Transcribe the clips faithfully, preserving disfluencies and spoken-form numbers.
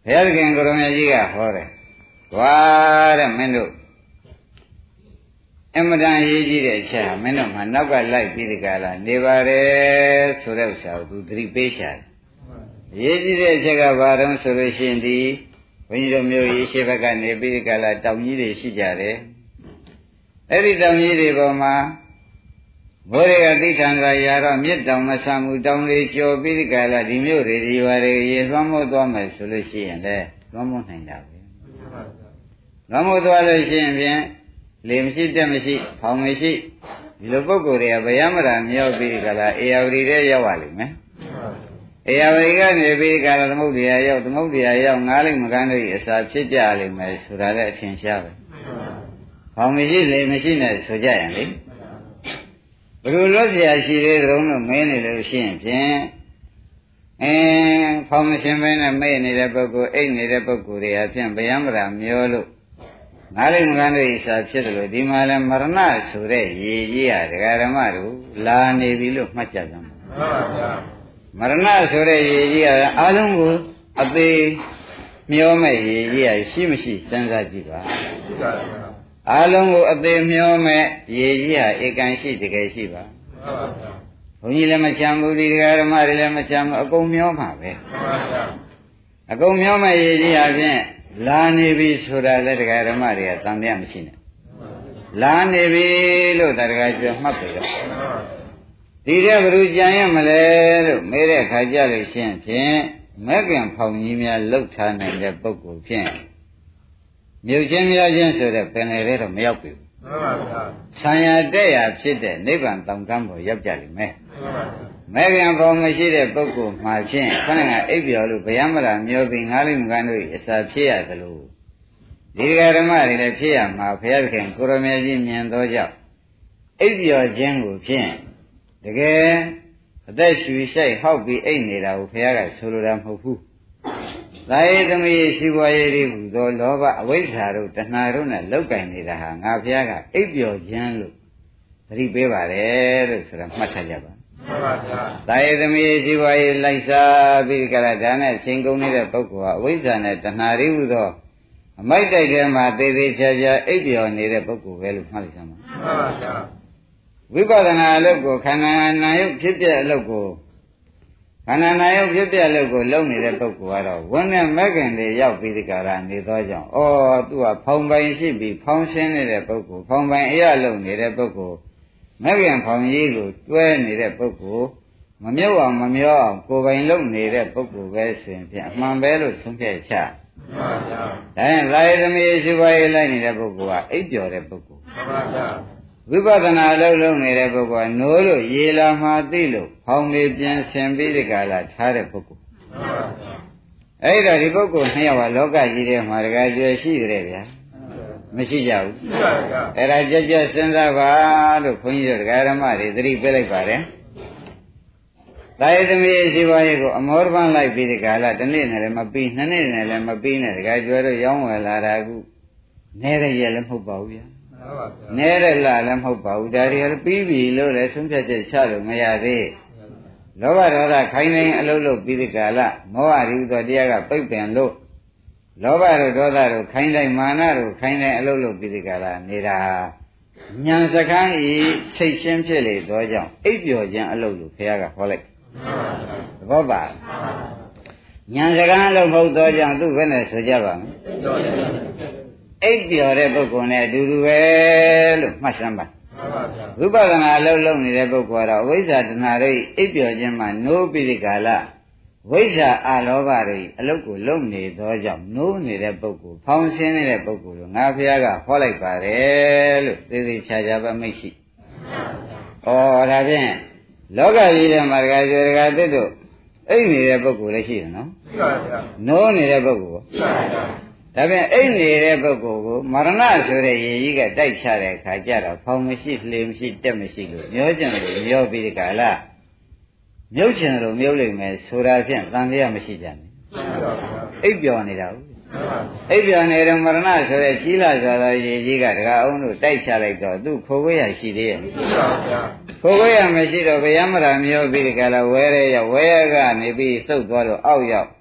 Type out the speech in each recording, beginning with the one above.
ဘုရားခင်ကိုရမကြီးကဟောတယ်ကွာတဲ့မင်းတို့အမတန်ရေးကြည့်တဲ့အချက်ဟာမင်းတို့မှနောက်ကလိုက်ပြီးဒီကလာနေပါရဲဆိုတဲ့ဥစ္စာကိုသူသတိပေးရှာတယ်ရေးကြည့်တဲ့အချက်ကဘာတုံးဆိုလို့ရှိရင်ဒီဘုန်းကြီးတို့မျိုးရေးရှိဘက်ကနေပြီးဒီကလာတောင်ကြီးတွေရှိကြတယ်အဲ့ဒီတောင်ကြီးတွေပေါ်မှာဘိုးတွေကသိထံကရာတော့မြစ်တောင်မဆံမှုတောင်လေးကျော်ပြီးဒီကလာဒီမျိုးတွေဒီရွာတွေရေသွမ်းမို့သွားမယ်ဆိုလို့ရှိရင်လည်းသွမ်းမို့နိုင်တာပဲသွမ်းမို့သွားလို့ရှိရင်ဖြင့်လေမရှိတက်မရှိဖောင်မရှိဒီလိုပုဂ္ဂိုလ်တွေကဗျာမရာမြောက်ပြီးဒီကလာအေယာဝတီထဲရောက်ပါလိမ့်မယ်အေယာဝတီကနေပြီးဒီကလာသမုဒ္ဒရာရောက်သမုဒ္ဒရာရောက်ငားလိမ့်မကန်းတို့၏အစာဖြစ်ကြလိမ့်မယ်ဆိုတာလည်းအထင်ရှားပဲဖောင်မရှိလေမရှိနဲ့ဆိုကြရင်လေဘယ်လိုလို့ဆရာရှိသေးတုံးလို့မင်းနေလို့ရှိရင်ဖြင့်အင်းဖောင်မရှင်မင်းနဲ့မေ့နေတဲ့ပုဂ္ဂိုလ်အိတ်နေတဲ့ပုဂ္ဂိုလ်တွေအဖြစ်ဗျာမရာမျောလို့ငါးလိမ့်မကန်းတို့ဤစာဖြစ်တယ်လို့ဒီမှာလဲမရဏဆိုတဲ့ရေကြီးဟာဒကာဓမ္မတို့လာနေပြီလို့မှတ်ကြသမ်းပါမှန်ပါဗျာမရဏဆိုတဲ့ရေကြီးဟာအလုံးကိုအသေးမျောမဲ့ရေကြီးဟာရှိမရှိစဉ်းစားကြည့်ပါရှိပါဗျာအလုံးကိုအသေးမျောမဲ့ရေကြီးဟာဧကန်ရှိတကယ်ရှိပါမှန်ပါဗျာဘုန်းကြီးလည်းမချမ်းဘူးဒီဒကာဓမ္မတွေလည်းမချမ်းဘူးအကုန်မျောမှာပဲမှန်ပါဗျာအကုန်မျောမဲ့ရေကြီးဟာဖြင့်လာနေပြီဆိုတာလည်းတရားဓမ္မတွေကသံတရားမရှိနဲ့လာနေပြီလို့တရားကျွတ်မှတ်ပြီတော့ဒီတဲ့ဘယ်လိုကြံရမလဲလို့မေးတဲ့အခါကြလို့ရှင်းဖြင့်မက်ကင်ဖောင်ကြီးများလှုပ်ထားနိုင်တဲ့ပုဂ္ဂိုလ်ဖြင့်မြုပ်ချင်းများချင်းဆိုတဲ့ပင်လေတွေတော့မရောက်ပြီမှန်ပါဗျာဆံရတဲ့ရဖြစ်တဲ့နိဗ္ဗာန်တောင်ကမ်းပေါ်ရောက်ကြလိမ့်မယ်မှန်ပါဗျာမဲခင်ဖောင်မရှိတဲ့ပုဂ္ဂိုလ်မှာဖြင့်ခဏကအိပ်ပျော်လို့ဗျာမလာမျောပြီးငါးလိမ့်မကန်တို့အစာဖြစ်ရသလိုဒီဃာဓမ္မတွေလည်းဖြစ်ရမှာဘုရားခင်ကိုရမေကြီးမြင်သောကြောင့်အိပ်ပျော်ခြင်းကိုဖြင့်တကယ်အသက်ရှူရှိုက်ဟောက်ပြီးအိပ်နေတာကိုဘုရားကဆိုလိုတာမဟုတ်ဘူးသာယသမီးရှိပွားရည်တွေဟူသောလောဘအဝိဇ္ဇာတို့တဏှာတို့နဲ့လောက်ကင်နေတာဟာငါဘုရားကအိပ်ပျော်ခြင်းလို့သတိပေးပါတယ်လို့ဆိုတာမှတ်ထားကြပါမှန်ပါဗျာသာယသမီးရှိပွားရည်လိုက်စားပြီးကြလားဒါနဲ့ချိန်ကုန်နေတဲ့ပုဂ္ဂိုလ်ဟာအဝိဇ္ဇာနဲ့တဏှာတွေဟူသောအမိုက်တိုက်ထဲမှာသေသေးချာချာအိပ်ပျော်နေတဲ့ပုဂ္ဂိုလ်ပဲလို့မှတ်လိုက်စမ်းပါမှန်ပါဗျာဝိပဿနာအလုပ်ကိုခန္ဓာနာယုတ်ဖြစ်ပြအလုပ်ကိုခန္ဓာနာယုတ်ဖြစ်ပြအလုပ်ကိုလုပ်နေတဲ့ပုဂ္ဂိုလ်ကတော့ဝန်းနဲ့မက္ခင်တွေရောက်ပြီးဒီကရာနေသောကြောင့်ဩသူကဖောင်ပိုင်ရှိပြီးဖောင်ရှင်းနေတဲ့ပုဂ္ဂိုလ်ဖောင်ပိုင်အရာလုပ်နေတဲ့ပုဂ္ဂိုလ်မက္ခင်ဖောင်ကြီးကိုတွဲနေတဲ့ပုဂ္ဂိုလ်မမြုပ်အောင်မမျောအောင်ကိုယ်ပိုင်လုပ်နေတဲ့ပုဂ္ဂိုလ်ပဲဆိုရင်ဖြင့်အမှန်ပဲလို့ဆုံးဖြတ်ချမှန်ပါဗျာဒါရင်သာယသမီးရှိပါရေးလိုက်နေတဲ့ပုဂ္ဂိုလ်ကအိပ်ပျော်တဲ့ပုဂ္ဂိုလ်မှန်ပါဗျာဝိပဿနာအလုပ်လုပ်နေတဲ့ပုဂ္ဂိုလ်ကနိုးလို့ရေလာမှသိလို့ဖောင်းလေးပြန်ဆင်ပြီးဒီကလာထားတဲ့ပုဂ္ဂိုလ်မှန်ပါဗျာအဲ့ဒါဒီပုဂ္ဂိုလ်နှစ်ယောက်ကလောကကြီးထဲမှာတကယ်ကျွရှိကြတယ်ဗျာမရှိကြဘူးရှိပါဗျာအဲ့ဒါကြက်ကြက်စဉ်းစားပါလို့ခွန်ကြီးတို့ဒကာဓမ္မတွေသတိပေးလိုက်ပါတယ်သာယသမီးရှိပါရဲ့ကိုအမောပန်းလိုက်ပြီးဒီကလာတစ်နေ့နဲ့လည်းမပြီးနှစ်နေ့နဲ့လည်းမပြီးနဲ့တကယ်ကျွတို့ရောင်းဝယ်လာတာကူနဲတဲ့ရက်လည်းမဟုတ်ပါဘူးဗျာနဲတဲ့လားလည်းမဟုတ်ပါဘူးဒါတွေလည်းပြီးပြီလို့လည်းဆုံးဖြတ်ချက်ချလို့မရသေးလောဘဒေါသခိုင်းနေအလုံးလုံးပြီးဒီကလာမောဟရိဥသောတရားကပိတ်ပင်လို့လောဘတို့ဒေါသတို့ခိုင်းတိုင်းမာနတို့ခိုင်းတိုင်းအလုံးလုံးပြီးဒီကလာနေတာဉာဏ်စကားဤစိတ်ရှင်းဖြစ်လေသောကြောင့်အိပ်ပျော်ခြင်းအလုံးလို့ဘုရားကဟောလိုက်သဘောပါဉာဏ်စကားလို့မဟုတ်သောကြောင့်သူ့ဘယ်နဲ့ဆိုကြပါ့မလဲအိပ်ပျော်တဲ့ပုဂ္ဂိုလ်နဲ့အတူတူပဲလို့မှတ်စမ်းပါဝိပဿနာအလုပ်လုပ်နေတဲ့ပုဂ္ဂိုလ်ကတော့ဝိဇ္ဇာတဏှာတွေအိပ်ပျော်ခြင်းမှာနိုးပြီးဒီကာလဝိဇ္ဇာအလောဘတွေအလုပ်ကိုလုပ်နေသောကြောင့်နိုးနေတဲ့ပုဂ္ဂိုလ်ဖောင်းရှင်းနေတဲ့ပုဂ္ဂိုလ်ကိုငါဘုရားကဟောလိုက်ပါတယ်လို့သေသေးချာချာပဲမိတ်ရှိဩဒါဖြင့်လောကကြီးထဲမှာတခါကျေတခါသစ်တို့အိပ်နေတဲ့ပုဂ္ဂိုလ်လည်းရှိတယ်နော်ရှိပါဗျာနိုးနေတဲ့ပုဂ္ဂိုလ်ရှိပါဗျာဒါဖြင့်အိပ်နေတဲ့ပုဂ္ဂိုလ်ကိုမရဏဆိုတဲ့ရေကြီးကတိုက်ချတဲ့အခါကျတော့ဖောင်မရှိလှေမရှိတက်မရှိလို့မျောကျင်လို့မျောပြီးဒီကလာမြုပ်ချင်လို့မြုပ်လိမ့်မယ်ဆိုတာဖြင့်တန်တရားမရှိကြနဲ့အိပ်ပျော်နေတာဟုတ်အိပ်ပျော်နေတော့မရဏဆိုတဲ့ကြီးလာစွာသောရေကြီးကတကားအောင်လို့တိုက်ချလိုက်တော့သူ့ခိုးခွေးရရှိသေးရဲ့မရှိပါဘူးဗျာခိုးခွေးရမရှိတော့ဗျာမရာမျောပြီးဒီကလာဝဲရဲရဝဲရကနေပြီးစုပ်သွားလို့အောက်ရောက်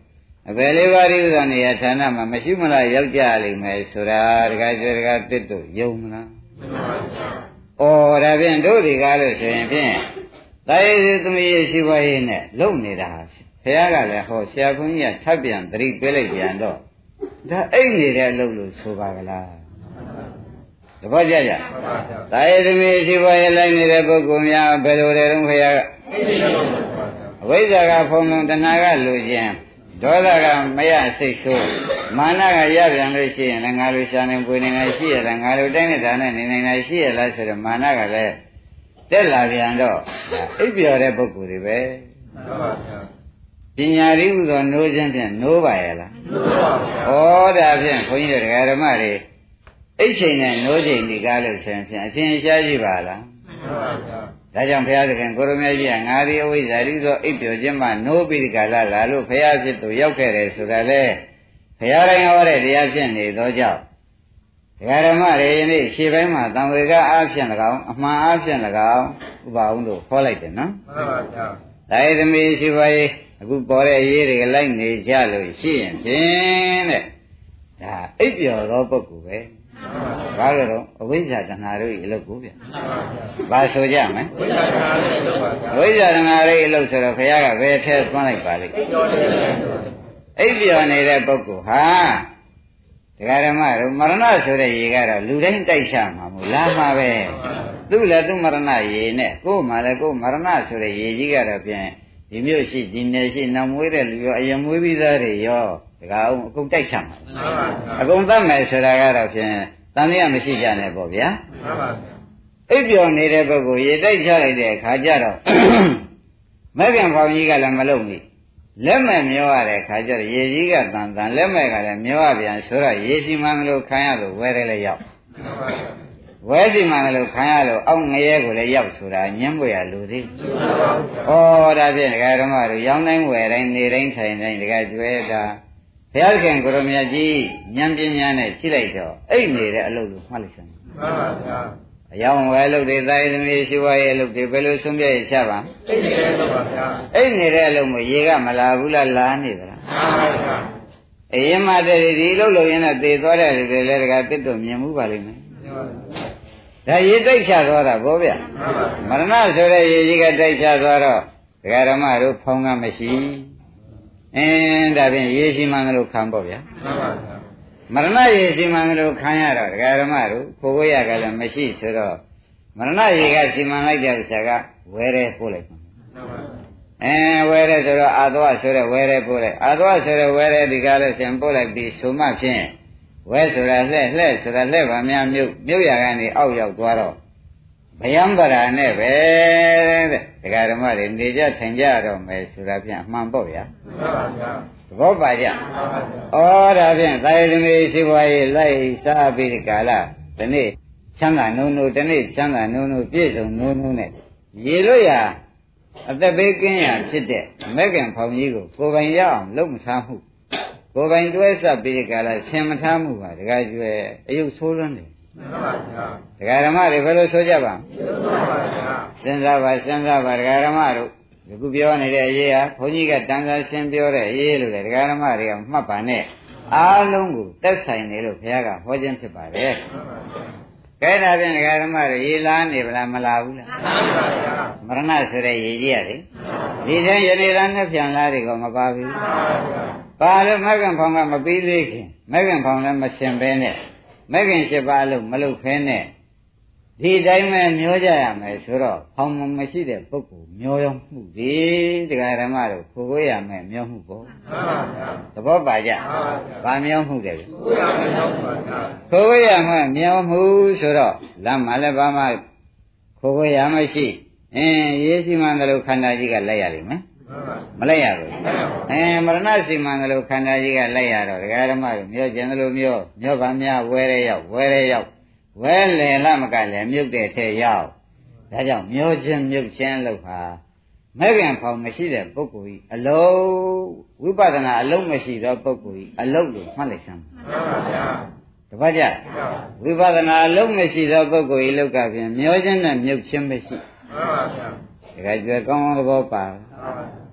အပေလေးပါးဒီဥစ္စာနေရာဌာနမှာမရှိမလားရောက်ကြလိမ့်မယ်ဆိုတာတခါကျွဲတခါတစ်တို့ယုံမလားဩဒါဖြင့်တို့ဒီကားလို့ဆိုရင်ဖြင့်တာယေစုသမီးရဲ့ရှိပါရေးနဲ့လုံနေတာဘုရားကလည်းဟောဆရာဘုန်းကြီးကထပ်ပြန်သတိပေးလိုက်ပြန်တော့ဒါအိတ်နေတဲ့အလုပ်လို့ဆိုပါကလားတပည့်ကြကြတာယေသမီးရှိပါရေးလိုက်နေတဲ့ပုဂ္ဂိုလ်များဘယ်လိုလဲတော့ဘုရားကအဝိဇ္ဇာကဖုံလုံးတဏှာကလူချင်းဒေါသကမရစိတ်ဆိုးမာနကရပြန်လို့ရှိရင်လည်းငါလိုရှာနေပွေနေငါရှိရလားငါလိုတိုင်းနေတာနဲ့နေနေတာရှိရလားဆိုတော့မာနကလည်းတက်လာပြန်တော့အိပ်ပျော်တဲ့ပုဂ္ဂိုလ်တွေပဲမှန်ပါဗျာပညာရည်ဟူသောနိုးခြင်းဖြင့်နိုးပါရဲ့လားနိုးပါဗျာဩဒါဖြင့်ခွန်ကြီးတို့ဓမ္မတွေအိပ်ချိန်နဲ့နိုးချိန်ဒီကားလို့ဆိုရင်ဖြင့်အထင်ရှားကြည့်ပါလားမှန်ပါဗျာဒါကြောင့်ဘုရားသခင်ကိုရမေကြီးကငါဒီအဝိဇ္ဇာရိသောအိပ်ပျော်ခြင်းမှနိုးပြီးဒီကလာလာလို့ဘုရားဖြစ်သူရောက်ခဲ့တယ်ဆိုတာလေဘုရားတိုင်းဟောတဲ့တရားဖြစ်နေသောကြောင့်ဒကာဓမ္မတွေယနေ့ရှေ့ပိုင်းမှာသံဝေကအားဖြင့်၎င်းအမှန်အားဖြင့်၎င်းဥပအောင်တို့ခေါ်လိုက်တယ်နော်မှန်ပါဗျာဒါရသမီးရှိပါရဲ့အခုပေါ်တဲ့အရေးတွေကလိုက်နေကြလို့ရှိရင်ဖြင့်တဲ့ဒါအိပ်ပျော်သောပုဂ္ဂိုလ်ပဲဘာလို့တော့အဝိဇ္ဇာတဏှာတို့အလုပ်ကိုဗျဘာဆိုကြမလဲအဝိဇ္ဇာတဏှာတို့အလုပ်ဆိုတော့ခရကဘယ်ထဲသွန်းလိုက်ပါလိမ့်အိပ်ပျော်နေတဲ့ပုဂ္ဂိုလ်ဟာဒကာဓမ္မတို့မရဏဆိုတဲ့ရေကတော့လူတိုင်းတိုက်ချမှာမို့လားမှာပဲသူ့လည်းသူ့မရဏရေနဲ့ကိုယ်မှလည်းကိုယ်မရဏဆိုတဲ့ရေကြီးကတော့ဖြင့်ဒီမျိုးရှိဒီနယ်ရှိနောင်မွေးတဲ့လူရောအရင်မွေးပြီးသားတွေရောဒကာအောင်အကုန်တိုက်ချမှာအကုန်သတ်မယ်ဆိုတာကတော့ဖြင့်တန်တရားမရှိကြနဲ့ပေါ့ဗျာမှန်ပါဗျာအိပ်ပျော်နေတဲ့ပုဂ္ဂိုလ်ရေတိုက်ချလိုက်တဲ့အခါကျတော့မဂ္ဂင်ဖောင်ကြီးကလည်းမလုံဘူးလက်မဲ့မျောရတဲ့အခါကျတော့ရေကြီးကတန်တန်လက်မဲ့ကလည်းမျောရပြန်ဆိုတော့ရေစီမံလို့ခံရလို့ဝဲတယ်လည်းရောက်ဝဲစီမံလို့ခံရလို့အောက်ငရဲကိုလည်းရောက်ဆိုတာညှင်းပွေရလူသေးဩဒါဖြင့်ဒကာဓမ္မတို့ရောင်းတိုင်းဝယ်တိုင်းနေတိုင်းထိုင်တိုင်းဒကာကျွဲတာဘုရားခင်ကိုရမကြီးဉာဏ်ပညာနဲ့ကြည့်လိုက်တော့အိတ်နေတဲ့အလုပ်လို့မှတ်လိုက်စမ်းမှန်ပါဗျာအယောင်ဝယ်လို့တွေသာယသမီးရှိဝါရဲ့အလုပ်တွေဘယ်လိုဆုံးပြရချပါအိတ်နေတဲ့အလုပ်ပါဗျာအိတ်နေတဲ့အလုပ်မျိုးရေကမလာဘူးလားလာနေသလားမှန်ပါဗျာအရင်မှတည်းဒီအလုပ်လုပ်ရင်တော့သေသွားတဲ့လူတွေလည်းတကတစ်တော့မြင်မှုပါလိမ့်မယ်မှန်ပါဗျာဒါရေတိုက်ချသွားတာဗောဗျာမရဏဆိုတဲ့ရေကြီးကတိုက်ချသွားတော့ဒကာဓမ္မတို့ဖောင်းကမရှိအင်းဒါဖြင့်ရေရှိမှန်လို့ခံပေါ့ဗျာမှန်ပါဗျာမရဏရေစီမံလို့ခံရတော့ဒကာဓမ္မတို့ကိုကိုရကလည်းမရှိဆိုတော့မရဏရေကစီမံလိုက်တဲ့ဥစ္စာကဝဲရဲပို့လိုက်ပါအဲဝဲရဲဆိုတော့အာသွားဆိုတဲ့ဝဲရဲပို့လိုက်အာသွားဆိုတဲ့ဝဲရဲဒီကားလို့ရှင်ပို့လိုက်ပြီးဆိုမှဖြင့်ဝဲဆိုတာလှဲ့လှဲ့ဆိုတာလှဲ့ပါများမြုပ်မြုပ်ရကနေအောက်ရောက်သွားတော့ဗယံပရာနဲ့ပဲတဲ့ဒကာဓမ္မတွေနေကြထိုင်ကြတော့မယ်ဆိုတာဖြင့်အမှန်ပေါ့ဗျာမှန်ပါဗျာဘောပါကြဩဒါဖြင့်သာယသမီးရှိပွားရေးလိုက်စားပြီးဒီကာလဒီနေ့ချမ်းသာနှုံနှုံဒီနေ့ချမ်းသာနှုံနှုံပြည့်စုံနှုံနှုံနဲ့ရေလို့ရအသက်ဘေးကင်းရဖြစ်တဲ့မဂ္ဂင်ဖောင်ကြီးကိုကိုယ်ပိုင်ရအောင်လုပ်မထားမှုကိုယ်ပိုင်တွဲဆက်ပြီးဒီကာလဆင်မထားမှုပါဒကာကျွဲအယုတ်ဆိုးလွန်းတယ်မှန်ပါဗျာဒကာဓမ္မတွေဘယ်လိုဆိုကြပါ့မှန်ပါဗျာစဉ်းစားပါစဉ်းစားပါဒကာဓမ္မတို့ဒီခုပြောနေတဲ့အရေးဟာဘုန်းကြီးကတန်ခါရှင်းပြောတဲ့အရေးလို့လေဒကာဓမ္မတွေကမှတ်ပါနဲ့အားလုံးကိုသက်ဆိုင်နေလို့ဘုရားကဟောခြင်းဖြစ်ပါတယ်။ကဲဒါဖြင့်ဒကာဓမ္မတွေရေလားနေဗလားမလားဘူးလား။မရဏဆိုတဲ့ရေကြီးရလေဒီတိုင်းယနေ့လားနှစ်ပြန်လားတွေကမပါဘူး။ပါလို့မဂ္ဂင်ဖောင်ကမပြီးသေးခင်မဂ္ဂင်ဖောင်လည်းမရှင်ပဲနဲ့မဂ္ဂင်၈ပါးလို့မလုပ်ဖဲနဲ့ဒီတိုင်းပဲမျောကြရမယ်ဆိုတော့ဖောင်မရှိတဲ့ပုဂ္ဂိုလ်မျောရောမှုဒီတရားဓမ္မတို့ကိုကိုရမယ်မျောမှုပေါ့မှန်ပါဗျာသဘောပါကြမှန်ပါဗျာဘာမျောမှုတယ်ကိုကိုရမယ်မျောမှုပါဗျာကိုကိုရမယ်မျောမှုဆိုတော့လမ်းမှာလည်းဘာမှကိုကိုရမရှိအင်းရေးစီမံတယ်လို့ခန္ဓာကြီးကလိုက်ရလိမ့်မယ်မလိုက်ရဘူးအင်းမရဏစီမံတယ်လို့ခန္ဓာကြီးကလိုက်ရတော့တရားဓမ္မတို့မျောကျင်တယ်လို့မျောမျောပါများဝဲရဲရောက်ဝဲရဲရောက်ဝဲလေလားမကလည်းမြုပ်တဲ့ထဲရောက်ဒါကြောင့်မျောခြင်းမြုပ်ခြင်းလို့ဟာမဲ့ခင်ဖောင်မရှိတဲ့ပုဂ္ဂိုလ်ကြီးအလုံးဝိပဿနာအလုံးမရှိသောပုဂ္ဂိုလ်ကြီးအလုံးလို့မှတ်လိုက်စမ်းမှန်ပါဗျာတပတ်ကြဝိပဿနာအလုံးမရှိသောပုဂ္ဂိုလ်ကြီးလောက်ကဖြင့်မျောခြင်းနဲ့မြုပ်ခြင်းမရှိမှန်ပါဗျာဒါကကြွယ်ကောင်းကောင်းသဘောပါမှန်ပါ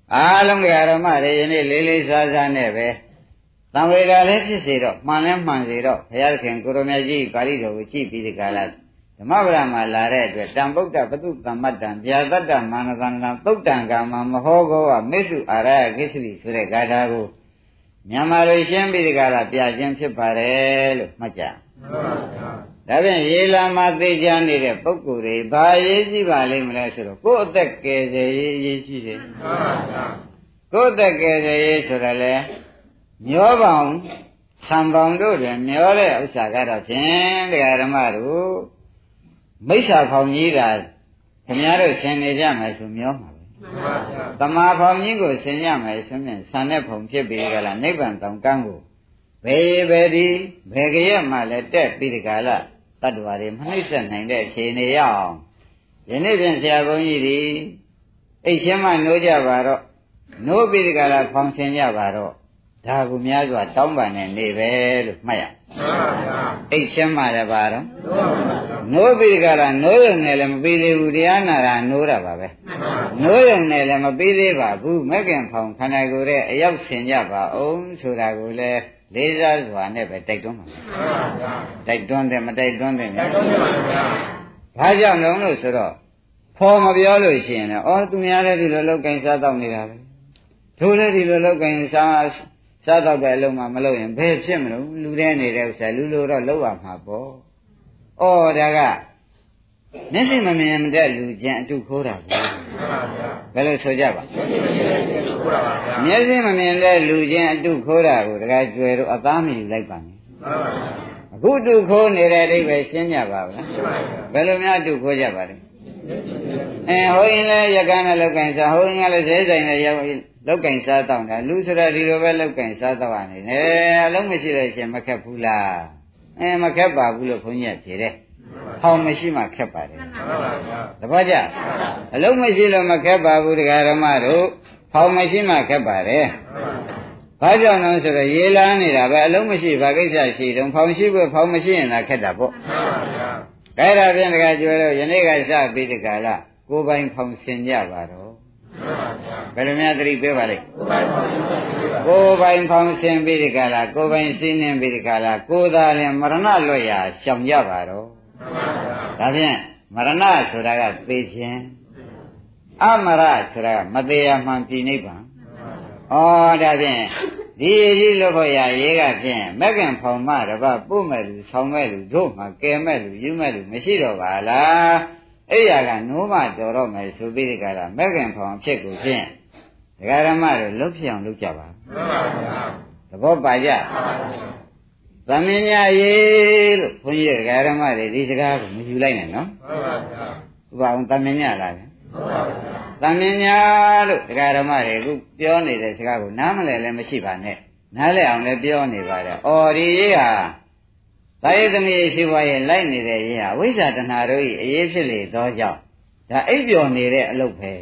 အားလုံးကဓမ္မတွေယနေ့လေးလေးစားစားနဲ့ပဲသံဝေကလည်းဖြစ်စေတော့မှန်လဲမှန်စေတော့ဘုရားခင်ကိုရမကြီးပါဠိတော်ကိုကြည့်ပြီးဒီကလာဓမ္မပဒမှာလာတဲ့အတွက်တံဗုဒ္ဓပတုတမ္မတံဗျာတတ္တမာနသန္တံသုတ်တံကာမမဟောကောဝမေစုအာရယကိစ္စတိဆိုတဲ့ဂါထာကိုမြန်မာလိုရှင်းပြီးဒီကလာပြခြင်းဖြစ်ပါတယ်လို့မှတ်ကြဒါဖြင့်ရေလာမှာသိကြနေတဲ့ပုဂ္ဂိုလ်တွေဘာရေးကြည့်ပါလိမ့်မလဲဆိုတော့ကိုယ့်အသက်ကယ်ဆယ်ရေးရေးရှိတယ်ကိုယ့်အသက်ကယ်ဆယ်ရေးဆိုတော့လေမျောပေါင်းဆံပေါင်းတို့တွင်မျောတဲ့ဥစ္စာကတော့ဖြင့်တရားဓမ္မတို့မိစ္ဆာဖောင်ကြီးတာခင်ဗျားတို့ဆင်နေကြမယ်ဆိုမျောမှာပဲတမာဖောင်ကြီးကိုဆင်ကြမယ်ဆိုရင်ဆံတဲ့ဖုံဖြစ်ပြီးကြလားနိဗ္ဗာန်တောင်ကန်းကိုဘယ်ဘယ်ဒီဘယ်ကြရက်မှလည်းတက်ပြီးဒီကလာတတ္တဝါတွေမနှိမ့်ဆက်နိုင်တဲ့အခြေအနေရအောင်ယနေ့ပြင်ဆရာဘုန်းကြီးတွေအိတ်ရှင်းမှနိုးကြပါတော့နိုးပြီးဒီကလာဖောင်ဆင်ကြပါတော့ဒါကူများစွာတောင်းပန်နေနေပဲလို့မှတ်ရအိတ်ရှင်းမှလည်းပါတော့နိုးပြီးဒီကလာနိုးရုံနဲ့လည်းမပြီးသေးဘူးတရားနာတာနိုးတာပါပဲနိုးရုံနဲ့လည်းမပြီးသေးပါဘူးမဲ့ခင်ဖောင်ခန္ဓာကိုယ်ရဲ့အရောက်ဆင်ကြပါအောင်ဆိုတာကိုလည်းလေးစားစွာနဲ့ပဲတိုက်တွန်းပါတိုက်တွန်းတယ်မတိုက်တွန်းတယ်တိုက်တွန်းပါဗျာဘာကြောင့်လုံးလို့ဆိုတော့ဖော်မပြောလို့ရှိရင်လည်းအော်သူများလည်းဒီလိုလောက်ကင်စားတော့နေတာပဲတို့လည်းဒီလိုလောက်ကင်စားစားတော့တဲ့အလုံးမှမလုပ်ရင်ဘယ်ဖြစ်မလို့လူတဲ့နေတဲ့ဥစ္စာလူလိုတော့လောက်ရမှာပေါ့အော်ဒါကမျက်စိမမြင်တဲ့လူချင်းအတုခိုးတာပဲဘယ်လိုဆိုကြပါမျက်စိမမြင်တဲ့လူချင်းအတုခိုးတာကိုတခါကျွယ်တော့အသားမယူလိုက်ပါနဲ့အခုတုခိုးနေတဲ့အဓိပ္ပာယ်ရှင်းကြပါဗျာဘယ်လိုများတုခိုးကြပါလဲအဲဟိုရင်လည်းရကန်းနဲ့လောက်ကင်စားဟိုရင်လည်းဈေးဆိုင်နဲ့ရောက်လောက်ကင်စားတောင်းတာလူဆိုတာဒီလိုပဲလောက်ကင်စားတော့နေတယ်အလုံးမရှိတဲ့ရှင်မခက်ဘူးလားအဲမခက်ပါဘူးလို့ခွန်ကြီးကဖြေတယ်ဟောင်းမရှိမှခက်ပါတယ်တပည့်ကြအလုံးမရှိလို့မခက်ပါဘူးတရားဓမ္မတို့ဟောင်းမရှိမှခက်ပါတယ်ဘာကြောင့်လဲဆိုတော့ရေလာနေတာပဲအလုံးမရှိဘာကိစ္စရှိတုံးဖောင်းရှိဖို့ဖောင်းမရှိရင်သာခက်တာပေါ့ဒါရဖြင့်တကယ်ကျွဲတော့ယနေ့ကစပြီးတကလားကိုယ်ပိုင်ဖောင်းဆင်ကြပါတော့ဘယ်လိုများသတိပေးပါလိမ့်ကိုယ်ပိုင်ဖောင်းဆင်ပြီးတကလားကိုယ်ပိုင်စင်းနေပြီးတကလားကိုယ်သာလည်းမရဏလွတ်ရာရှောင်ကြပါတော့ဒါဖြင့်မရဏဆိုတာကသိခြင်းအမရဆိုတာကမသေးရမှန်ပြည်နိဗ္ဗာန်ဩဒါဖြင့်ဒီကြီးလို့ဖို့ရရေးကဖြင့်မက္ကံဖောင်မတပတ်ပို့မဲ့လူဆောင်းမဲ့လူတို့မှကဲမဲ့လူယူမဲ့လူမရှိတော့ပါလားအဲ့ရကနိုးမတော်တော့မယ်ဆိုပြီးဒီကရာမက္ကံဖောင်ဖြစ်ကိုဖြင့်ဒကာရမတို့လှုပ်ဖြစ်အောင်လုပ်ကြပါသဘောပါကြသမင်းညာရေးလို့ဘုန်းကြီးဒကာရမတွေဒီစကားကိုမယူလိုက်နဲ့နော်ဟုတ်ပါဘူးသမင်းညာလားသမင်းညာလို့ဒကာရမတွေအခုပြောနေတဲ့စကားကိုနားမလည်လည်းမရှိပါနဲ့နားလည်အောင်လည်းပြောနေပါတယ်။အော်ဒီရေးဟာသာယသမီးရှိဘွားရဲ့လိုက်နေတဲ့ရေးဟာဝိဇ္ဇာတဏှာတို့၏အရေးဖြစ်လေသောကြောင့်ဒါအိပ်ပျော်နေတဲ့အလုပ်ပဲ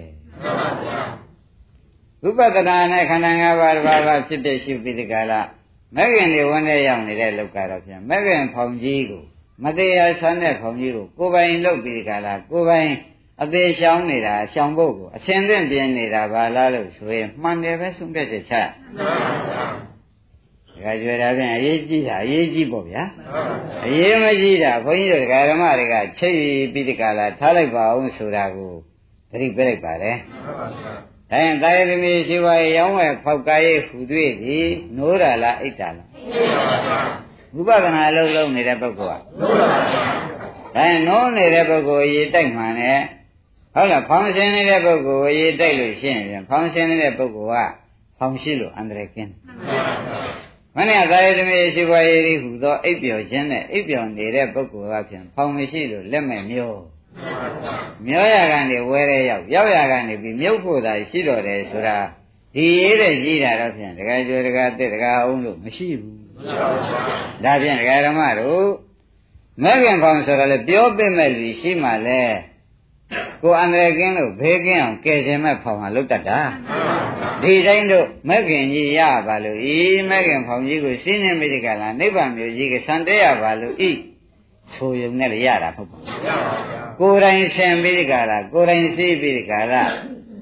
။ဝိပဿနာနဲ့ခန္ဓာ၅ပါးတစ်ပါးပါဖြစ်ဖြစ်ရှိပြီးဒီကလာမဂ္ဂင်တွေဝင်တဲ့ရောက်နေတဲ့လောကတော့ပြန်မဂ္ဂင်ဖောင်ကြီးကိုမတရားဆန်းတဲ့ဖောင်ကြီးကိုကိုယ်ပိုင်လုပ်ပြီးဒီကလာကိုယ်ပိုင်အသေးရှောင်းနေတာရှောင်းဖို့ကိုအစင်သင့်ပြင်းနေတာဘာလားလို့ဆိုရင်မှန်တယ်ပဲဆုံးဖြတ်ချက်ချဒါကြွယ်တာပြန်အရေးကြီးတာအရေးကြီးပေါ့ဗျာအရေးမကြီးတာဘုန်းကြီးတို့ဓမ္မတွေကချိတ်ပြီးဒီကလာထားလိုက်ပါအောင်ဆိုတာကိုသတိပေးလိုက်ပါတယ်ဒါရင်တာယသမီးရှိပါရဲ့ရောင်းဝယ်ဖောက်ကားရေးဟူတွေ့သည်နိုးတာလားအိတ်တာလားဝိပဿနာအလုပ်လုပ်နေတဲ့ပုဂ္ဂိုလ်ကဒါရင်နိုးနေတဲ့ပုဂ္ဂိုလ်အရေးတိုက်မှန်နဲ့ဟုတ်လားဖောင်းရှင်းနေတဲ့ပုဂ္ဂိုလ်အရေးတိုက်လို့ရှိရင်ဖောင်းရှင်းနေတဲ့ပုဂ္ဂိုလ်ကဖောင်းရှိလို့အန္တရာယ်ကင်းမနေ့သာယသမီးရှိပါရဲ့ဟူသောအိပ်ပျော်ခြင်းနဲ့အိပ်ပျော်နေတဲ့ပုဂ္ဂိုလ်ကဖြင့်ဖောင်းမရှိလို့လက်မဲ့မျိုးမျောရကနေဝဲရဲရောက်ရောက်ရကနေပြီးမြုပ်ဖို့သာရှိတော်တယ်ဆိုတာဒီရေးတဲ့ကြီးတာတော့ဖြင့်တကယ်ကြွယ်တကယ်တက်တကယ်အောင်လို့မရှိဘူးဒါဖြင့်ဒကာဓမ္မတို့မဂ္ဂင်ဖောင်ဆိုတော့လေပြောပြမဲ့လူရှိမှလဲကိုအန္တရာယ်ကင်းလို့ဘေးကင်းအောင်ကယ်ခြင်းမဲ့ဖောင်ဟာလုတ်တတ်တာဒီတိုင်းတို့မဂ္ဂင်ကြီးရပါလို့ဤမဂ္ဂင်ဖောင်ကြီးကိုရှင်းနေမိတဲ့ကလာနိဗ္ဗာန်မျိုးကြီးကစံတဲရပါလို့ဤဆိုရုံနဲ့လည်းရတာမဟုတ်ပါဘူးကိုယ်တိုင်ဆင်ပြီးဒီကလာကိုယ်တိုင်သိပြီးဒီကလာ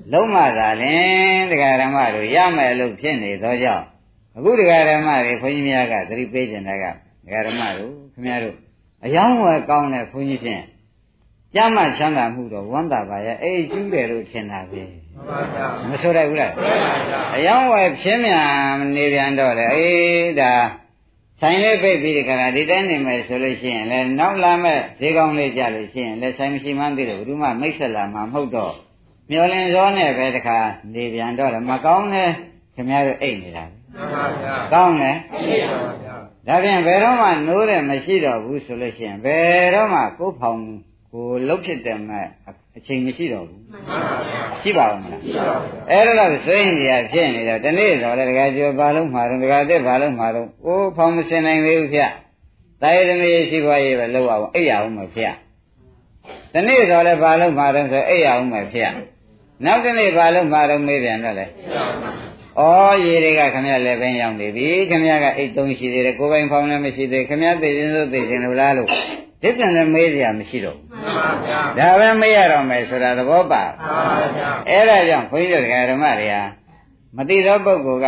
လုံးမသာလင်တရားဓမ္မတို့ရမယ်လို့ဖြစ်နေသောကြောင့်အခုတရားဓမ္မတွေခွန်ကြီးများကသတိပေးကြတာကတရားဓမ္မတို့ခင်ဗျားတို့အယောင်းဝယ်ကောင်းတဲ့ခွန်ကြီးဖြင့်ကျမ်းမှချမ်းသာမှုတော့ဝမ်းသာပါရဲ့အေးကျူးတယ်လို့ထင်တာပဲမဆိုရဘူးလားအယောင်းဝယ်ဖြင်းမြန်နေပြန်တော့လေအေးဒါဆိုင်လေးပိတ်ပြီးဒီကရာဒီတိုင်းနေမယ်ဆိုလို့ရှိရင်လည်းနောက်လာမဲ့ဈေးကောင်းလေးကြလို့ရှိရင်လည်းဆိုင်မရှိမှန်းသိတယ်ဘယ်သူမှမိတ်ဆက်လာမှာမဟုတ်တော့မျောလင်းစောနဲ့ပဲတခါနေပြန်တော့လေမကောင်းနဲ့ခင်ဗျားတို့အိတ်နေတာကောင်းတယ်ဒါပြန်ဘယ်တော့မှနိုးတယ်မရှိတော့ဘူးဆိုလို့ရှိရင်ဘယ်တော့မှကိုယ်ဖောင်ကိုလှုပ်ဖြစ်တယ်မဲ့အချိန်မရှိတော့ဘူးရှိပါဦးမလားအဲ့ဒါတော့စိတ်ရင်ကြီးဖြစ်နေတော့ဒီနေ့တော့လေတကယ်ကျော်ဘာလုံးမှာတော့တကယ်တက်ဘာလုံးမှာတော့ကိုယ်ဖောင်မစင်နိုင်သေးဘူးဗျတာယသမီးရှိခွာရေးပဲလောက်အောင်အိပ်ရအောင်မဗျဒီနေ့တော့လေဘာလုံးမှာတော့ဆိုအိပ်ရအောင်မဗျနောက်ဒီနေ့ဘာလုံးမှာတော့မေးပြန်တော့လေဩရေတွေကခမရလည်းပဲရောက်နေပြီခမရကအိတ်သုံးရှိသေးတယ်ကိုယ်ပိုင်ဖောင်းလည်းမရှိသေးခမရသိချင်းစိုးသိချင်းလို့လားလို့ဒီပြန်လည်းမေးစရာမရှိတော့ဘူးဒါပဲမေးရတော့မယ်ဆိုတာသဘောပါအဲ့ဒါကြောင့်ခွန်ကြီးတို့ဓမ္မတွေဟာမသိသောပုဂ္ဂိုလ်က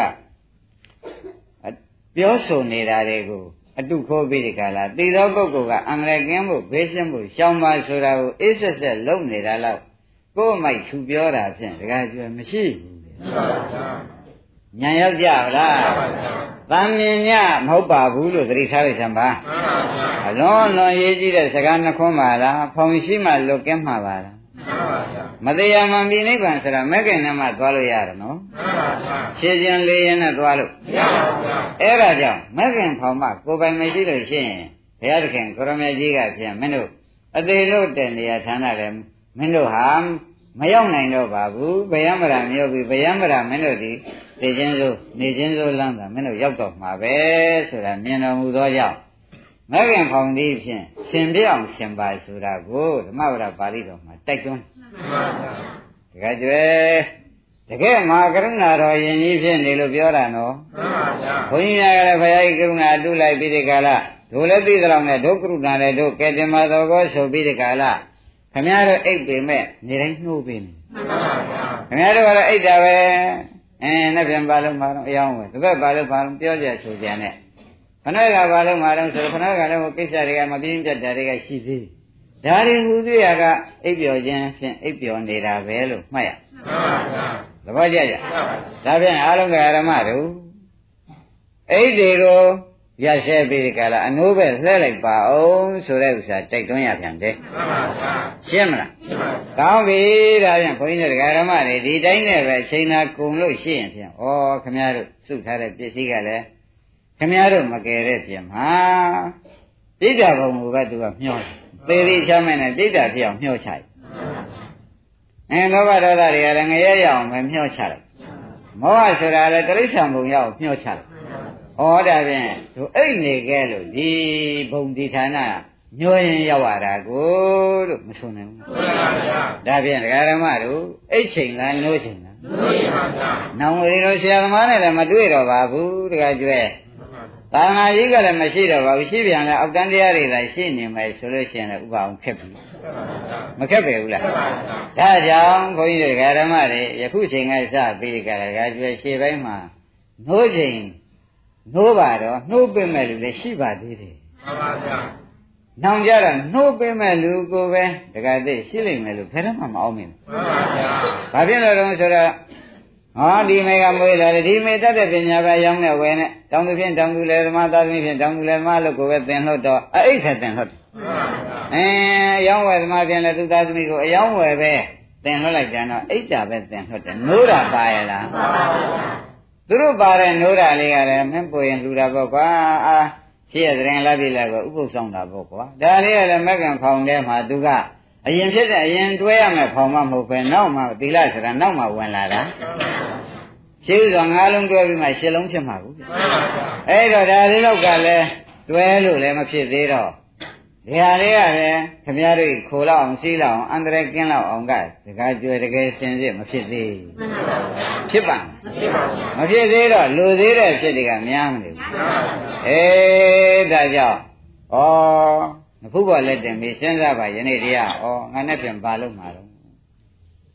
ပြောဆိုနေတာတွေကိုအတုခိုးပြီးဒီကလာသိသောပုဂ္ဂိုလ်ကအင်္ဂလိပ်ကင်းဖို့ဘေးရှင်းဖို့ရှောင်ပါဆိုတာကိုအေးဆက်ဆက်လုပ်နေတာတော့ကိုယ်မိုက်သူပြောတာဖြင့်တကယ်ကျွယ်မရှိဘူးညာရောက်ကြလားတန်မြင်ညမဟုတ်ပါဘူးလို့သတိထားလိုက်စမ်းပါအလွန်လွန်ရေးကြည့်တဲ့စကားနှခွန်းပါလားဖောင်ရှိမှလွတ်ကင်းမှာပါလားမတရားမှန်ပြီနိဗ္ဗာန်ဆိုတာမဲ့ခင်နဲ့မှသွားလို့ရတယ်နော်ခြေကျင်လေးရင်နဲ့သွားလို့မရပါဘူးအဲ့ဒါကြောင့်မဲ့ခင်ဖောင်မှကိုယ်ပိုင်မရှိလို့ရှိရင်ဘုရားသခင်ကိုရမေကြီးကပြန်မင်းတို့အသေးလို့တဲ့နေရာဌာနလည်းမင်းတို့ဟာမရောက်နိုင်တော့ပါဘူးဗယံမရာမြို့ပြီဗယံမရာမင်းတို့ဒီနေချင်းစိုးနေချင်းစိုးလမ်းတာမင်းတို့ရောက်တော့မှာပဲဆိုတာမြင်တော်မူသောကြောင့်မဂ္ဂင်ဖောင်သည်ဖြင့်ရှင်ပြအောင်ရှင်ပါဆိုတာကိုဓမ္မဝရပါဠိတော်မှာတိုက်တွန်းတကယ်ကျွဲတကယ်မဟာကရုဏာတော်ယင်ကြီးဖြစ်နေလို့ပြောတာနော်ဘုန်းကြီးများကလည်းဘုရားကြီးကရုဏာတုလိုက်ပြီးဒီကလာတို့လည်းသိသလောက်နဲ့ဒုက္ခရုဏာလည်းတို့ကဲတင်မတော်ကိုဆိုပြီးဒီကလာခင်ဗျားတို့အိတ်ပေမဲ့နေတိုင်းနှိုးပေးနေခင်ဗျားတို့ကတော့အိတ်တာပဲအဲနဲ့ပြန်ပါလို့မအောင်အယောင်းပဲတပည့်ပါလို့ပါလို့ပြောကြဆိုကြနဲ့ခဏကပါလို့မအောင်ဆိုခဏကလည်းကိစ္စတွေကမပြင်းပြတ်တာတွေကရှိသေးဒါတွေဟူသေးရကအိပ်ပျော်ခြင်းဖြင့်အိပ်ပျော်နေတာပဲလို့မှတ်ရသဘောကျကြဒါဖြင့်အားလုံးကဓမ္မတို့အိတ်တွေကိုရရှဲပြီးဒီကလာအနိုးပဲလှဲလိုက်ပါအောင်ဆိုတဲ့ဥစ္စာတိုက်တွန်းရပြန်တယ်ရှင်းမလားကောင်းပြီဒါဖြင့်ဘုန်းကြီးတို့ဓမ္မတွေဒီတိုင်းနဲ့ပဲချိန်နာကုန်လို့ရှိရင်ဖြင့်ဩခမည်းတော်စုထားတဲ့ပစ္စည်းကလည်းခမည်းတော်မကယ်တဲ့ပြင်မှာဒိဋ္ဌဘုံကပဲသူကမျောသေတိချမ်းမဲ့နဲ့ဒိဋ္ဌဖြစ်အောင်မျောချလိုက်အဲလောဘဒေါသတွေကလည်းငရဲရအောင်ပဲမျောချလိုက်မောဟဆိုတာလည်းတိရစ္ဆာန်ဘုံရအောင်မျောချလိုက်ဩဒါဖြင့်သူအိတ်နေခဲ့လို့ဒီဘုံဒီဌာနညှိုးရင်ရောက်ရတာကိုလို့မဆိုနိုင်ဘူးဒါဖြင့်ဒကာဓမ္မတို့အိတ်ချိန်လားညှိုးချိန်လားညှိုးချိန်ပါဗျာနောင်ဝေတို့ဆရာသမားနဲ့လည်းမတွေ့တော့ပါဘူးဒကာကျွဲသာနာကြီးကလည်းမရှိတော့ပါဘူးရှိပြန်လဲအောက်တန်းတရားတွေသာရှိနေမယ်ဆိုလို့ရှိရင်လည်းဥပအောင်ခက်ပြီမခက်ပဲဘူးလားဒါကြောင့်ဘုန်းကြီးတို့ဓမ္မတွေယခုချိန်ကစပြီးကြတာကျွဲရှေ့ပိုင်းမှာနှိုးချိန်နှိုးပါတော့နှိုးပေးမဲ့လူလည်းရှိပါသေးတယ်မှန်ပါဗျာနောင်ကြတော့နှိုးပေးမဲ့လူကိုပဲတကယ်သိရှိလိမ့်မယ်လို့ဘယ်တော့မှမအောင်မြင်ဘူးမှန်ပါဗျာဘာဖြစ်လို့လဲဆိုတော့ဟောဒီမေကမွေးလာတယ်ဒီမေတတ်တဲ့ပညာပဲရောင်းနေဝယ်နဲ့တောင်းသူဖြင့်တောင်းသူလေဓမ္မသားသမီးဖြင့်တောင်းသူလေဓမ္မလို့ကိုပဲသင်လို့တော့အိတ်ဆက်သင်လို့အဲရောင်းဝယ်ဓမ္မဖြင့်လည်းသူသားသမီးကိုအယောင်းဝယ်ပဲသင်လို့လိုက်ကြတော့အိတ်တာပဲသင်လို့တယ်နိုးတာပါရလားမှန်ပါဗျာသူတို့ပါတဲ့နိုးတာလေးကလည်းမင်းပွေရင်လူတာပေါ့ကွာအာရှိရတဲ့ရင်လာပြီလားကိုဥပုသ်ဆောင်တာပေါ့ကွာဒါလေးကလည်းမက္ကံဖောင်ထဲမှာသူကအရင်ဖြစ်တဲ့အရင်တွဲရမယ်ဖောင်မမဟုတ်ပဲနောက်မှသီလဆိုတာနောက်မှဝင်လာတာရှိဥစွာငါးလုံးတွဲပြီးမှရှစ်လုံးဖြစ်မှာဘူးအဲ့တော့ဒါလေးတော့ကလည်းတွဲလို့လည်းမဖြစ်သေးတော့ဒီဟာလေးကလည်းခင်ဗျားတို့ခိုလောက်အောင်စီးလောက်အောင်အန္တရာယ်ကင်းလောက်အောင်ကတကားကြွယ်တကယ်စင်စစ်မဖြစ်သေးဖြစ်ပါမဖြစ်သေးတော့လူသေးတဲ့ဖြစ်တွေကများမနေဘူးအေးဒါကြောင့်ဩခုပေါ်လက်တင်ပြီးစဉ်းစားပါယနေ့တရားဩငါနဲ့ပြန်ပါလို့မှာတော့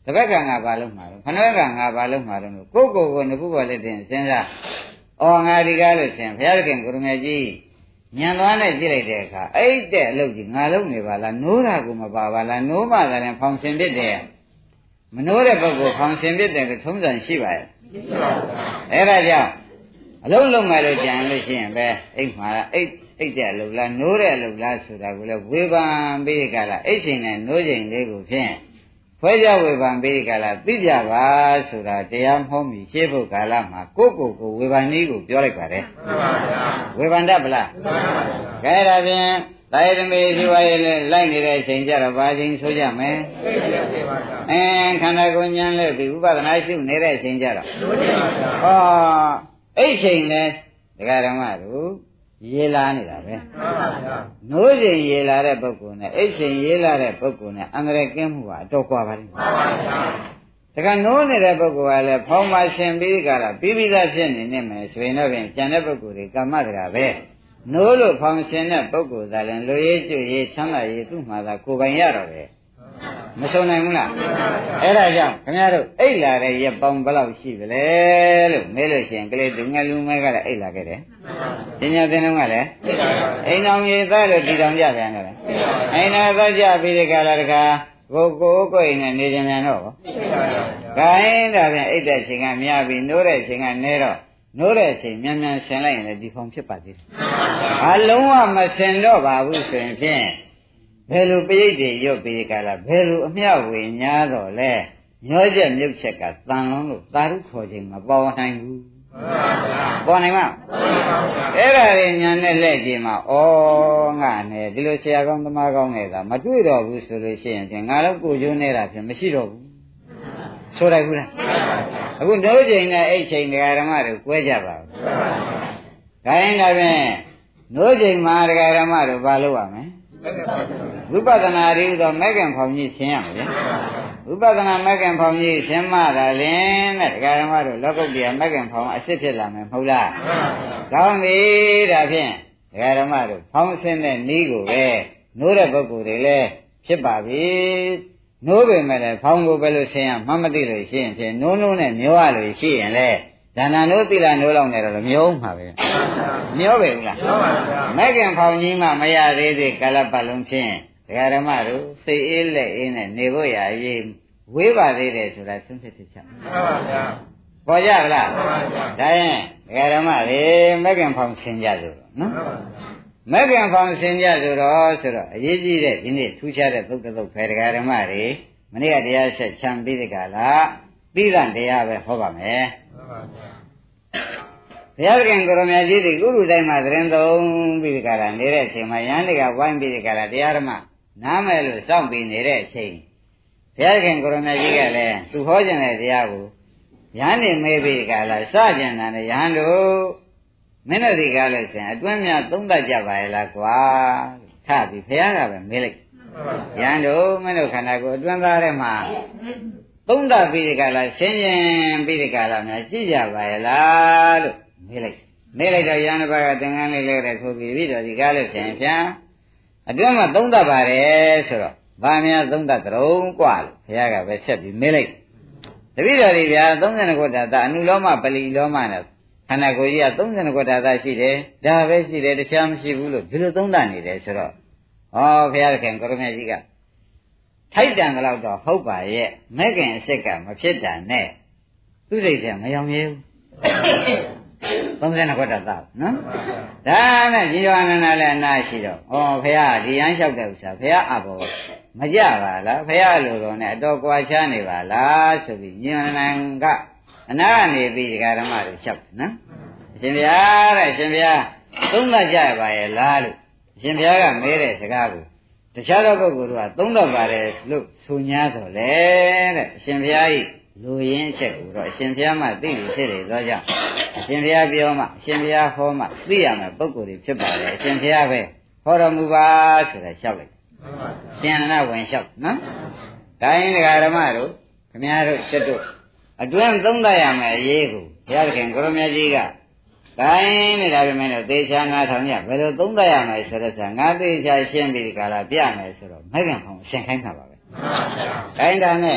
တပတ်ကငါဘာလို့မှာတော့ခဏကငါဘာလို့မှာတော့ကိုကိုကိုငပုပေါ်လက်တင်စဉ်းစားအော်ငါဒီကားလို့ရှင်ဘုရားသခင်ကိုရမကြီးညံသွားနဲ့ကြည့်လိုက်တဲ့အခါအဲ့တဲ့အလုပ်ကြီးငါလုပ်နေပါလားနိုးတာကိုမပါပါလားနိုးမှသာရင်ဖောင်ဆင်ပြစ်တယ်မနိုးတဲ့ပုဂ္ဂိုလ်ဖောင်ဆင်ပြစ်တယ်ကထုံးစံရှိပါရဲ့အဲ့ဒါကြောင့်အလုံးလုံးမယ်လို့ကြံလို့ရှိရင်ပဲအိတ်မှာအိတ်အိတ်တဲ့အလုပ်လားနိုးတဲ့အလုပ်လားဆိုတာကိုလည်းဝေဖန်ပြီးကြလားအိတ်ချိန်နဲ့နိုးချိန်လေးကိုဖြင့်ဖွဲကြဝေဖန်ပြီးကြလားသိကြပါဆိုတာတရားမဟုတ်မီရှင်းဖို့ကာလမှာကိုယ့်ကိုယ်ကိုဝေဖန်နည်းကိုပြောလိုက်ပါတယ်မှန်ပါဗျာဝေဖန်တတ်ပလားမှန်ပါဗျာခဲဒါဖြင့်တာယတမေဇီဝရဲ့လိုက်နေတဲ့အချိန်ကြတော့ဘာချိန်ဆိုကြမယ်သိပါဗျာအဲခန္ဓာကိုယ်ဉာဏ်နဲ့ဒီဥပဒနာရှုနေတဲ့အချိန်ကြတော့ဆိုကြပါဗျာဟောအဲ့ချိန်လဲဒကာဓမ္မတို့ရေလာနေတာပဲမှန်ပါဗျာနိုးချိန်ရေလာတဲ့ပုဂ္ဂိုလ်နဲ့အိတ်ချိန်ရေလာတဲ့ပုဂ္ဂိုလ်နဲ့အန္တရာယ်ကင်းမှုကအတော်ကွာပါလိမ့်မယ်မှန်ပါဗျာတခါနိုးနေတဲ့ပုဂ္ဂိုလ်ကလည်းဖောင်းပါရှင်ပြီးကြတာပြီးပြီးသားဖြစ်နေနေမယ်ဆိုရင်တော့ပြင်ကျန်တဲ့ပုဂ္ဂိုလ်တွေကမ္မတကာပဲနိုးလို့ဖောင်းရှင်တဲ့ပုဂ္ဂိုလ်သာလည်းလူရေးကျွရေးချမ်းသာရေးသူ့မှာသာကိုယ်ပိုင်ရတော့တယ်မဆုံးနိုင်ဘူးလားအဲ့ဒါကြောင့်ခင်ဗျားတို့အိတ်လာတဲ့ရက်ပေါင်းဘယ်လောက်ရှိသလဲလို့မေးလို့ရှိရင်ကလေးသူငယ်လူမဲကလည်းအိတ်လာခဲ့တယ်ပညာသင်တော့ကလည်းအိမ်တော်ကြီးသားလို့ဒီတော်ကြပြန်တယ်အိမ်တော်သားကြပြီးဒီကလာတခါကိုကိုကိုအိမ်နဲ့နေကြမြန်တော့ခိုင်းဒါပြန်အိတ်တဲ့ချိန်ကများပြီးနိုးတဲ့ချိန်ကနေတော့နိုးတဲ့ချိန်မြန်မြန်ဆင်လိုက်ရင်လည်းဒီဖုံဖြစ်ပါသေးတယ်အလုံးဝမဆင်တော့ပါဘူးဆိုရင်ဖြင့်ဘယ်လိုပရိတ်တွေရွတ်ပြီးကြလားဘယ်လိုအမျှဝေညာတော့လဲညောချက်မြုပ်ချက်ကတန်လုံးလို့သာရုခေါ်ခြင်းမပေါ်နိုင်ဘူးပေါ်နိုင်မအဲ့ဒါတွေညာနဲ့လက်ကြည့်မှာဩငါနဲ့ဒီလိုဆရာကောင်းသမားကောင်းနေတာမတွေ့တော့ဘူးဆိုလို့ရှိရင်ငါတော့ကိုကျိုးနေတာဖြင့်မရှိတော့ဘူးဆိုလိုက်ဘူးလားအခုဒုချိန်နဲ့အိတ်ချိန်တရားဓမ္မတွေကွဲကြပါဘူးခိုင်းတာဖြင့်ဒုချိန်မှာတရားဓမ္မတွေဘာလုပ်ရမလဲဝိပဿနာရည်သောမဂ္ဂင်ဖောင်ကြီးရှင်းရမယ်ဗျဝိပဿနာမဂ္ဂင်ဖောင်ကြီးရှင်းမှသာလင်တဲ့ဒကာဓမ္မတို့လောကုတ္တရာမဂ္ဂင်ဖောင်အစစ်ဖြစ်လာမယ်မဟုတ်လားကောင်းပြီဒါဖြင့်ဒကာဓမ္မတို့ဖောင်ဆင်းတဲ့နည်းကိုပဲနိုးတဲ့ပုဂ္ဂိုလ်တွေလည်းဖြစ်ပါပြီနိုးပေမဲ့လည်းဖောင်ကိုပဲလို့ဆင်းရမှမသိလို့ရှိရင်ဖြင့်နိုးနိုးနဲ့မျောရလို့ရှိရင်လေဒါနနိုးတိလာနိုးလောက်နေတော့မျောမှာပဲမျောပဲဘူးလားမျောပါဗျာမဂ္ဂင်ဖောင်ကြီးမှမရသေးသေးကာလပတ်လုံးဖြင့်ဒကာဓမ္မတို့စိတ်အေးလက်အေးနဲ့နေဖို့ရရေးဝေးပါသေးတယ်ဆိုတာသုံးဖြစ်ဖြစ်ချမှန်ပါဗျာပေါ်ကြဗလားမှန်ပါဗျာဒါရင်ဒကာဓမ္မတွေမဂ္ဂင်ဖောင်ဆင်ကြဆိုတော့နော်မဂ္ဂင်ဖောင်ဆင်ကြဆိုတော့ဆိုတော့အရေးကြီးတဲ့ဒီနေ့ထူးခြားတဲ့သုတ်တုတ်ပဲဒကာဓမ္မတွေမနေ့ကတရားဆက်ချမ်းပြီးဒီကလာပြီးတဲ့တရားပဲဟောပါမယ်မှန်ပါဗျာဘုရားခင်ကိုရမကြီးတွေကုလူတိုင်းမှာသတင်းသုံးပြီးဒီကလာနေတဲ့အချိန်မှာယန္တိကဝိုင်းပြီးဒီကလာတရားဓမ္မနားမယ်လို့စောင့်ပြီးနေတဲ့အချိန်ဘုရားခင်ကိုရမကြီးကလည်းသူဟောခြင်းတဲ့တရားကိုယန္တိမေးပြီးဒီကလာစကြံတယ်ယဟန်တို့မင်းတို့ဒီကားလို့ဆိုရင်အတွင်းများသုံးတတ်ကြပါရဲ့လားကွာထပြီးဘုရားကပဲမေးလိုက်ယဟန်တို့မင်းတို့ခန္ဓာကိုယ်အတွင်းသားထဲမှာသုံးတတ်ပြီးဒီကလာရှင်းရှင်းပြီးဒီကလာများကြည့်ကြပါရဲ့လားလို့မေးလိုက်မေးလိုက်တော့ယန္တဘကသင်္ကန်းလေးလဲတဲ့ဆိုပြီးပြီးတော့ဒီကားလို့ဆိုရင်ဖြာအတွင်းမှာသုံးတတ်ပါတယ်ဆိုတော့ဗာများသုံးတတ်ကြုံกว่าလို့ဘုရားကပဲဆက်ပြီးမေးလိုက်တပည့်တော်ကြီးဗျာသုံးဆယ်ခုဓာတ်အနုလောမပလီလောမနဲ့ခန္ဓာကိုယ်ကြီးကသုံးဆယ်ခုဓာတ်ရှိတယ်ဒါပဲရှိတယ်တခြားမရှိဘူးလို့ဒီလိုသုံးတတ်နေတယ်ဆိုတော့ဩဘုရားခင်ကိုရမကြီးကထိုက်တန်တော့တော့ဟုတ်ပါရဲ့မဲ့ခင်အစ်စ်ကမဖြစ်တာနဲ့သူ့စိတ်ထဲမယောင်ရဲဘူးသုံးဆယ်ခုဓာတ်သားနော်ဒါနဲ့ជីဝနန္ဒလည်းအနာရှိတော့ဩဘုရားဒီရန်လျှောက်တဲ့ဥစ္စာဘုရားအဘောမကြပါလားဘုရားလိုတော်နဲ့အတော်ကွာခြားနေပါလားဆိုပြီးជីဝနန္ဒကအနာကနေပြီးဒီဃာဓမ္မတွေလျှောက်နော်အရှင်ဘုရားတဲ့အရှင်ဘုရားသုံးသပ်ကြပါရဲ့လားလို့အရှင်ဘုရားကမဲတဲ့စကားကိုတခြားသောပုဂ္ဂိုလ်တို့ကသုံးတော့ပါတယ်လို့ဆို냐တော့လေတဲ့အရှင်ဘုရားဤလူရင်းချက်ကိုတော့အရှင်ဘုရားမှသိလို့ဖြစ်တယ်သောကြောင့်အရှင်ဘုရားပြောမှအရှင်ဘုရားဟောမှသိရမယ်ပုဂ္ဂိုလ်တွေဖြစ်ပါတယ်အရှင်ဘုရားပဲဟောတော်မူပါဆိုတာလျှောက်လိုက်ရှင်နဝင်လျှောက်နော်ဒါရင်ဒကာဓမ္မတို့ခမည်းတော်ချက်တို့အတွင်းသုံးသပ်ရမယ်အရေးကိုဘုရားခင်ကိုရမကြီးကကိုင်းနေတာပြမယ်တော့သေချာနာထောင်ရဘယ်လိုသုံးသပ်ရမယ်ဆိုတော့ဆရာငါသေချာရှင်းပြီးဒီကလာပြမယ်ဆိုတော့မဂ္ဂင်ဖောင်ရှင်းခိုင်းတာပါပဲကိုင်းတာနဲ့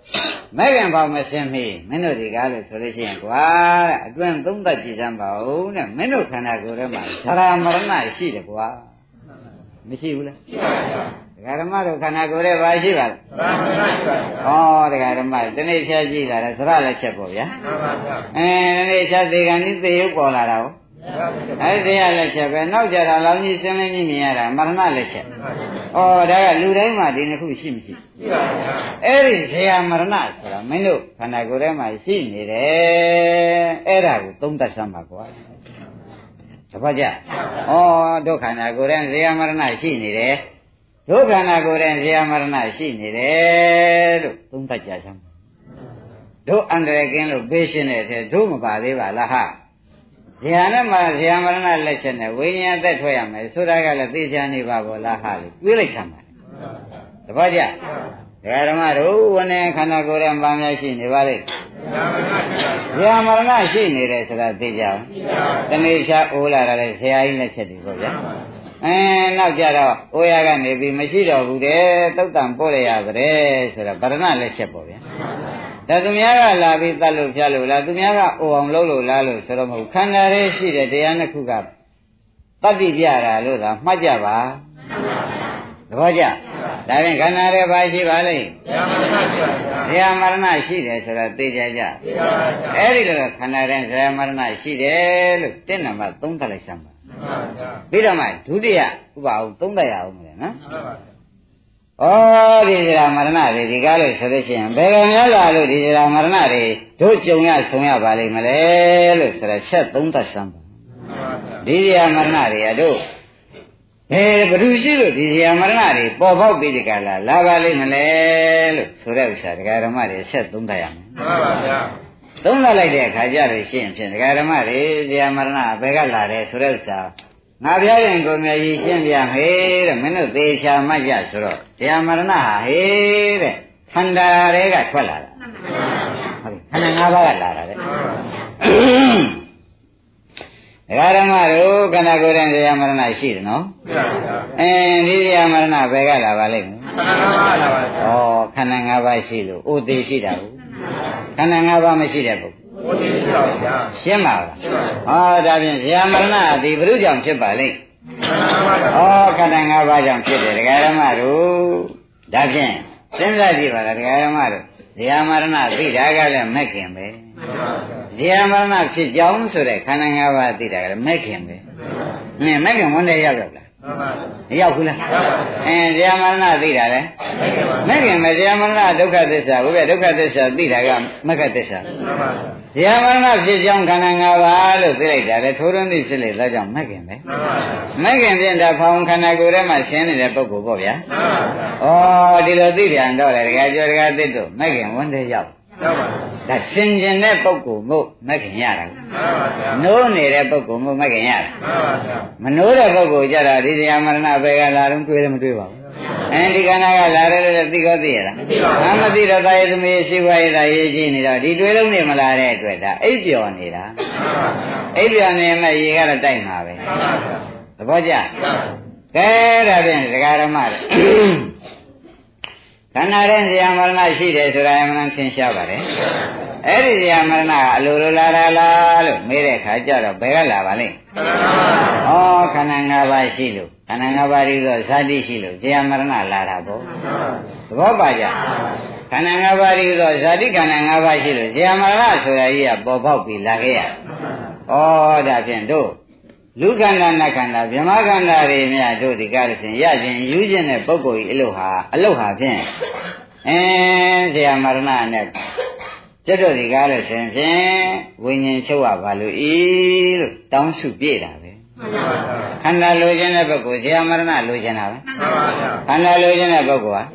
မဲခင်ပေါမစင်မီမင်းတို့ဒီကားလို့ဆိုလို့ရှိရင်ကွာအတွင်းသုံးသက်ကြည်စမ်းပါဦးနဲ့မင်းတို့ခန္ဓာကိုယ်ထဲမှာဇရာမရဏရှိတယ်ကွာမရှိဘူးလားရှိပါဗျာဒကာဓမ္မတို့ခန္ဓာကိုယ်ထဲဘာရှိပါလဲဇရာမရဏရှိပါဗျာဩဒကာဓမ္မဒီနေ့ဖြတ်ကြည့်လာတယ်ဇရာလက်ချက်ပေါ့ဗျာမှန်ပါဗျာအဲဒီနေ့ဖြတ်သေးကန်ဒီသေရုပ်ပေါ်လာတာဟုတ်အဲဒီတရားလက်ချက်ပဲနောက်ကြတာလောင်းကြီးစင်းလင်းကြီးမြင်ရတာမရဏလက်ချက်ဩဒါကလူတိုင်းမှာဒီနှစ်ခုရှိမရှိရှိပါဗျာအဲ့ဒီဇရာမရဏဆိုတာမင်းတို့ခန္ဓာကိုယ်ထဲမှာရှိနေတယ်အဲ့ဒါကိုသုံးသပ်စမ်းပါကွာတပတ်ကြဩဒုက္ခန္ဓာကိုယ်ထဲဇရာမရဏရှိနေတယ်ဒုက္ခန္ဓာကိုယ်ထဲဇရာမရဏရှိနေတယ်လို့သုံးသပ်ကြစမ်းတို့အန္တရာယ်ကင်းလို့ပေးရှင်းတဲ့အထက်တို့မပါသေးပါလားဟာဇာနဲ့မှာဇာမရဏလက်ချက်နဲ့ဝိညာဉ်သက်ထွက်ရမယ်ဆိုတာကလည်းသိချာနေပါဘောလားဟာလေတွေးလိုက်ချင်ပါတပည့်ကြဒကာဓမ္မတို့ဝနေခန္ဓာကိုယ်ရဲ့ဗာများရှိနေပါလိမ့်ဇာမရဏရှိနေတယ်ဆိုတာသိကြအောင်တနေ့ချအိုးလာတယ်ဆရာကြီးလက်ချက်တွေပေါ့ဗျာအဲနောက်ကြတော့အိုးရကနေပြီးမရှိတော့ဘူးတဲ့သုတ်တံပို့ရရပါတယ်ဆိုတော့ဗရဏလက်ချက်ပေါ့ဗျာဒါသူများကလာပြီးတတ်လို့ဖြတ်လို့လားသူများကအိုအောင်လုပ်လို့လားလို့ဆိုတော့မဟုတ်ခန္ဓာရဲ့ရှိတဲ့တရားနှစ်ခုကတတ္တိပြတာလို့သာမှတ်ကြပါသဘောကျဒါဖြင့်ခန္ဓာရဲ့ဘာရှိပါလိမ့်ဇရာမရဏရှိတယ်ဆိုတော့သိကြကြအဲ့ဒီလိုခန္ဓာရဲ့ဇရာမရဏရှိတယ်လို့တင့်နံပါတ်သုံးသပ်လိုက်စမ်းပါပြီးတော့မှဒုတိယဥပအောင်သုံးသပ်ရအောင်မယ်နော်ဩဒီဇရာမရဏတွေဒီကားလို့ဆိုလို့ရှိရင်ဘယ်ကများလာလို့ဒီဇရာမရဏတွေတို့ကြုံရဆုံးရပါလိမ့်မလဲလို့ဆိုတော့ချက်သုံးသပ်စမ်းပါဒီဇရာမရဏတွေကတို့ဘယ်ဘ ᱹ ရှိလို့ဒီဇရာမရဏတွေပေါ်ပေါက်ပြီးဒီကလာလာပါလိမ့်မလဲလို့ဆိုတဲ့ဥစ္စာဒကာဓမ္မတွေချက်သုံးသပ်ရမယ်မှန်ပါဗျာသုံးသပ်လိုက်တဲ့အခါကျလို့ရှိရင်ဖြင့်ဒကာဓမ္မတွေဇရာမရဏဘယ်ကလာတယ်ဆိုတဲ့ဥစ္စာငါပြရင်ကိုမြည်ကြီးရှင်းပြဟေးတဲ့မင်းတို့သေချာမှတ်ကြဆိုတော့တရားမရဏဟာဟေးတဲ့ခန္ဓာတွေကထွက်လာတာဟုတ်ခန္ဓာ၅ပါးကလာတာတဲ့ဒကာဓမ္မတို့ခန္ဓာကိုယ်ရဲ့တရားမရဏရှိတယ်နော်အင်းဒီတရားမရဏဘယ်ကလာပါလိမ့်မလဲခန္ဓာ၅ပါးရှိလို့ဥသေးရှိတာဟုတ်ခန္ဓာ၅ပါးမရှိတဲ့ပုဂ္ဂိုလ်ရှင်းပါလားဟောဒါဖြင့်ဇာမရဏဒီဘုရုကြောင့်ဖြစ်ပါလိမ့်ဩခန္ဓာ၅ပါးကြောင့်ဖြစ်တယ်ဒကာဓမ္မတို့ဒါဖြင့်စဉ်းစားကြည့်ပါလားဒကာဓမ္မတို့ဇာမရဏသိတာကလည်းမဲ့ခင်ပဲဇာမရဏဖြစ်ကြောင်းဆိုတဲ့ခန္ဓာ၅ပါးသိတာကလည်းမဲ့ခင်ပဲနင်မဲ့ခင်ဝန်တဲ့ရောက်ရောက်လားမရောက်ဘူးလားအဲဇာမရဏသိတာလေမဲ့ခင်ပဲဇာမရဏဒုက္ခသစ္စာဘုရားဒုက္ခသစ္စာသိတာကမက္ခသစ္စာဇာမရဏဖြစ်ကြောင်းခန္ဓာ၅ပါးလို့သိလိုက်တာလေထိုးထွန်းသိဖြစ်လေဒါကြောင့်မဲ့ခင်ပဲမဲ့ခင်ဖြင့်ဒါဖောင်ခန္ဓာကိုယ်ထဲမှာရှင်းနေတဲ့ပုဂ္ဂိုလ်ပေါ့ဗျာဩဒီလိုသိတယ်တော့လေဒကာကျော်ဒကာသစ်တို့မဲ့ခင်ဝန်တဲ့ရောက်ဒါရှင်းကျင်တဲ့ပုဂ္ဂိုလ်မို့မဲ့ခင်ရတာနိုးနေတဲ့ပုဂ္ဂိုလ်မို့မဲ့ခင်ရတာမနိုးတဲ့ပုဂ္ဂိုလ်ကြတာဒီဇာမရဏဘယ်ကလာတော့တွေးလည်းမတွေးပါဘူးအဲဒီခန္ဓာကလာတယ်လို့သိကောသိရလားဘာမသိတော့တာရဲ့သမီးရှိခွာရတာရေးကြည့်နေတော့ဒီတွေးလုံးနေမလာတဲ့အတွက်ဒါအိပ်ပျော်နေတာအိပ်ပျော်နေမှရေကတော့တိုက်မှာပဲသဘောကျကဲဒါဖြင့်ဒကာရမတွေခန္ဓာရဲ့ဇာမရဏရှိတယ်ဆိုတာအမှန်သင်ရှားပါတယ်အဲ့ဒီဇာမရဏကအလိုလိုလာတာလားလို့မေးတဲ့အခါကျတော့ဘယ်ကလာပါလိမ့်ဩခန္ဓာ၅ပါးရှိလို့ခန္ဓာ၅ပါးပြီးတော့ဇာတိရှိလို့ဇာမရဏလာတာပေါ့သဘောပါကြခန္ဓာ၅ပါးပြီးတော့ဇာတိခန္ဓာ၅ပါးရှိလို့ဇာမရဏဆိုတာကြီးကပေါ်ပေါက်ပြီးလာခဲ့ရဩဒါဖြင့်တို့လူခန္ဓာနတ်ခန္ဓာဗြဟ္မခန္ဓာတွေမြတ်တို့ဒီကားလို့ရှင်ရခြင်းယူခြင်းတဲ့ပုဂ္ဂိုလ်ကြီးအလုဟာအလုဟာဖြင့်အင်းဇာမရဏနဲ့ကျွတ်တို့ဒီကားလို့ရှင်ဖြင့်ဝိညာဉ်ချုပ်ရပါလို့ဤလို့တောင်းစုပြည့်တာပဲခန္ဓာလိုချင်တဲ့ပုဂ္ဂိုလ်ဇာမရဏလိုချင်တာပဲခန္ဓာလိုချင်တဲ့ပုဂ္ဂိုလ်ဟာ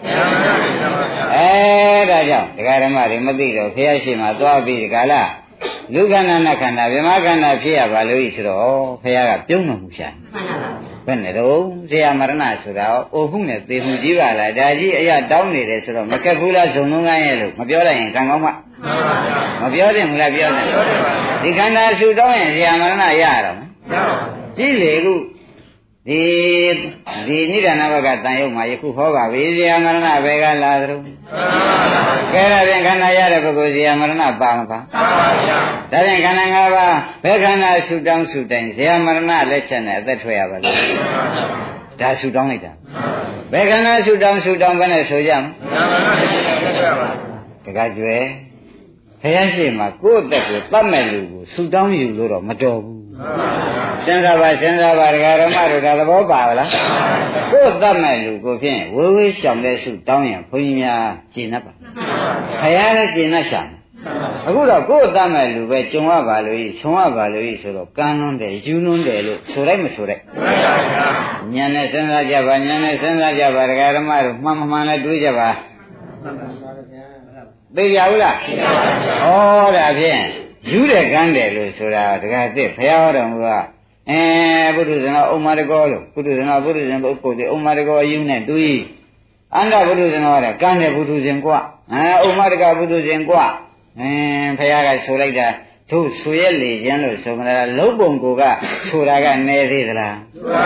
အဲဒါကြောင့်ဒကာဓမ္မတွေမသိတော့ဖះရှိမှသွားပြီးဒီကာလလူခန္ဓာနဲ့ခန္ဓာဗြဟ္မခန္ဓာဖြစ်ရပါလို့ဤဆိုတော့ဖះကပြုံးတော်မူရှာဘယ်နဲ့တော့ဇာမရဏဆိုတာအိုမှုနဲ့သေမှုကြီးပါလားဒါကြီးအရာတောင်းနေတယ်ဆိုတော့မကက်ဘူးလားဇုံလုံးကန်းရဲ့လို့မပြောလိုက်ရင်ကံကောင်းမှမပြောသင့်ဘူးလားပြောသင့်ဒီခန္ဓာဆူတောင်းရင်ဇာမရဏရရတော့မယ်ကြည့်လေခုဒီဒီနိဒာနဘကတန်ရုပ်မှာယခုဟောပါပြီဇာမရဏဘယ်ကလာသလဲကဲဒါဖြင့်ခန္ဓာရတဲ့ပုဂ္ဂိုလ်ဇာမရဏပါမပါပါပါဗျာဒါဖြင့်ခန္ဓာ၅ပါးဘယ်ခန္ဓာဆူတောင်းဆူတိုင်းဇာမရဏလက်ချက်နဲ့အသက်ထွက်ရပါလားဒါဆူတောင်းလိုက်တာဘယ်ခန္ဓာဆူတောင်းဆူတောင်းပဲနဲ့ဆိုကြမလားတခါကျွဲဘုရားရှိခိုးမှာကိုယ့်အသက်ကိုတတ်မဲ့လူကိုဆူတောင်းယူလို့တော့မတော်ဘူးစဉ်းစားပါစဉ်းစားပါဒကာဓမ္မတို့ဒါသဘောပါလားကိုယ်တတ်မဲ့လူကိုဖြင့်ဝေဝေးရှောင်တဲ့စုတောင်းရင်ဘုန်းကြီးများကျင့်တတ်ပါခရလည်းကျင့်တတ်ရှာအခုတော့ကိုယ်တတ်မဲ့လူပဲကြုံရပါလို့ခြုံရပါလို့ဆိုတော့ကမ်းလွန်းတယ်ယူလွန်းတယ်လို့ဆိုလိုက်မဆိုလိုက်ဉာဏ်နဲ့စဉ်းစားကြပါဉာဏ်နဲ့စဉ်းစားကြပါဒကာဓမ္မတို့မှန်မှန်လည်းတွေးကြပါသိကြဘူးလားသိပါပါဩဒါဖြင့်ယူတယ်ကမ်းတယ်လို့ဆိုတာဒကာသစ်ဘုရားဟောတော်မူကအဲဘုဒ္ဓဇင်တော်ဥမ္မာတကောလို့ဘုဒ္ဓဇင်တော်ဘုဒ္ဓဇင်ပုဂ္ဂိုလ်ဒီဥမ္မာတကောအယူနဲ့တူဤအန္တဘုဒ္ဓဇင်တော်ကကမ်းတယ်ဘုဒ္ဓဇင်กว่าအဲဥမ္မာတကဘုဒ္ဓဇင်กว่าအဲဘုရားကဆိုလိုက်တာတို့ဆိုရက်လေခြင်းလို့ဆိုမလားလုံးပုံကိုကဆိုတာကနေသေးသလား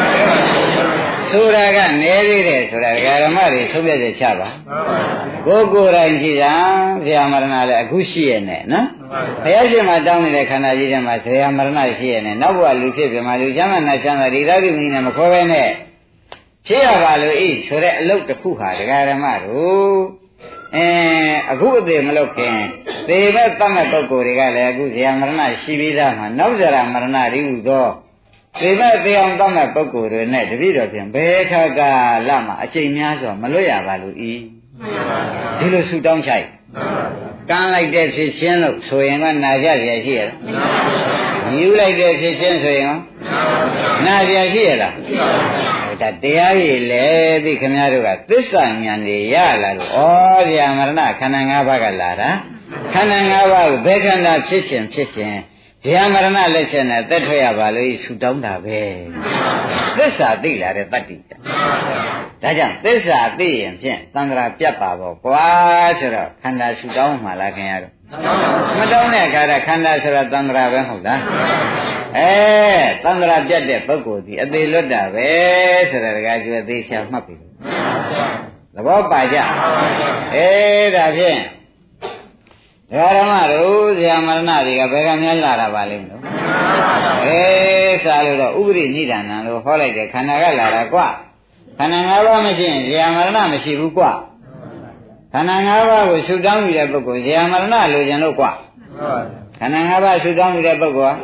ဆိုတာကနေသေးတယ်ဆိုတာဒကာဓမ္မတွေသုံးပြချက်ချပါကိုယ်ကိုယ်တိုင်ကြည့်တာဇာမရဏလည်းအခုရှိရနဲ့နော်ဘုရားရှင်မှာတောင်းနေတဲ့ခန္ဓာကြီးထဲမှာဇာမရဏရှိရနဲ့နောက်ဘဝလူဖြစ်ပြမှာလူချမ်းသာနဲ့ချမ်းသာဒီသာတိမင်းနဲ့မခေါ်ပဲနဲ့ဖြစ်ရပါလို့ဤဆိုတဲ့အလုပ်တစ်ခုဟာဒကာဓမ္မတို့အဲအခုအသေးမလုပ်ခင်သေမဲ့တတ်မဲ့ပုဂ္ဂိုလ်တွေကလည်းအခုဇာမရဏရှိပြီးသားမှာနောက်ဇာမရဏတွေဟူသောသေမဲ့သေအောင်တတ်မဲ့ပုဂ္ဂိုလ်တွေနဲ့တပည့်တော်ဖြင့်ဘယ်ခါကလာမှအချိန်များစွာမလွတ်ရပါလို့ဤဒီလိုဆူတောင်းချိုက်ကမ်းလိုက်တဲ့ဖြစ်ချင်းလို့ဆိုရင်ကနာကြရရှိရလားယူလိုက်တဲ့ဖြစ်ချင်းဆိုရင်ကနာကြရရှိရလားဒါတရားကြီးလေသိခမည်းတော်ကသစ္စာဉာဏ်တွေရလာလို့ဩဇာမရဏခန္ဓာ၅ပါးကလာတာခန္ဓာ၅ပါးကိုဘယ်ခန္ဓာဖြစ်ခြင်းဖြစ်ခြင်းဇာမရဏလက်ချက်နဲ့သက်ထွက်ရပါလို့ဆူတောင်းတာပဲသစ္စာသိလာတဲ့တတ္တိဒါကြောင့်သစ္စာသိရင်ဖြင့်သံဃာပြတ်ပါပေါ့ကွာဆိုတော့ခန္ဓာဆူတောင်းမှလားခင်ဗျားတို့မတောင်းတဲ့အခါကျခန္ဓာဆိုတာသံဃာပဲဟုတ်လားအဲသံဃာပြတ်တဲ့ပုဂ္ဂိုလ်ဒီအသေးလွတ်တာပဲဆိုတာတကယ်ကျွေးသေးချာမှတ်ပြီသဘောပါကြအဲဒါဖြင့်ဒကာဓမ္မတို့ဇာမရဏတွေကဘယ်ကများလာတာပါလိမ့်မလို့အဲစားလို့တော့ဥပရိနိဒာနံလို့ဟောလိုက်တယ်ခန္ဓာကလာတာကွာခန္ဓာ၅ပါးမရှိရင်ဇာမရဏမရှိဘူးကွာခန္ဓာ၅ပါးကိုရှုတောင်းနေတဲ့ပုဂ္ဂိုလ်ဇာမရဏလိုချင်လို့ကွာခန္ဓာ၅ပါးရှုတောင်းနေတဲ့ပုဂ္ဂိုလ်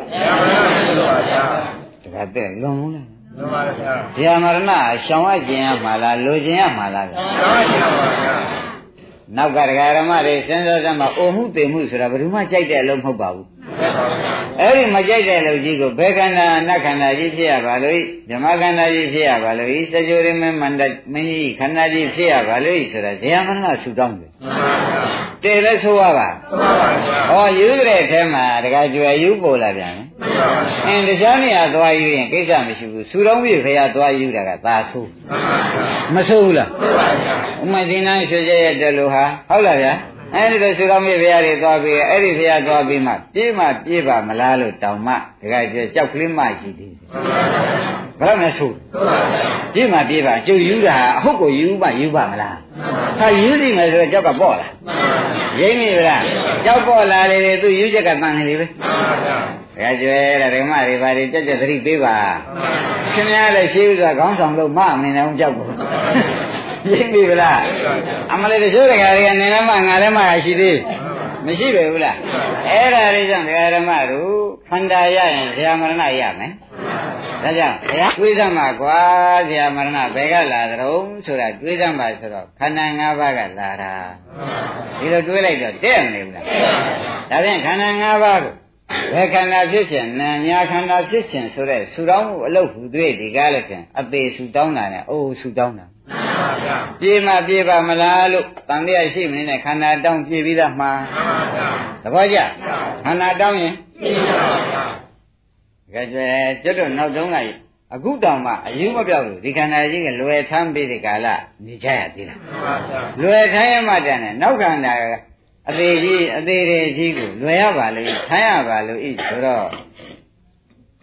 ဟာဇာမရဏလိုပါဗျာတခါတဲ့လွန်လုံးလားလွန်ပါဗျာဇာမရဏရှောင်ရခြင်းရမှာလားလိုချင်ရမှာလားရှောင်ရခြင်းပါဗျာနောက်ကဒကာဓမ္မတွေစဉ်းစားစမ်းမှာအိုမှုသိမှုဆိုတာဘယ်သူမှကြိုက်တဲ့အလုံးမဟုတ်ပါဘူးအဲ့ဒီမကြိုက်တဲ့အလုံးကြီးကိုဘယ်ခန္ဓာနတ်ခန္ဓာကြီးဖြစ်ရပါလို့ဓမ္မခန္ဓာကြီးဖြစ်ရပါလို့စကြဝဠာမင်းမန္တမင်းကြီးခန္ဓာကြီးဖြစ်ရပါလို့ဆိုတာဇာမရဏဆူတောင်းတယ်တည်လဲဆိုရပါဟောယူတဲ့ထဲမှာဒကာကျွယ်ယူပေါ်လာပြန်အင်းတရားနေရာသွားယူရင်ကိစ္စမရှိဘူးဆူတောင်းပြီးခရသွားယူတာကသာဆိုးမဆိုးဘူးလားဥမသိနိုင်ရွှေကျရဲ့တယ်လို့ဟာဟုတ်လားဗျာအဲဒီလိုဆူတောင်းပြီးဘုရားတွေသွားပြီးအဲ့ဒီဘုရားသွားပြီးမှပြေးမှပြေးပါမလားလို့တောင်းမှဒကာကျွယ်ကြောက်ကလေးမှရှိသေးတယ်ဘယ်တော့မှဆိုးပြေးမှပြေးပါကျုပ်ယူတာအဟုတ်ကိုယူမှယူပါမလားဟာယူစီမယ်ဆိုတော့ကြောက်ကပေါ့လားရိမ့်မိဗလားကြောက်ပေါ့လာလေသူယူချက်ကတန်နေလေပဲဒကာကျွဲတဲ့ဓမ္မတွေဘာတွေကြက်ကြက်သတိပေးပါခင်ဗျားလည်းရှိဥစွာခေါင်းဆောင်လို့မမနေအောင်ကြောက်ဖို့ရိမ့်မိဗလားအမလေးတချို့ဒကာတွေကနေလည်းမငါလည်းမရှိသေးမရှိပဲဘူးလားအဲ့ဒါလေးကြောင့်ဒကာဓမ္မတို့ခန္ဓာရရင်ဇာမရဏရမယ်ဒါကြောင့်ဘုရားတွေးစမ်းပါကွာဇာမရဏဘယ်ကလာသလဲဆိုတာတွေးစမ်းပါဆိုတော့ခန္ဓာ၅ပါးကလာတာဒီလိုတွေးလိုက်တော့တဲ့မနေဘူးလားဒါဖြင့်ခန္ဓာ၅ပါးကိုဘယ်ခန္ဓာဖြစ်ခြင်းနာညာခန္ဓာဖြစ်ခြင်းဆိုတဲ့ဆူတောင်းမှုအလုပ်ဟူသေးဒီကားလည်းဖြင့်အသေးဆူတောင်းတာနဲ့အိုးဆူတောင်းတာပြေးမှပြေးပါမလားလို့တန်တရားရှိမနေနဲ့ခန္ဓာတောင်းပြေးပြီးသားမှာသဘောကျခန္ဓာတောင်းရင်ပြေးပါဗျာကဲကျွတ်တို့နောက်တုန်းကအခုတောင်မှအယူမပြောက်လို့ဒီခန္ဓာကြီးကလွယ်ထမ်းပြီးဒီကာလနေကြရသေးလားလွယ်ထမ်းရမှတန်တယ်နောက်ခန္ဓာအသေးကြီးအသေးတွေကြီးကိုလွယ်ရပါလို့ထိုင်းရပါလို့ဤဆိုတော့တ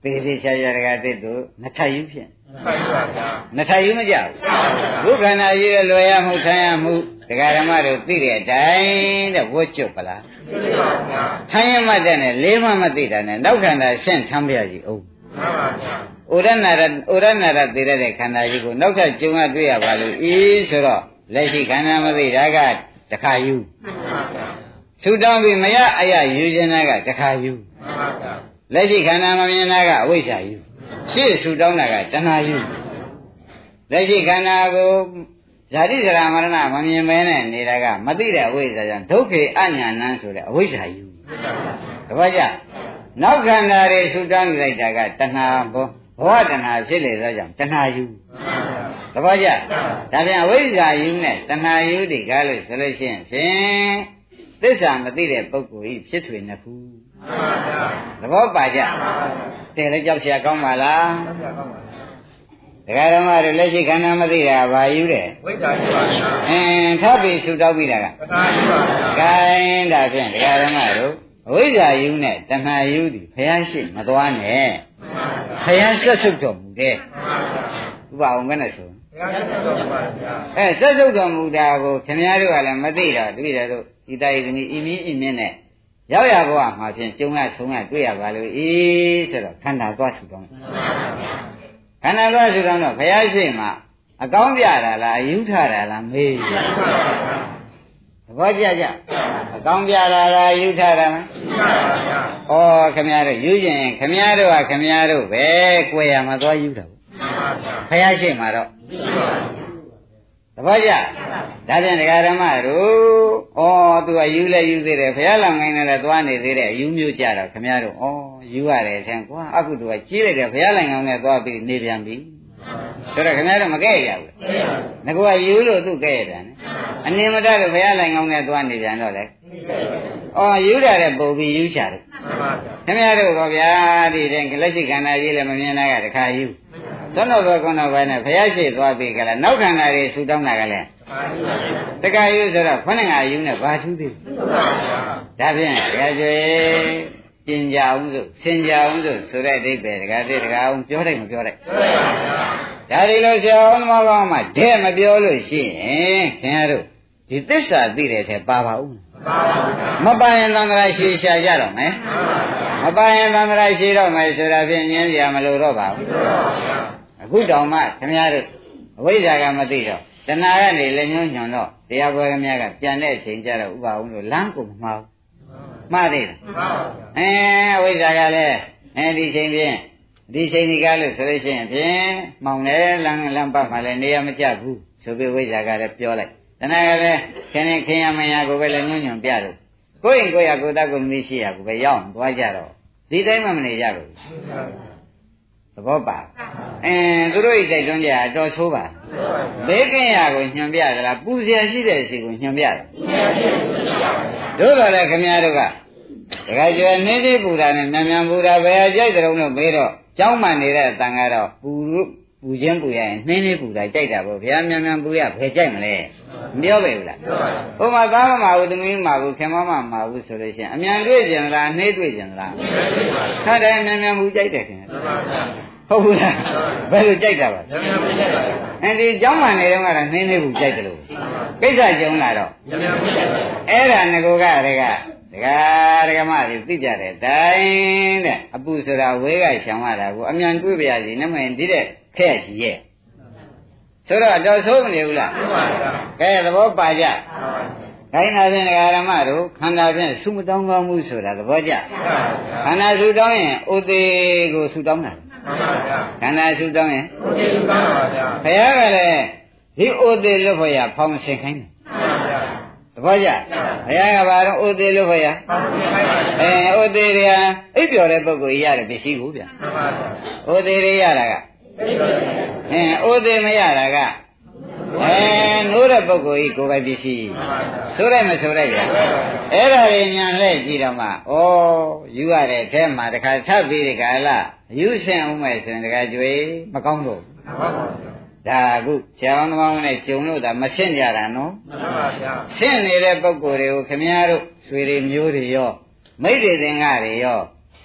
သေသေးချာချာတကတဲ့သူနှစ်ထပ်ယူဖြင့်မှန်ပါဗျာနှစ်ထပ်ယူမကြောက်ဒုက္ခနာကြီးရဲ့လွယ်ရမှုဆန်းရမှုဒကာဓမ္မတို့သိတဲ့အတိုင်းတဲ့ဝတ်ကျွတ်ပလားသိပါဗျာထိုင်ရမှတဲ့နဲ့လေးမှမသိတာနဲ့နောက်ခန္ဓာရှင်းထမ်းပြကြည့်အောင်မှန်ပါဗျာဩရဏရဩရဏရသိတဲ့ခန္ဓာကြီးကိုနောက်ထပ်ကျုံရတွေ့ရပါလို့ဤဆိုတော့လက်ရှိခန္ဓာမသိတာကတခါယူမှန်ပါဗျာသုတောင်းပြီးမရအရယူခြင်းကတခါယူမှန်ပါဗျာလက်ရှိခန္ဓာမမြင်တာကအဝိဇ္ဇာယူရှေ့သုတောင်းတာကတဏှာယူလက်ရှိခန္ဓာကိုဇာတိဇရာမရဏမမြင်မဲနဲ့နေတာကမသိတဲ့အဝိဇ္ဇာကြောင့်ဒုက္ခေအညာဏဆိုတဲ့အဝိဇ္ဇာယူတပည့်ကြနောက်ခန္ဓာတွေသုတောင်းလိုက်တာကတဏှာဘောဘဝတဏှာဖြစ်လေသောကြောင့်တဏှာယူတပည့်ကြဒါပြန်အဝိဇ္ဇာယူနဲ့တဏှာယူတွေကားလို့ဆိုလို့ရှိရင်ဖြင့်သစ္စာမသိတဲ့ပုဂ္ဂိုလ်ဤဖြစ်ထွေနှစ်ခုသဘောပါကြတယ်လည်းကြောက်เสียကောင်းပါလားဒကာဓမ္မတွေလက်ရှိခန္ဓာမသိတာဘာယူတယ်ဝိဇ္ဇာရှိပါဗျာအင်းထပ်ပြီးဆူတောက်ပြီးတာကတဏှာရှိပါဗျာဂိုင်းဒါဖြင့်ဒကာဓမ္မတို့အဝိဇ္ဇာယူနဲ့တဏှာယူဒီဘုရားရှိမသွားနဲ့ဘုရားဆက်ဆုပ်တော်မူတဲ့ဥပအောင်ကနဲ့ဆိုဘုရားဆက်တော်ပါဗျာအဲဆက်ဆုပ်တော်မူတာကိုခင်ဗျားတို့ကလည်းမသိတော့တပည့်တော်တို့ဤတာဤသမီးဤမင်းဤမင်းနဲ့ရောက်ရဘဝမှာဖြင့်ကျုံရထုံရတွေ့ရပါလို့ဤဆိုတော့ခန္ဓာသွားဆူတောင်းခန္ဓာသွားဆူတောင်းတော့ဘုရားရှိမှအကောင်းပြတာလားအယူထတာလားမေးသဘောကျကြအကောင်းပြတာလားအယူထတာမဩခင်ဗျားတို့ယူရင်ခင်ဗျားတို့ကခင်ဗျားတို့ပဲကိုယ်ရမှာသွားယူတာဘုရားရှိမှတော့သဘောကျဒါပြန်ဒကာဓမ္မတို့ဩသူကယူလဲယူသေးတယ်ဘုရားလောင်ငိုင်းလည်းသွားနေသေးတယ်ယူမျိုးကြတော့ခင်ဗျားတို့ဩယူရတယ်ထင်ကွာအခုသူကကြီးလိုက်တယ်ဘုရားလောင်ငိုင်းနဲ့သွားပြီးနေပြန်ပြီဆိုတော့ခင်ဗျားတို့မကဲ့ရဘူးငါကယူလို့သူကဲ့ရတယ်အနည်းမတတ်လို့ဘုရားလောင်ငိုင်းနဲ့သွားနေပြန်တော့လေဩယူတာတဲ့ပုံပြီးယူချတယ်ခင်ဗျားတို့ကောဗျာဒီတဲ့လက်ရှိခန္ဓာကြီးလည်းမမြင်တာကတခါယူသောနောဘကုဏဘနဲ့ဘုရားရှိသွားပြီကလားနောက်ခန္ဓာတွေဆူတောင်းတာကလည်းတခါယူဆိုတော့ခொနဲ့ငါယူနဲ့ဘာထူးသေးဒါဖြင့်တခါကျွေကျင်ကြအောင်ဆိုစင်ကြအောင်ဆိုဆိုတဲ့အဓိပ္ပာယ်တခါတည်းတခါအောင်ပြောလိုက်မပြောလိုက်ဒါဒီလိုဆရာအောင်သမားကောင်းမှတဲ့မပြောလို့ရှိရင်ခင်ဗျားတို့ဒီသစ္စာသိတဲ့ထဲပါပါဦးမပါရင်သံဃာရှိရှာကြတော့မယ်မပါရင်သံဃာရှိတော့မယ်ဆိုတာဖြင့်ငင်းစရာမလိုတော့ပါဘူးအခုတောင်မှခင်ဗျားတို့အဝိဇ္ဇာကမသိတော့တဏှာကနေလည်းညွှန်းညွှန်တော့တရားပွဲခင်ဗျားကပြန်တဲ့အချိန်ကျတော့ဥပအောင်လို့လမ်းကုန်မမှားဘူးမှားသေးလားအဲအဝိဇ္ဇာကလည်းအဲဒီချိန်ဖြင့်ဒီချိန်ဒီကားလို့ဆိုလို့ရှိရင်ဖြင့်မောင်တယ်လမ်းလမ်းပတ်မှလည်းနေရာမကျဘူးဆိုပြီးဝိဇ္ဇာကလည်းပြောလိုက်တဏှာကလည်းခင်ခင်ခင်ရမရကိုပဲလည်းညွှန်ညွှန်ပြတော့ကိုယ့်ရင်ကိုယ့်ရကိုယ်တတ်ကိုယ်သမီးရှိရကိုပဲရောက်သွားကြတော့ဒီတိုင်းမှမနေကြဘူးသဘောပါအင်းသူတို့ဤတိုက်တွန်းကြအတော်ဆိုးပါဘေးကင်းရကိုညွှန်ပြသလားပူเสียရှိတဲ့စီကိုညွှန်ပြတယ်တို့တော့လေခင်ဗျားတို့ကတခါကျွယ်နေသေးပူတာနဲ့မြန်မြန်ပူတာဘယ်အကြိုက်ကြုံလို့မေးတော့ကြောင်းမှနေတဲ့တန်ကတော့ပူလို့ပူခြင်းပူရရင်နှင်းလေးပူတာကြိုက်တာပေါ့ဗျာမြန်မြန်ပူရဘယ်ကြိုက်မလဲမပြောပဲဘူးလားဟိုမှာသားမမဘူးသမီးမဘူးခင်မမမဘူးဆိုလို့ရှိရင်အမြန်တွေ့ကြင်လားနှေးတွေ့ကြင်လားခါတိုင်းမြန်မြန်ပူကြိုက်တယ်ခင်ဗျာဟုတ်ဘူးလားဘယ်လိုကြိုက်တာပါအဲဒီเจ้าမှန်နေတော့ကတော့နှင်းလေးပူကြိုက်တယ်လို့ကိစ္စကြုံလာတော့အဲ့ဒါငကိုကတည်းကဒကာဒကမတွေသိကြတယ်တိုင်းတဲ့အပူဆိုတာဝဲကရှောင်ရတာကိုအမြန်တွေ့ပြရစီနမရင်ဒီတဲ့ခက်ကြီးရဲ့ဆိုတော့တော့ဆိုးမနေဘူးလားကဲသဘောပါကြခိုင်းတာဖြင့်ဒကာဓမ္မတို့ခန္ဓာဖြင့်ဆုမတောင်းကောင်းမှုဆိုတာသဘောကျခန္ဓာဆုတောင်းရင်ဥသေးကိုဆုတောင်းတာခန္ဓာဆုတောင်းရင်ဥသေးဆုတောင်းပါဗျာဘုရားကလည်းဒီဥသေးလွတ်ဖို့ရဖောင်းဆင်ခိုင်းတယ်သဘောကျဘုရားကဘာတော့ဥသေးလို့ခေါ်ရအဲဥသေးတွေကအိပ်ပျော်တဲ့ပုဂ္ဂိုလ်ကြီးရတယ်ပစ္စည်းကိုဗျာဥသေးတွေရတာကအဲဥသေးမရတာကအဲနိုးတဲ့ပုဂ္ဂိုလ်ကြီးကိုယ်ပိုင်ပစ္စည်းဆိုရဲမဆိုရဲဗျာအဲ့ဒါတွေညာလဲကြည့်တော့မှဩယူရတဲ့အထဲမှာတခါထပ်ပြီးဒီကလာယူဆင်အောင်မယ်ဆိုရင်တခါကြွေမကောင်းတော့ဒါအခုဆရာတော်ကောင်းနဲ့ဂျုံလို့ဒါမရှင်းကြတာနော်မှန်ပါဗျာရှင်းနေတဲ့ပုဂ္ဂိုလ်တွေကိုခင်ဗျားတို့ဆွေတွေမျိုးတွေရောမိတ်တွေသင်္ဃတွေရော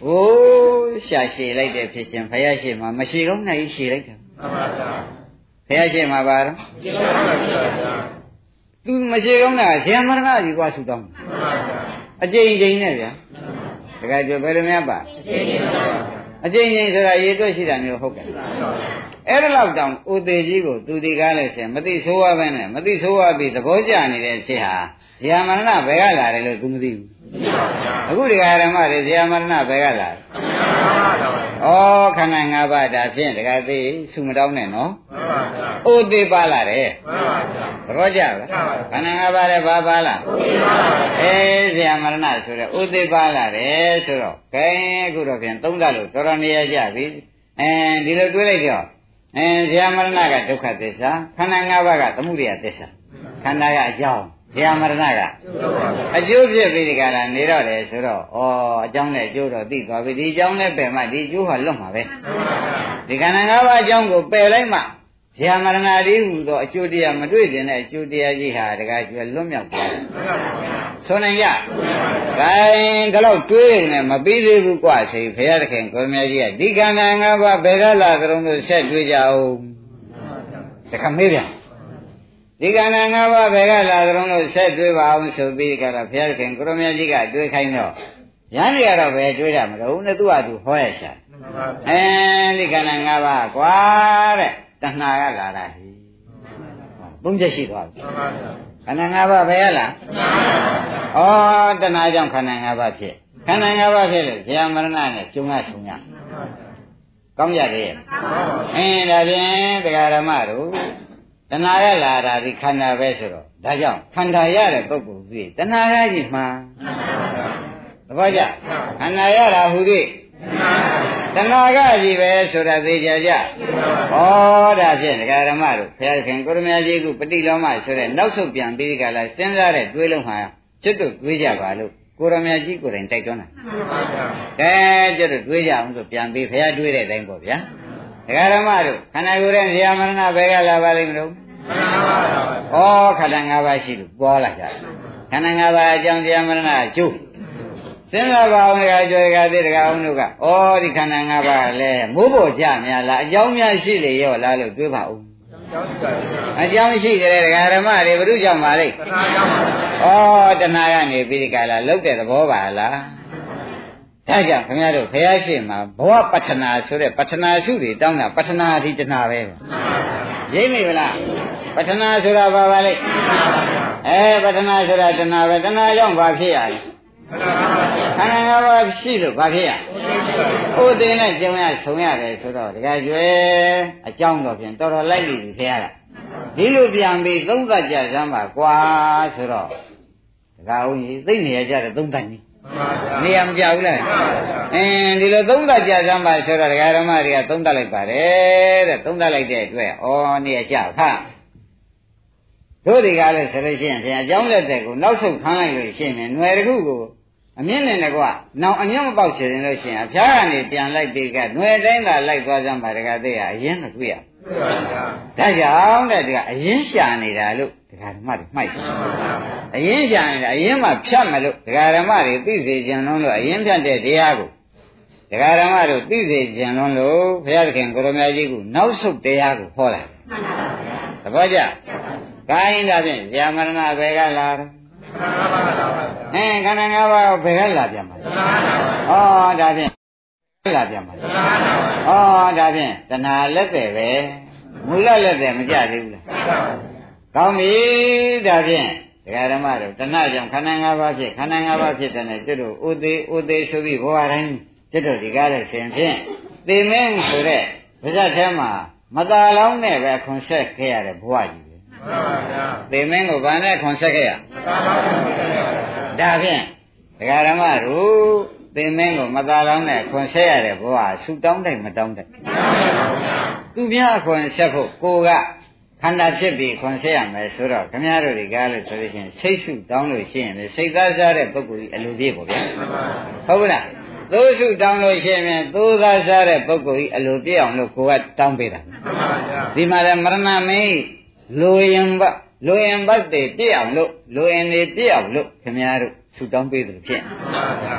โอ้ရှာရှည်လိုက်တဲ့ဖြစ်ချင်းဘုရားရှိခိုးမှာမရှိကောင်းနိုင်ရှည်လိုက်တာမှန်ပါဗျာဘုရားရှိခိုးမှာပါတော့ရှည်ပါပါဗျာသူမရှိကောင်းတာဇေယမရဏကြီးกว่าဆူတောင်းမှန်ပါဗျာအကျဉ်းချင်းနဲ့ဗျာတခါကျဘယ်လိုများပါအကျဉ်းချင်းပါဗျာအကျဉ်းချင်းဆိုတာရေတွက်ရှိတာမျိုးဟုတ်ကဲ့အဲ့ဒါလောက်တောင်ဥသေးကြီးကိုသူဒီကားလို့ဆိုရင်မသိဆိုးဝါးပဲနဲ့မသိဆိုးဝါးပြီးသဘောကျနေတဲ့ဖြစ်ဟာဇေယမရဏဘယ်ကလာတယ်လို့သူမသိဘူးအခုဒီဃာရမတွေဇေယမရဏဘယ်ကလာလဲဩခန္ဓာ၅ပါးဒါဖြင့်တခါသေးဆူမတောင်းနဲ့နော်ဥသေးပါလာတယ်သဘောကျလားခန္ဓာ၅ပါးလည်းဘာပါလားအေးဇေယမရဏဆိုတော့ဥသေးပါလာတယ်ဆိုတော့ကဲအခုတော့ပြန်သုံးသပ်လို့တော်တော်နေရကြပြီအဲဒီလိုတွေးလိုက်တော့အဲဇေယမရဏကဒုက္ခသစ္စာခန္ဓာ၅ပါးကသမုဒယသစ္စာခန္ဓာကအကြောင်းဇေယမရဏကအကျိုးဖြစ်ပြီးဒီကလာနေတော့တယ်ဆိုတော့ဩအကြောင်းနဲ့အကျိုးတော့သိသွားပြီဒီအကြောင်းနဲ့ပယ်မှဒီအကျိုးဟာလွတ်မှာပဲဒီခန္ဓာ၅ပါးအကြောင်းကိုပယ်လိုက်မှဇေယမရဏဒီဟူသောအကျိုးတရားမတွေ့တင်တဲ့အကျိုးတရားကြီးဟာတကယ်ကျွတ်လွတ်မြောက်သွားတယ်ဆိုနိုင်ကြဂိုင်းဒါတော့တွေးနေမပြီးသေးဘူးကွာဆိုဘုရားသခင်ကိုမြတ်ကြီးကဒီခန္ဓာ၅ပါးဘယ်ကလာကြုံလို့ဆက်တွေးကြအောင်တခါမေးပြန်ဒီခန္ဓာ၅ပါးဘယ်ကလာကြုံလို့ဆက်တွေးပါအောင်ဆိုပြီးကြတော့ဘုရားသခင်ကိုမြတ်ကြီးကတွေးခိုင်းတော့ရဟန်းတွေကတော့ပဲတွေးတာမလို့နဲ့သူ့ဟာသူဟောရရှာအဲဒီခန္ဓာ၅ပါးကွာတဲ့တဏှာကလာတာဟိသုံးချက်ရှိသွားပြီခန္ဓာ၅ပါးဘယ်ရလားဩတဏှာကြောင့်ခန္ဓာ၅ပါးဖြစ်ခန္ဓာ၅ပါးဖြစ်လို့ဇေယမရဏနဲ့ကျုံရဆုံရကောင်းကြတယ်အင်းဒါဖြင့်တရားဓမ္မတို့တဏှာရလာတာဒီခန္ဓာပဲဆိုတော့ဒါကြောင့်ခန္ဓာရတဲ့ပုဂ္ဂိုလ်ကြီးတဏှာရကြီးမှန်သဘောကျခန္ဓာရတာဟူသည်တဏှာကကြီးပဲဆိုတာသိကြကြဩဒါဖြင့်ဒကာဓမ္မတို့ဘုရားခင်ကိုရမကြီးကပฏิလောမဆိုတဲ့နောက်ဆုတ်ပြန်ပြီးကြလားစဉ်းစားတဲ့တွေးလုံးဟာကျွတ်တို့တွေးကြပါလို့ကိုရမကြီးကိုယ်တိုင်တိုက်တွန်းတာကဲကျွတ်တို့တွေးကြအောင်ဆိုပြန်ပြီးဘုရားတွေးတဲ့အတိုင်းပေါ့ဗျာဒကာဓမ္မတို့ခန္ဓာကိုယ်ရဲ့ဇေယမရဏဘယ်ကလာပါလိမ့်မလို့ဩခန္ဓာ၅ပါးရှိလို့ပေါ်လာကြတယ်ခန္ဓာ၅ပါးအကြောင်းဇေယမရဏအကျိုးစဉ်းစားပါအောင်ကကြွယ်ကသေးတကအောင်တို့ကဩဒီခန္ဓာ၅ပါးလည်းမိုးပေါ်ကြများလားအကြောင်းများရှိလေရောလားလို့တွေးပါဦးအကြောင်းရှိတယ်ဒကာဓမ္မတွေဘုရုကြောင့်ပါလေတဏှာကြောင့်ဩတဏှာကနေပြီးဒီကလာလုတ်တဲ့သဘောပါလားဒါကြောင့်ခင်ဗျားတို့ဘုရားရှိခိုးမှာဘဝပဋ္ဌနာဆိုတဲ့ပဋ္ဌနာစုတွေတောင်းတာပဋ္ဌနာအဓိတဏှာပဲရိပ်မိဗလားပဋ္ဌနာဆိုတာဘာပါလဲအဲပဋ္ဌနာဆိုတာတဏှာပဲတဏှာကြောင့်ဘာဖြစ်ရလဲခန္ဓာ၅ပါးရှိလို့ဘာဖြစ်ရဥဒိနဲ့ကျုံရဆုံရတယ်ဆိုတော့တကယ်ကျွဲအကြောင်းတော့ဖြင့်တော်တော်လိုက်ပြီခင်ဗျားဒီလိုပြန်ပြီးသုံးသပ်ကြစမ်းပါကွာဆိုတော့တကယ်ဦးကြီးသိနေရကြတဲ့သုံးသပ်နည်းနေရမကြဘူးလားအင်းဒီလိုသုံးသပ်ကြစမ်းပါဆိုတော့ဒကာဓမ္မတွေကသုံးသပ်လိုက်ပါတယ်တဲ့သုံးသပ်လိုက်တဲ့အတွက်ဩနေရကြခါတို့ဒီကားလဲဆိုလို့ရှိရင်အကြောင်းလက်တဲ့ကိုနောက်ဆုံးခံလိုက်လို့ရှိရင်ຫນွယ်တစ်ခုကိုအမြင့်နဲ့ကွာနောင်အညွန့်မပေါက်ချင်လို့ရှိရင်အဖျားကနေပြန်လိုက်ပြီးကຫນွယ်တိုင်းသာလိုက်သွားစမ်းပါဒကာသေးရအရင်မတွေ့ရဒါကြောင့်တဲ့ဒီကအရင်ရှာနေတာလို့ဒကာဓမ္မတွေမှိုက်တယ်အရင်ရှာနေတာအရင်မှဖြတ်မလို့ဒကာဓမ္မတွေသိစေခြင်းလုံးလို့အရင်ဖြတ်တဲ့တရားကိုဒကာဓမ္မတို့သိစေခြင်းလုံးလို့ဘုရားသခင်ကိုရမကြီးကနောက်ဆုတ်တရားကိုဟောလိုက်သဘောကျကိုင်းဒါဖြင့်ဇာမရဏဘယ်ကလာတော့အဲခန္ဓာ၅ပါးဘယ်ကလာပြန်ပါလဲဩဒါဖြင့်လာပြန်ပါလေဩဒါဖြင့်တဏှာလက်တယ်ပဲမူလလက်တယ်မကြသေးဘူးလားကောင်းပြီဒါဖြင့်ဒကာဓမ္မတို့တဏှာကြောင့်ခန္ဓာ၅ပါးဖြစ်ခန္ဓာ၅ပါးဖြစ်တဲ့နဲ့ကျွတ်တို့ဥသေးဥသေးဆိုပြီးဘဝတိုင်းကျွတ်တို့ဒီကားတဲ့ရှင်ဖြင့်သေမင်းဆိုတဲ့ဗဇတ်ထဲမှာမตาလောင်းနဲ့ပဲခွန်ဆက်ခဲ့ရတဲ့ဘဝကြီးပဲမှန်ပါဗျာသေမင်းကိုဗာနဲ့ခွန်ဆက်ခဲ့ရဒါဖြင့်ဒကာဓမ္မတို့သေမင်းကိုမตาလောင်းနဲ့ခွန်ဆက်ရတဲ့ဘဝဆူတောင်းတိုက်မတောင်းတိုက်သူများခွန်ဆက်ဖို့ကိုကခန္ဓာဖြစ်ပြီးခွန်ဆက်ရမယ်ဆိုတော့ခမည်းတော်ဒီကားလို့ဆိုလို့ရှိရင်စိတ်ဆုတောင်းလို့ရှိရင်စိတ်သားစားတဲ့ပုဂ္ဂိုလ်ကြီးအလိုပြေပေါ့ဗျာဟုတ်ဘူးလားသိုးဆုတောင်းလို့ရှိရင်သိုးသားစားတဲ့ပုဂ္ဂိုလ်ကြီးအလိုပြေအောင်လို့ကိုကတောင်းပေးတာဒီမှာလည်းမရဏမင်းလိုရင်ဘလိုရင်ဘတ်တွေပြည့်အောင်လို့လိုရင်တွေပြည့်အောင်လို့ခမည်းတော်ဆုတောင်းပေးတယ်ဖြစ်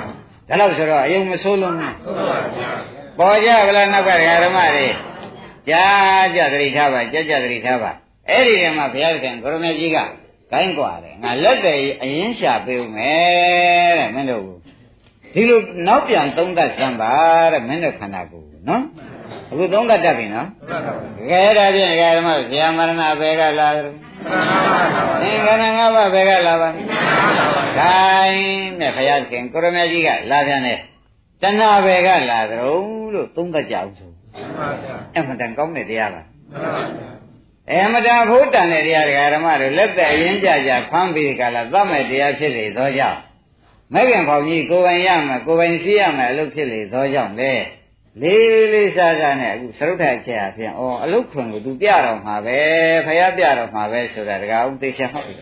ဒါလို့ဆိုတော့အယုံမဆိုးလုံးနဲ့ဟုတ်ပါဗျာပေါ်ကြဗလားနောက်ကဓမ္မတွေကြာကြသတိထားပါကြကြသတိထားပါအဲ့ဒီတည်းမှာဘုရားခင်ကိုရမကြီးကဂိုင်းกว่าတယ်ငါလက်တယ်အရင်ရှာပေးဦးမယ်တဲ့မင်းတို့ဒီလိုနောက်ပြန်သုံးသပ်စမ်းပါတဲ့မင်းတို့ခန္ဓာကိုယ်နော်အခုသုံးသပ်တတ်ပြီနော်ကဲဒါဖြင့်ဓမ္မဇာမရဏဘယ်ကလာတယ်သင်္ခါရငါးပါးဘယ်ကလာပါ့ဂိုင်းတဲ့ဘုရားခင်ကိုရမကြီးကလာပြန်တယ်တဏှာဘယ်ကလာသလဲလို့သုံးသပ်ကြအောင်ဆိုအမှန်တန်ကောင်းတဲ့တရားပါအမှန်တန်ဖို့တန်တဲ့တရားဓမ္မတို့လက်သက်အရင်ကြကြဖမ်းပြီးကြလားသတ်မဲ့တရားဖြစ်လေသောကြောင့်မဲ့ခင်ဖောင်ကြီးကိုယ်ပိုင်ရမယ်ကိုယ်ပိုင်စီးရမယ်အလုပ်ဖြစ်လေသောကြောင့်လေလေးလေးစားစားနဲ့အခုသရုပ်ထချက်အဖြစ်ဩအလုပ်ခွင်ကိုသူပြတော်မှာပဲဖယားပြတော်မှာပဲဆိုတာတကားဦးသိချင်ဟုတ်ပြီ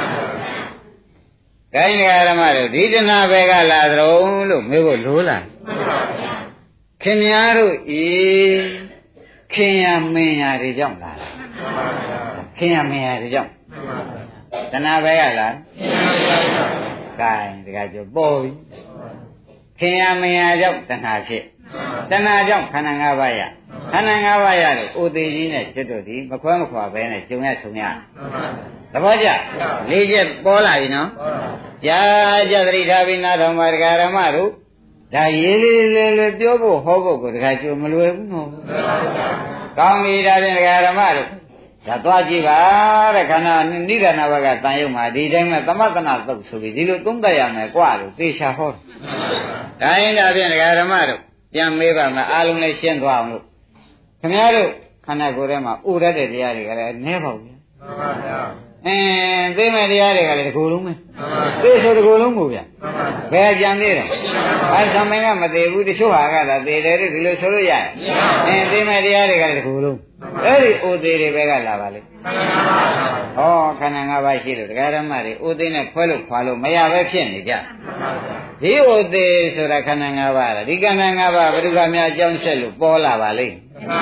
။ကိုင်းဓမ္မတို့ဒီတဏှာပဲကလာသရုံလို့မေးဖို့လိုလား။ခင်များတို့ဤခင်ရမင်းရတွေကြောင့်လာတာ။ခင်ရမင်းရတွေကြောင့်တဏှာပဲကလာ။ကိုင်းတကားပြောပေါ်ပြီ။ခင်ရမင်းရကြောင့်တဏှာဖြစ်တဏှာကြောင့်ခန္ဓာ၅ပါးရခန္ဓာ၅ပါးရလို့အိုသေးကြီးနဲ့ကျွတ်တို့ဒီမခွဲမခွာပဲနဲ့ကျုံရဆုံရသဘောကျလေးချက်ပေါ်လာပြီနော်ကြာကြသတိထားပြီးနားထောင်ပါဒကာရမတို့ဒါရေးလေးလေးလေးပြောဖို့ဟောဖို့ကိုဒကာကျိုးမလွယ်ဘူးနော်ကောင်းပြီဒါဖြင့်ဒကာရမတို့ဒါသွားကြည့်ပါတဲ့ခန္ဓာနိဒာနာဘကတန်ရုံမှာဒီတိုင်းမှာသမတနာသုတ်ဆိုပြီးဒီလိုသုံးသပ်ရမယ်กว่าလို့သေချာဟောဒါရင်ဒါဖြင့်ဒကာရမတို့ပြန်မေးပါမယ်အားလုံးလည်းရှင်းသွားအောင်လို့ခင်ဗျားတို့ခန္ဓာကိုယ်ထဲမှာဥရတဲ့တရားတွေကလည်းနည်းပါဘူးဗျာမှန်ပါဗျာအင်းသိမဲ့တရားတွေကလည်းတစ်ခုလုံးပဲမှန်ပါသိဆိုတစ်ခုလုံးကိုဗျာမှန်ပါဘယ်ကြံသေးတယ်ဘာသမင်ကမသေးဘူးတချို့ဟာကသာသေတယ်ဒီလိုဆိုလို့ရတယ်အင်းသိမဲ့တရားတွေကလည်းတစ်ခုလုံးအဲ့ဒီဥသေးတွေပဲကလာပါလေဟောခန္ဓာ၅ပါးရှိလို့တရားဓမ္မတွေဥသေးနဲ့ခွဲလို့ခွာလို့မရပဲဖြစ်နေကြဒီဥသေးဆိုတာခန္ဓာ၅ပါးလားဒီခန္ဓာ၅ပါးဘယ်သူကများအကြောင်းဆက်လို့ပေါ်လာပါလိမ့်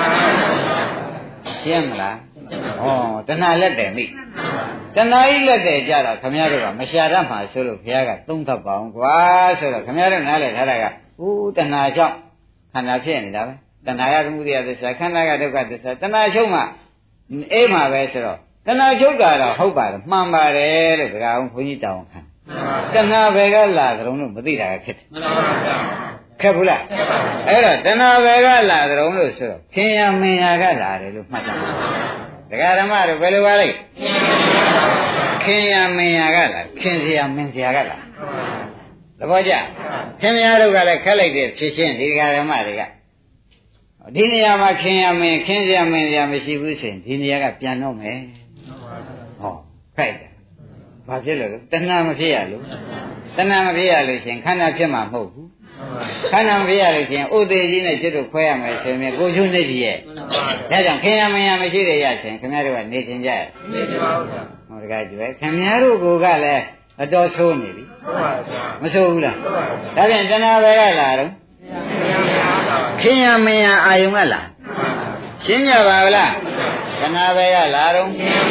ရှင်းမလားဩတဏှာလက်တယ်မိတဏှာဤလက်တယ်ကြတော့ခမည်းတော်ကမရှာတတ်မှာဆိုလို့ဘုရားကသုံးသပ်ပါအောင်ကွာဆိုတော့ခမည်းတော်နားလည်ထားတာကဦးတဏှာကြောင့်ခန္ဓာဖြစ်နေတာပဲတဏှာကသမုဒယသစ္စာခန္ဓာကဒုက္ခသစ္စာတဏှာချုပ်မှအေးမှာပဲဆိုတော့တဏှာချုပ်တာတော့ဟုတ်ပါတယ်မှန်ပါတယ်လို့ဒကာအောင်ဘုန်းကြီးတောင်းခံတဏှာပဲကလာကြုံလို့မသိတာကဖြစ်တယ်မှန်ပါဗျာခက်ဘူးလားအဲ့တော့တဏှာပဲကလာကြုံလို့ဆိုတော့ခင်ရမင်ရကလာတယ်လို့မှတ်ကြပါဒကာဓမ္မတို့ဘယ်လိုပါလဲခင်ရမင်ရကလာခင်စရာမင်စရာကလာသဘောကျခင်ဗျားတို့ကလည်းခက်လိုက်တဲ့ဖြစ်ချင်းဒီဒကာဓမ္မတွေကဒီနေရာမှာခင်ရမင်ခင်စရာမင်စရာမရှိဘူးဆိုရင်ဒီနေရာကပြန်တော့မယ်ဟောခိုက်တယ်ဘာဖြစ်လို့လဲတဏှာမဖြစ်ရလို့တဏှာမဖြစ်ရလို့ရှင်ခန္ဓာဖြစ်မှာမဟုတ်ဘူးခန္ဓာမဖြစ်ရလို့ရှင်ဥသေးကြီးနဲ့ကျွတ်တို့ခွဲရမယ်ဆိုရင်ကိုချုံနေကြီးရဲ့ဒါကြောင့်ခင်ရမင်ရမရှိတဲ့ရရှင်ခင်ဗျားတို့ကနေချင်းကြရနေပါဦးဗျာဟောတကယ်ကြွယ်ခင်ဗျားတို့ကလည်းအတော်ဆိုးနေပြီဟုတ်ပါဗျာမဆိုးဘူးလားဒါပြန်တဏှာပဲကလာတော့ခင်ရမင်ရအာယုံကလာရှင်းကြပါဗလားတဏှာပဲကလာတော့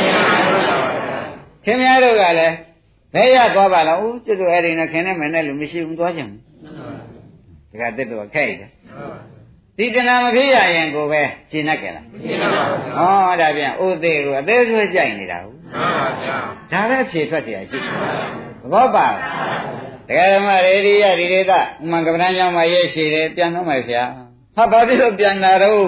ခင်ဗျားတို့ကလည်းဘယ်ရသွားပါလားဦးကျွတ်တို့အဲ့ဒီနဲ့ခင်နဲ့မနဲ့လို့မရှိဘူးသွားကြမှာဒါကတက်တော့ခိုက်တယ်ဒီတဏှာမဖြစ်ရရင်ကိုပဲရှင်းတတ်ကြလားရှင်းပါပါဟောဒါပြန်ဥသေးကိုအသေးဆွဲကြိုက်နေတာဟုတ်မှန်ပါဗျာဒါပဲဖြေထွက်เสียရှိသဘောပါတကယ်မှရေဒီရဒီဒေသဥမ္မာကပ္ပဏကျောင်းမှာရေးရှိတယ်ပြန်တော့မယ်ဆရာဟာဘာဖြစ်လို့ပြန်လာတော့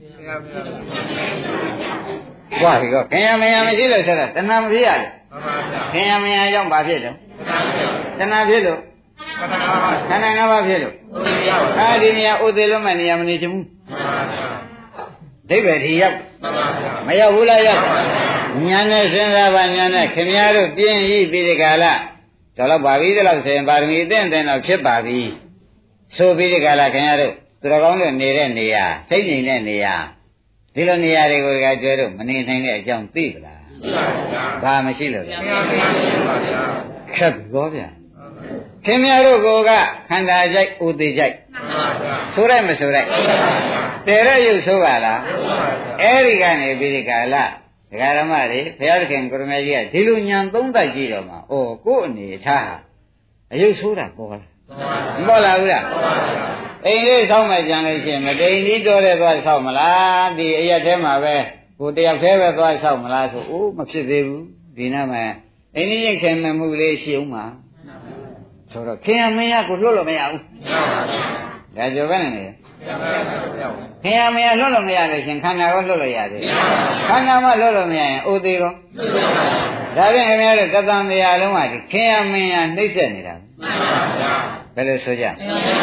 ဘွားဒီကခင်ရမရမရှိလို့ဆိုတော့တဏှာမဖြစ်ရလို့ခင်ရမရကြောင့်ဘာဖြစ်တော့တဏှာဖြစ်လို့ခန္ဓာ၅ပါးဖြစ်လို့အဲဒီနေရာဥသေးလုံးမဲ့နေရာမနေချင်ဘူးဒိဗ္ဗေဒီရောက်မရောက်ဘူးလားရောက်ညာနဲ့စဉ်းစားပါညာနဲ့ခင်ဗျားတို့ပြင်းဤပြီးဒီကလာတော့တော့ပါပြီတော့ဆိုရင်ပါရမီအသင့်အသင့်တော့ဖြစ်ပါပြီဆိုပြီးဒီကလာခင်ဗျားတို့သူတော်ကောင်းတို့နေတဲ့နေရာစိတ်ငြိမ်တဲ့နေရာဒီလိုနေရာတွေကိုကြကျွဲတို့မနေနိုင်တဲ့အကြောင်းသိပလားသိပါဗျာဘာမရှိလို့လဲခက်ဘောဗျာခင်ဗျားတို့ကခန္ဓာကြိုက်ဥသေးကြိုက်ဆိုရိုက်မဆိုရိုက်တဲရရုပ်ဆိုးပါလားအဲ့ဒီကနေပြီးဒီကလာဒကာရမတွေဘုရားသခင်ကိုရမေကြီးကဒီလိုညံသုံးသပ်ကြည့်တော့မှဩကို့အနေထားဟာအယုတ်ဆိုးတာပေါ်လာမပေါ်လာဘူးလားအိမ်လေးဆောက်မှကြံလို့ရှိရင်မတိန်ကြီးတော်တဲ့သွားဆောက်မလားဒီအရက်ထဲမှာပဲကိုတယောက်သေးပဲသွားဆောက်မလားဆိုအိုးမဖြစ်သေးဘူးဒီနေ့မှအိမ်ကြီးရင်ခင်မှုလေးရှိအောင်ပါဆိုတော့ခင်ရမင်းရကိုလွတ်လို့မရဘူးဒါကြောပဲနေခင်ရမင်းရလွတ်လို့မရလို့ရှင်ခန္ဓာကိုလွတ်လို့ရတယ်ခန္ဓာမှလွတ်လို့မရရင်အိုသေးကောဒါဖြင့်ခင်ဗျားတို့တသံတရားလုံးကဒီခင်ရမင်းရနှိမ့်ဆက်နေတာဘယ်လိုဆိုကြ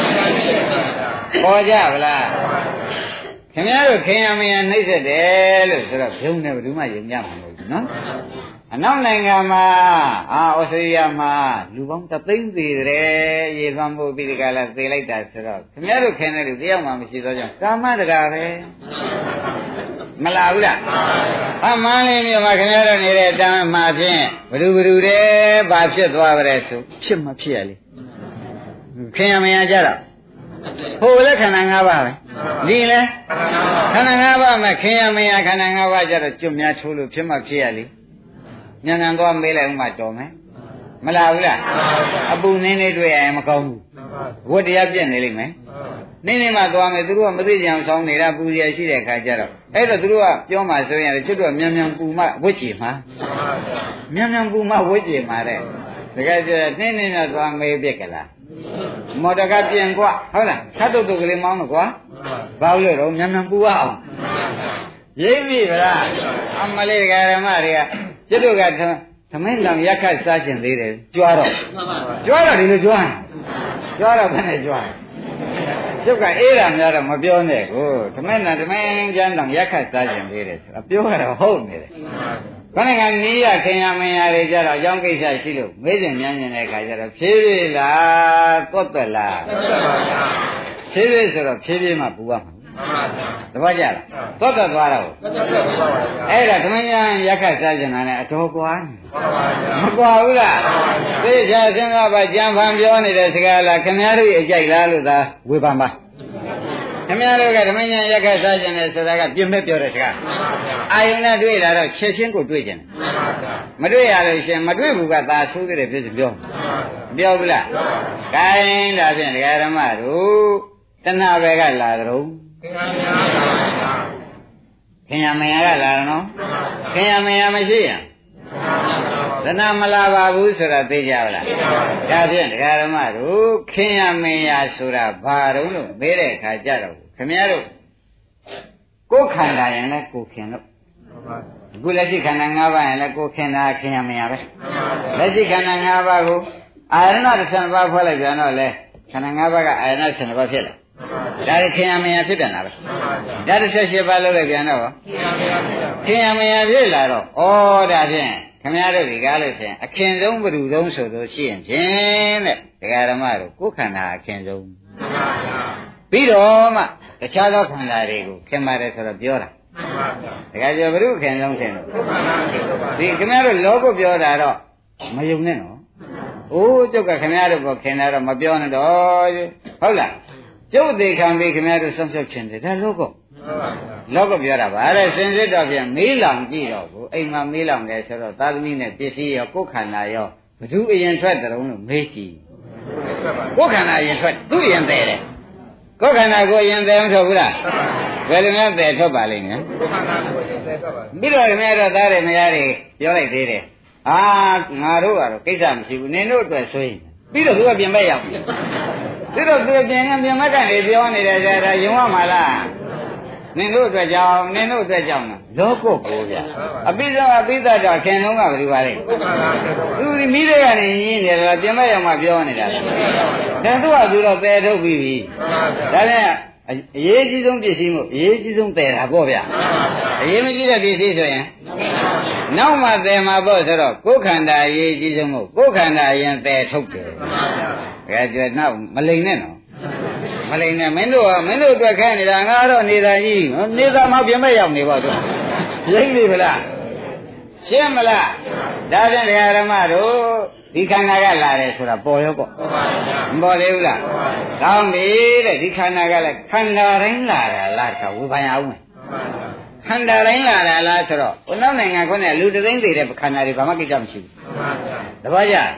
ပေါ်ကြဗလားခင်ဗျားတို့ခင်ရမင်းရနှိမ့်ဆက်တယ်လို့ဆိုတော့ဘုံနဲ့ဘယ်သူမှယုံကြမှာမဟုတ်ဘူးနော်အနောက်နိုင်ငံမှာအာဩစတြေးလျမှာလူပေါင်းတသိန်းသေးတယ်ရေသွမ်းဖို့ပြီးဒီကလာသေလိုက်တာဆိုတော့ခင်ဗျားတို့ခင်တဲ့လူတယောက်မှမရှိတော့ကြောင့်ကာမတကာပဲမလာဘူးလားအမှန်လေးမြို့မှာခင်ဗျားတို့နေတဲ့တမ်းမှာဖြင့်ဘ누구ဘ누구တဲ့ဘာဖြစ်သွားကြလဲဆိုဖြစ်မဖြစ်ရလေခင်ရမရကြတော့ဟိုလည်းခန္ဓာ၅ပါးပဲဒီလည်းခန္ဓာ၅ပါးမှာခင်ရမရခန္ဓာ၅ပါးကြတော့ကျွတ်များထိုးလို့ဖြစ်မဖြစ်ရလေညံညံသွားမေးလိုက်ဥမှတော်မယ်မလာဘူးလားအပူနင်းနေတွေ့ရရင်မကောင်းဘူးဝတ်တရားပြည့်နေလိမ့်မယ်နင်းနေမှသွားမယ်သူတို့ကမသိကြအောင်ဆောင်းနေတာပူရရှိတဲ့ခါကျတော့အဲ့တော့သူတို့ကပြောမှဆိုရင်ကျွတ်တော့မြန်မြန်ပူမှဝတ်ကြည်မှာမြန်မြန်ပူမှဝတ်ကြည်မှာတဲ့တကယ်ကျနင်းနေမှသွားမေးပြက်ကလားမော်တကပြင်ကွာဟုတ်လားခတ်တုတ်တုတ်ကလေးမောင်းတော့ကွာဘာလို့လဲတော့မြန်မြန်ပူအောင်ရိပ်ပြီဗလားအမလေးဓမ္မတွေကကျွတ်တို့ကသမင်းတောင်ရက်ခတ်စားကျင်သေးတယ်ကြွားတော့ကြွားတော့ဒီလိုကြွားကြွားတော့ဘယ်နဲ့ကြွားကျွတ်ကအေးတာများတော့မပြောနဲ့ကိုသမင်းတောင်သမင်းကျန်းတောင်ရက်ခတ်စားကျင်သေးတယ်ဆိုတာပြောရတော့ဟုတ်နေတယ်ခဏကနီးရခင်ရမင်းရတွေကြတော့အကြောင်းကိစ္စရှိလို့မေးစဉ်မြန်းနေတဲ့အခါကျတော့ဖြည်းဖြည်းလားသွတ်သွက်လားဖြည်းဖြည်းဆိုတော့ဖြည်းဖြည်းမှပူရမှာတပတ်ကြလားသွတ်သွက်သွားတော့အဲ့ဒါသမင်းများရက်ခတ်စားကျင်တာနဲ့အတော်ကွာမကွာဘူးလားသိချာစဉ်းစားပါကြံဖန်ပြောနေတဲ့စကားလားခင်ဗျားတို့အကြိုက်လားလို့သာဝေဖန်ပါခင်ဗျားတို့ကဓမ္မညာရက်ခတ်စားခြင်းနဲ့ဆိုတာကပြင်မဲ့ပြောတဲ့စကားအာယုန်နဲ့တွေ့လာတော့ချက်ချင်းကိုတွေ့ခြင်းမတွေ့ရလို့ရှင်မတွေ့ဘူးကသာဆိုးတဲ့ဖြစ်စီပြောပြောဘူးလားကိုင်းဒါဖြင့်ဒကာဓမ္မတို့တဏှာပဲကလာကြတော့ခင်ဗျာမယာကလာတော့ခင်ဗျာမယာမရှိရင်သနာမလာပါဘူးဆိုတာသိကြပါလားဒါဖြင့်ဒကာဓမ္မတို့ခင်ဗျာမယာဆိုတာဘာတုံးလို့မေးတဲ့အခါကြတော့ခင်ဗျားတို့ကိုယ်ခန္ဓာရင်လည်းကိုယ်ခင်လို့အခုလက်ရှိခန္ဓာ၅ပါးရင်လည်းကိုယ်ခင်တာခင်ဗျာမယာပဲလက်ရှိခန္ဓာ၅ပါးကိုအာရဏ၁၂ပါးဖွဲ့လိုက်ပြန်တော့လေခန္ဓာ၅ပါးကအာရဏ၁၂ပါးဖြစ်လာဒါခင်ဗျာမယာဖြစ်ပြန်တာပဲဒါတစ်ချက်၈ပါးလုပ်လိုက်ပြန်တော့ခင်ဗျာမယာဖြစ်လာတော့ဩဒါဖြင့်ခင်ဗျားတို့ဒီကားလို့ဖြင့်အခင်ဆုံးဘယ်သူဆုံးဆိုလို့ရှိရင်ဖြင့်တဲ့ဒကာဓမ္မတို့ကိုယ်ခန္ဓာအခင်ဆုံးပြီးတော့မှတခြားသောခန္ဓာတွေကိုခင်ပါတယ်ဆိုတော့ပြောတာဒကာကျော်ဘယ်သူခင်ဆုံးထင်လို့ဒီခင်ဗျားတို့လောကပြောတာတော့မယုံနဲ့နော်အိုးကျုပ်ကခင်ဗျားတို့ကိုခင်တာတော့မပြောနဲ့တော့ဟုတ်လားကျုပ်သေးခံပြီးခင်ဗျားတို့ဆုံးဖြတ်ခြင်းတယ်ဒါလောကလောကပြောတာပါတဲ့စင်စစ်တော့ပြန်မေးလောင်ကြည့်တော့ကိုအိမ်မှာမေးလောင်တယ်ဆိုတော့သာသမီနဲ့ပစ္စည်းရောကိုယ်ခန္ဓာရောဘသူအရင်ထွက်တယ်လို့မေးကြည့်ကိုယ်ခန္ဓာအရင်ထွက်သူ့အရင်သေးတယ်ကိုယ်ခန္ဓာကိုအရင်သေးမထွက်ဘူးလားဘယ်လိုများသေးထွက်ပါလိမ့်မယ်ပြီးတော့ခင်ဗျားတို့သားတွေမယားတွေပြောလိုက်သေးတယ်အာငါတို့ကတော့ကိစ္စမရှိဘူးနင်တို့အတွက်ဆိုရင်ပြီးတော့သူကပြင်ပရောက်ပြီသူတို့သူပြင်ရင်ပြင်မကနေပြောနေတယ်ကြတာယုံရမှာလားနင်တို့အတွက်ကြောင့်နင်တို့အတွက်ကြောင့်လောကုတ်ကိုဗျအပိစ္ဆာအပိစ္ဆာကြောင့်ခင်လုံးကဘယ်လိုပါလဲသူဒီမိတွေကနေရင်းနေတယ်ပြင်မရောက်မှပြောနေတာဒါသူကသူတော့တဲထုတ်ပြီးပြီဒါနဲ့အရေးကြီးဆုံးပစ္စည်းမို့အရေးကြီးဆုံးတဲတာပေါ့ဗျအရေးမကြီးတဲ့ပစ္စည်းဆိုရင်နောက်မှတဲမှာပေါ့ဆိုတော့ကိုယ်ခန္ဓာအရေးကြီးဆုံးမို့ကိုယ်ခန္ဓာရင်တဲထုတ်တယ်ဒါကြွယ်နောက်မလိန်နဲ့နော်မလိန်နဲ့မင်းတို့ကမင်းတို့အတွက်ခဲနေတာငါတော့နေတာကြီးနော်နေတာမှပြင်မဲ့ရောက်နေပါတော့ရိပ်ပြီဗလားရှင်းမလားဒါဖြင့်ဒကာဓမ္မတို့ဒီခန္ဓာကလာတယ်ဆိုတာပေါ်ရောပေါ့မပေါ်သေးဘူးလားကောင်းပြီတဲ့ဒီခန္ဓာကလည်းခန္ဓာတိုင်းလာတာလားခါဝေဖန်အောင်မယ်ခန္ဓာတိုင်းလာတာလားဆိုတော့ဘုနောက်နိုင်ငံခွန်းနဲ့လူတသိန်းသေးတဲ့ခန္ဓာတွေဘာမှကိစ္စမရှိဘူးတပည့်ကြခ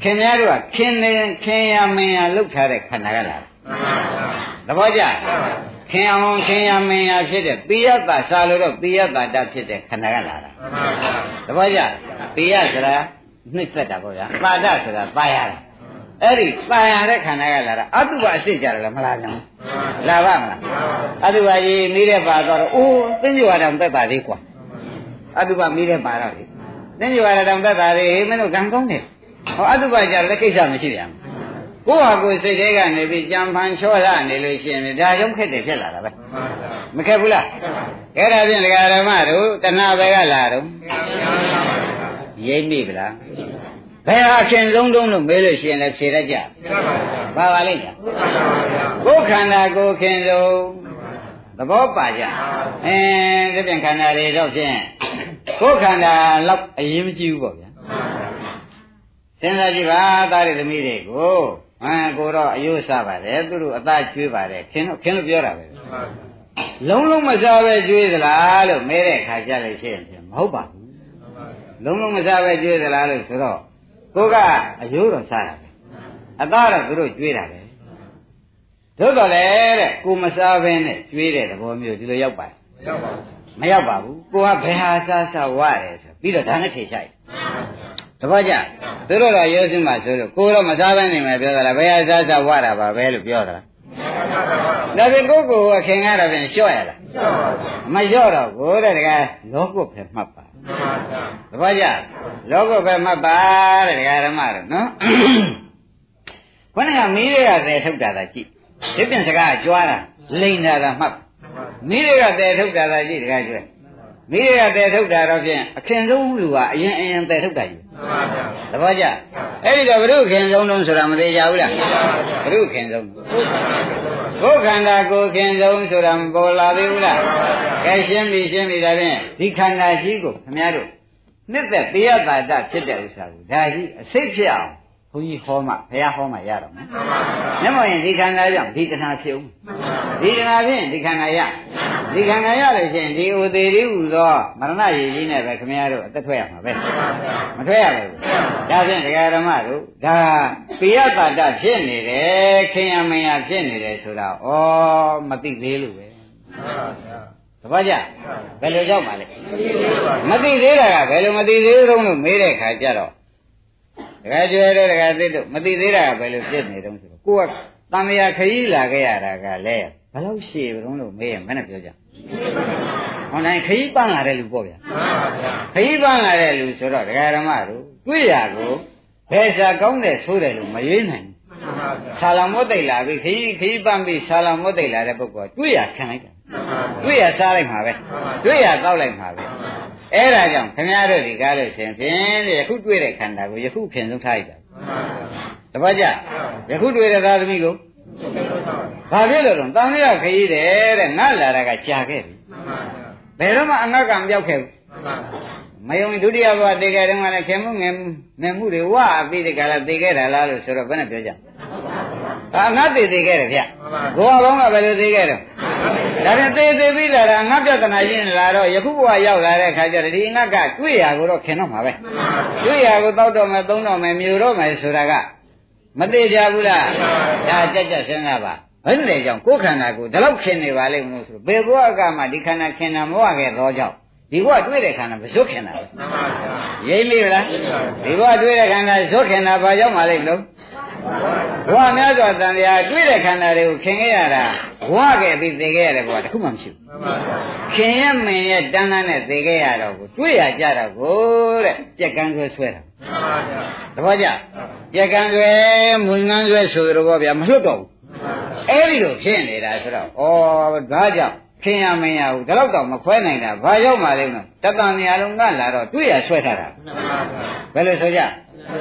ခင်ဗျားတို့ကခင်နေခင်ရမင်းရလှုပ်ထားတဲ့ခန္ဓာကလားသဘောကျခင်အောင်ခင်ရမင်းရဖြစ်တဲ့ပိယတ္တစာလို့တော့ပိယတ္တတဖြစ်တဲ့ခန္ဓာကလားသဘောကျပိယဆိုတာနှစ်သက်တာပေါ့ဗျာပါဒဆိုတာပါရတာအဲ့ဒီပါရတဲ့ခန္ဓာကလာတာအတုပအစ်စ်ကြတယ်မလားဗျာလာပါမလားအတုပကြီးမိတဲ့ပါတော့အိုးသင်္ကြန်ဝါဒံသက်ပါသေးကွာအတုပမိတဲ့ပါတော့လေသင်္ကြန်ဝါဒံသက်ပါသေးမင်းတို့ကံကောင်းတယ်ဟောအတုပကြလည်းကိစ္စမရှိပြန်ကိုယ့်ဟာကိုယ်စိတ်ထဲကနေပြီးကြံဖန်ချောရနေလို့ရှိရင်ဒါကြောင့်ခက်တယ်ဖြစ်လာတာပဲမခက်ဘူးလားအဲ့ဒါဖြင့်ဒကာဓမ္မတို့တဏှာပဲကလာတော့ရိပ်မိဗလားဘယ်ဟာခင်ဆုံးတုံးလို့မေးလို့ရှိရင်လည်းဖြေတတ်ကြပါပါလိမ့်မယ်ကိုယ်ခန္ဓာကိုယ်ခင်ဆုံးသဘောပါကြအဲဒါပြန်ခန္ဓာတွေတော့ဖြင့်ကိုယ်ခန္ဓာလောက်အရေးမကြီးဘူးပေါ့ဗျာစဉ်းစားကြည့်ပါသားရသမီးတွေကိုဟမ်ကိုတော့အယုစားပါတယ်သူတို့အသားကျွေးပါတယ်ခင်တော့ခင်လို့ပြောတာပဲလုံးလုံးမစားပဲကျွေးသလားလို့မဲတဲ့အခါကြလို့ရှိရင်မဟုတ်ပါဘူးလုံးလုံးမစားပဲကျွေးသလားလို့ဆိုတော့ကိုကအယုတော့စားတာပဲအသားတော့သူတို့ကျွေးတာပဲသို့တော်လေတဲ့ကိုမစားဘဲနဲ့ကျွေးတဲ့သဘောမျိုးဒီလိုရောက်ပါတယ်မရောက်ပါဘူးကိုကဘယ်ဟာစားစားဝရတယ်ဆိုပြီးတော့ဒါနဲ့ထေချိုက်တပည့်ကြသူတို့တော့ရိုးစင်းမှဆိုလို့ကိုတော့မစားဘဲနေမယ်ပြောတာလားဘယ်ဟာစားစားဝတာပါပဲလို့ပြောတာလားဒါပြင်ကိုကိုအခင်ကတော့ပြင်လျှော့ရလားမလျှော့တော့ကိုတဲ့တကယ်လောကုတ်ပဲမှတ်ပါတပည့်ကြလောကုတ်ပဲမှတ်ပါတဲ့တကယ်ဓမ္မတို့နော်ခေါင်းကမီးတွေကသဲထုတ်တာသာကြည့်ဒီပြင်စကားကြွားတာလိန်တာသာမှတ်မီးတွေကသဲထုတ်တာသာကြည့်တကယ်ကျွဲမီးတွေကသဲထုတ်တာတော့ဖြင့်အခင်ဆုံးလူကအရင်အရင်သဲထုတ်တာကြီးသဘောကျအဲ့ဒီတော့ဘုရုခင်ဆုံးလုံးဆိုတာမသေးကြဘူးလားဘုရုခင်ဆုံးကိုယ်ခန္ဓာကိုယ်ခင်ဆုံးဆိုတာမပေါ်လာသေးဘူးလားကဲရှင်းပြီရှင်းပြီဒါဖြင့်ဒီခန္ဓာကြီးကိုခင်ဗျားတို့နှစ်သက်ပိယတာတဖြစ်တဲ့ဥစ္စာကိုဒါကြီးအစိတ်ဖြစ်အောင်ဘုန်းကြီးဟောမှဘုရားဟောမှရတော့မယ်။မျက်မှောင်ရင်ဒီခန္ဓာကြောင့်ဒီတဏှာဖြစ်ဦး။ဒီတဏှာဖြင့်ဒီခန္ဓာရ။ဒီခန္ဓာရလို့ရှိရင်ဒီဥသေးလေးဟူသောမရဏရည်ကြီးနဲ့ပဲခင်ဗျားတို့အသက်ထွက်ရမှာပဲ။မထွက်ရဘူး။ဒါဖြင့်ဒကာဓမ္မတို့ဒါပိယတာတဖြစ်နေတယ်ခင်ယမယဖြစ်နေတယ်ဆိုတာဩမသိသေးလို့ပဲ။တပည့်ကြဘယ်လိုကြောက်ပါလဲမသိသေးတာကဘယ်လိုမသိသေးတုံးလို့မေးတဲ့ခါကျတော့တခါကျွဲတော့တခါသိတော့မသိသေးတာကဘယ်လိုဖြစ်နေတုံးဆိုတော့ကိုကတန်မြာခရီးလာခဲ့ရတာကလည်းဘယ်လောက်ရှည်တုံးလို့မေးရင်မနဲ့ပြောကြဟောတိုင်းခရီးပန်းလာတဲ့လူပေါ့ဗျာခရီးပန်းလာတဲ့လူဆိုတော့ဒကာဓမ္မတို့တွေ့ရကိုဘယ်စာကောင်းတဲ့ဆိုးတယ်လို့မရွေးနိုင်ဘူးဆာလောင်မွတ်သိလာပြီခရီးခရီးပန်းပြီးဆာလောင်မွတ်သိလာတဲ့ပုဂ္ဂိုလ်တွေ့ရခံလိုက်တာတွေ့ရစားလိုက်မှာပဲတွေ့ရတောက်လိုက်မှာပဲအဲ့ဒါကြောင့်ခင်ဗျားတို့ဒီကားလို့ရှင်ဖြင့်ယခုတွေ့တဲ့ခန္ဓာကိုယခုခင်ဆုံးထားလိုက်တာတပည့်ကြယခုတွေ့တဲ့သာသမီကိုဘာဖြစ်လို့လဲတန်လျာခရီးတယ်တဲ့ငါလာတာကကြာခဲ့ပြီဘယ်တော့မှအငတ်ကံပြောက်ခဲ့ဘူးမယုံဒုတိယဘဝတည်ခဲ့တယ်ကလည်းခင်မှုငယ်ငယ်မှုတွေဝအပြီးဒီကလာတည်ခဲ့တာလားလို့ဆိုတော့ဘယ်နဲ့ပြောကြအငတ်တည်တည်ခဲ့တယ်ဗျဘဝပေါင်းကဘယ်လိုတည်ခဲ့တော့ဒါပြန်သေးသေးပြီးလာတာငါပြဿနာရှင်းလာတော့ယခုဘဝရောက်လာတဲ့အခါကျတော့ဒီငါကတွေ့ရကိုတော့ခင်တော့မှာပဲတွေ့ရကိုတောက်တော့မယ်သုံးတော့မယ်မြူတော့မယ်ဆိုတာကမသေးကြဘူးလားဒါကြက်ကြက်စဉ်းစားပါဘယ်နဲ့ကြောင့်ကိုယ်ခန္ဓာကိုဒီလောက်ခင်နေပါလိမ့်မလို့ဆိုတော့ဘယ်ဘဝကမှဒီခန္ဓာခင်တာမဝခဲ့သောကြောင့်ဒီဘဝတွေ့တဲ့ခန္ဓာမဇွတ်ခင်တာပဲရိပ်မိလားဒီဘဝတွေ့တဲ့ခန္ဓာဇွတ်ခင်တာဘာကြောင့်မှလိမ့်မလို့ဘဝများစွာတန်တရားတွေ့တဲ့ခန္ဓာတွေကိုခင်ခဲ့ရတာဘဝခဲ့ပြီးသိခဲ့ရတဲ့ဘဝတခုမှမရှိဘူးခင်ရမင်းရဲ့တန်းတန်းနဲ့သိခဲ့ရတော့ကိုတွေ့ရကြတော့ကိုတဲ့ကြက်ကန်းဆွဲဆွဲတာတပည့်ကြကြက်ကန်းဆွဲမွင်ကန်းဆွဲဆိုတော့ဗျာမလွတ်တော့ဘူးအဲ့ဒီလိုဖြစ်နေတာဆိုတော့ဩဒါကြောင့်ခင်ရမင်းရဘူးဒါတော့တော့မခွဲနိုင်တာဘာရောက်မှလဲနော်တတန်နေရာလုံးကလာတော့တွေ့ရဆွဲထားတာဘယ်လိုဆိုကြ